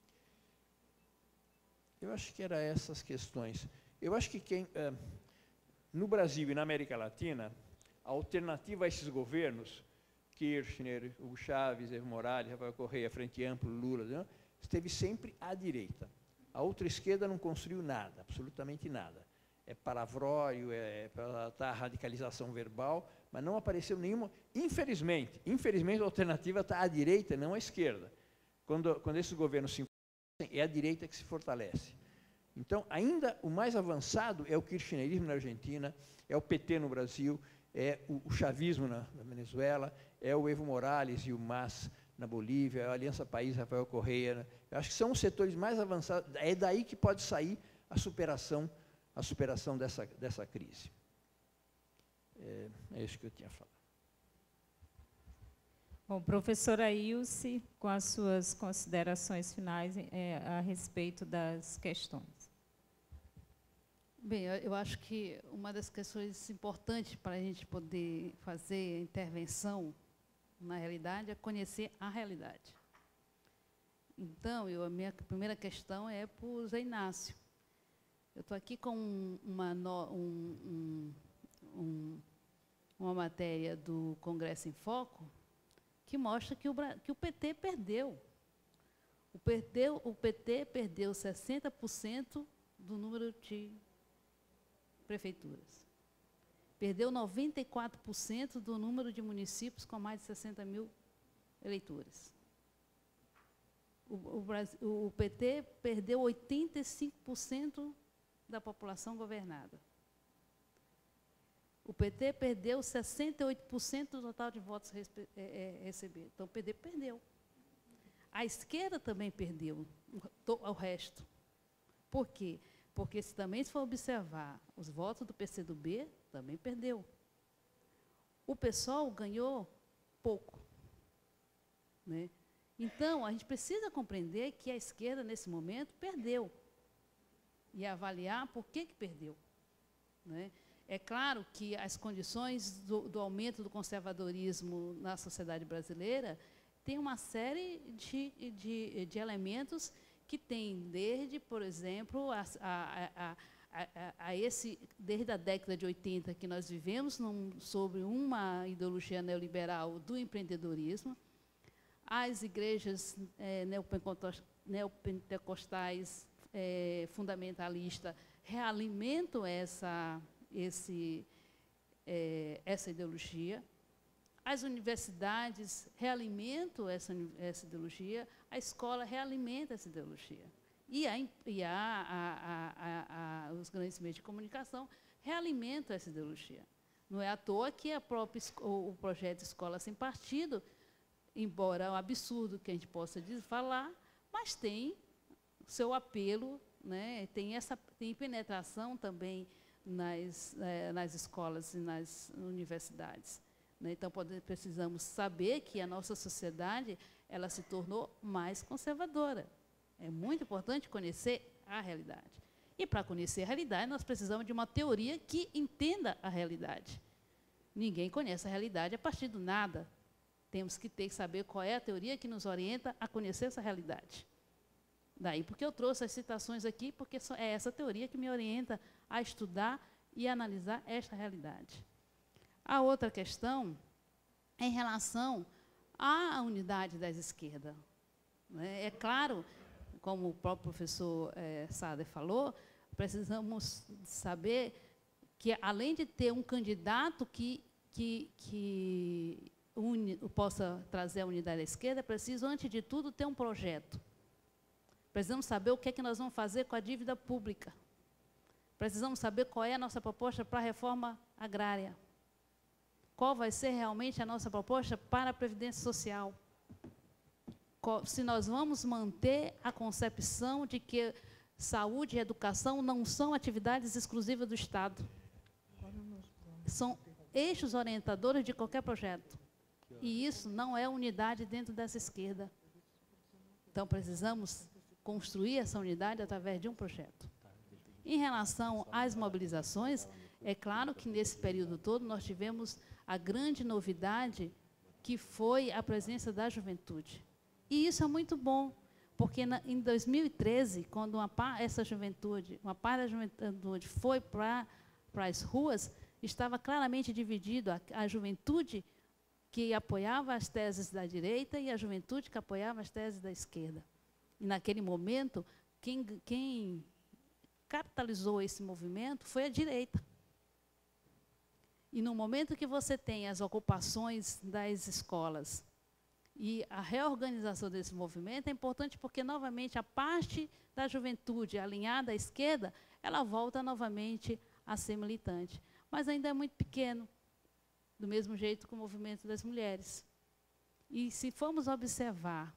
Eu acho que eram essas questões. Eu acho que quem... Eh, no Brasil e na América Latina, a alternativa a esses governos, Kirchner, Hugo Chávez, Evo Morales, Rafael Correia, Frente Ampla, Lula, né, esteve sempre à direita. A outra esquerda não construiu nada, absolutamente nada. É palavrório, é para a radicalização verbal, mas não apareceu nenhuma... Infelizmente, infelizmente a alternativa está à direita, não à esquerda. Quando, quando esses governos se fortalecem, é a direita que se fortalece. Então, ainda o mais avançado é o kirchnerismo na Argentina, é o P T no Brasil, é o, o chavismo na, na Venezuela, é o Evo Morales e o M A S na Bolívia, é a Aliança País, Rafael Correia. Né? Eu acho que são os setores mais avançados, é daí que pode sair a superação, a superação dessa, dessa crise. É, é isso que eu tinha falado. Bom, professora Ilse, com as suas considerações finais é, a respeito das questões. Bem, eu acho que uma das questões importantes para a gente poder fazer intervenção na realidade é conhecer a realidade. Então, eu, a minha primeira questão é para o Zé Inácio. Eu estou aqui com uma, no, um, um, um, uma matéria do Congresso em Foco que mostra que o, que o P T perdeu. O, perdeu. o P T perdeu sessenta por cento do número de prefeituras. Perdeu noventa e quatro por cento do número de municípios com mais de sessenta mil eleitores. O, o, o P T perdeu oitenta e cinco por cento da população governada. O P T perdeu sessenta e oito por cento do total de votos é, é, recebidos. Então, o P T perdeu. A esquerda também perdeu o, o resto. Por quê? Porque, se também se for observar os votos do P C do B, também perdeu. O PSOL ganhou pouco. Né? Então, a gente precisa compreender que a esquerda, nesse momento, perdeu. E avaliar por que, que perdeu. Né? É claro que as condições do, do aumento do conservadorismo na sociedade brasileira têm uma série de, de, de elementos que tem desde, por exemplo, a, a, a, a, a esse, desde a década de oitenta que nós vivemos num, sobre uma ideologia neoliberal do empreendedorismo, as igrejas é, neopentecostais é, fundamentalistas realimentam essa, esse, é, essa ideologia. As universidades realimentam essa, essa ideologia, a escola realimenta essa ideologia. E, a, e a, a, a, a, os grandes meios de comunicação realimentam essa ideologia. Não é à toa que a própria, o, o projeto Escola Sem Partido, embora é um absurdo que a gente possa dizer, falar, mas tem seu apelo, né, tem, essa, tem penetração também nas, é, nas escolas e nas universidades. Né? Então, pode, precisamos saber que a nossa sociedade ela se tornou mais conservadora. É muito importante conhecer a realidade. E, para conhecer a realidade, nós precisamos de uma teoria que entenda a realidade. Ninguém conhece a realidade a partir do nada. Temos que ter que saber qual é a teoria que nos orienta a conhecer essa realidade. Daí porque eu trouxe as citações aqui, porque é essa teoria que me orienta a estudar e analisar esta realidade. A outra questão é em relação à unidade das esquerdas. É claro, como o próprio professor é, Sader falou, precisamos saber que, além de ter um candidato que, que, que uni, possa trazer a unidade da esquerda, é preciso, antes de tudo, ter um projeto. Precisamos saber o que é que nós vamos fazer com a dívida pública. Precisamos saber qual é a nossa proposta para a reforma agrária. Qual vai ser realmente a nossa proposta para a Previdência Social. Qual, se nós vamos manter a concepção de que saúde e educação não são atividades exclusivas do Estado. São eixos orientadores de qualquer projeto. E isso não é unidade dentro dessa esquerda. Então, precisamos construir essa unidade através de um projeto. Em relação às mobilizações, é claro que nesse período todo nós tivemos a grande novidade que foi a presença da juventude. E isso é muito bom, porque na, em dois mil e treze, quando uma, essa juventude, uma parte da juventude foi para as ruas, estava claramente dividido a, a juventude que apoiava as teses da direita e a juventude que apoiava as teses da esquerda. E, naquele momento, quem, quem capitalizou esse movimento foi a direita. E, no momento que você tem as ocupações das escolas e a reorganização desse movimento, é importante porque, novamente, a parte da juventude alinhada à esquerda, ela volta novamente a ser militante. Mas ainda é muito pequeno, do mesmo jeito que o movimento das mulheres. E, se formos observar,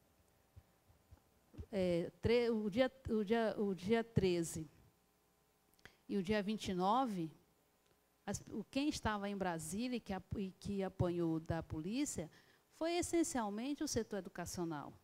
É, tre, o, dia, o, dia, o dia treze e o dia vinte e nove, as, o, quem estava em Brasília e que, e que apanhou da polícia foi essencialmente o setor educacional.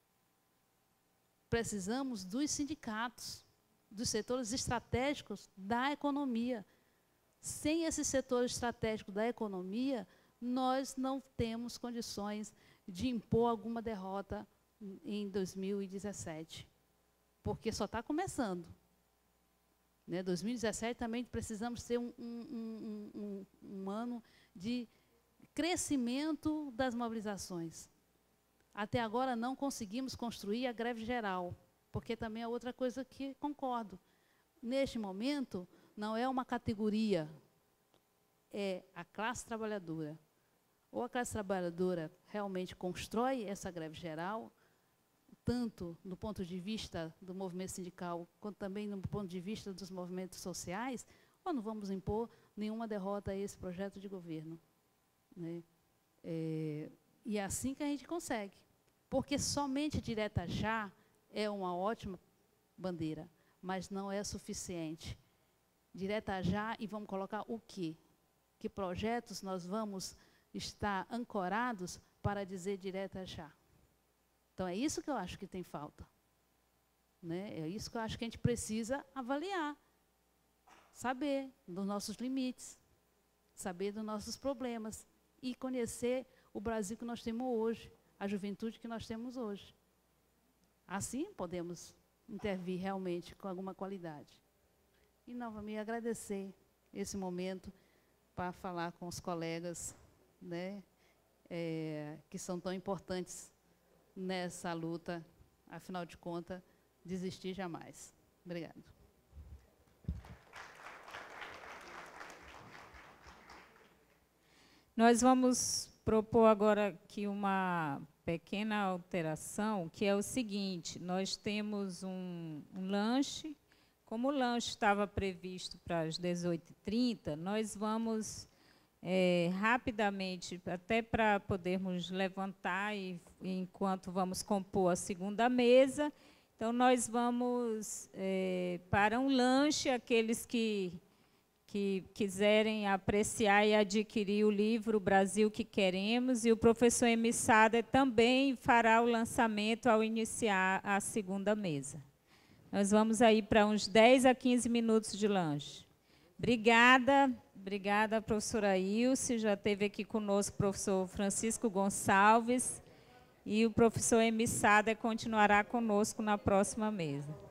Precisamos dos sindicatos, dos setores estratégicos da economia. Sem esse setor estratégico da economia, nós não temos condições de impor alguma derrota em dois mil e dezessete, porque só está começando. Né? dois mil e dezessete também precisamos ter um, um, um, um, um ano de crescimento das mobilizações. Até agora não conseguimos construir a greve geral, porque também é outra coisa que concordo. Neste momento, não é uma categoria, é a classe trabalhadora. Ou a classe trabalhadora realmente constrói essa greve geral, tanto do ponto de vista do movimento sindical, quanto também do ponto de vista dos movimentos sociais, ou não vamos impor nenhuma derrota a esse projeto de governo. Né? É, e é assim que a gente consegue. Porque somente direta já é uma ótima bandeira, mas não é suficiente. Direta já, e vamos colocar o quê? Que projetos nós vamos estar ancorados para dizer direta já? Então, é isso que eu acho que tem falta. Né? É isso que eu acho que a gente precisa avaliar. Saber dos nossos limites, saber dos nossos problemas e conhecer o Brasil que nós temos hoje, a juventude que nós temos hoje. Assim, podemos intervir realmente com alguma qualidade. E, novamente, agradecer esse momento para falar com os colegas, né, é, que são tão importantes nessa luta. Afinal de contas, desistir jamais. Obrigada. Nós vamos propor agora aqui uma pequena alteração, que é o seguinte: nós temos um, um lanche. Como o lanche estava previsto para as dezoito e trinta, nós vamos é, rapidamente, até para podermos levantar e, enquanto vamos compor a segunda mesa, então nós vamos é, para um lanche, aqueles que, que quiserem apreciar e adquirir o livro Brasil que Queremos, e o professor Emi Sader também fará o lançamento ao iniciar a segunda mesa. Nós vamos aí para uns dez a quinze minutos de lanche. Obrigada, obrigada, professora Ilse. Já esteve aqui conosco o professor Francisco Gonçalves, e o professor Emi Sader continuará conosco na próxima mesa.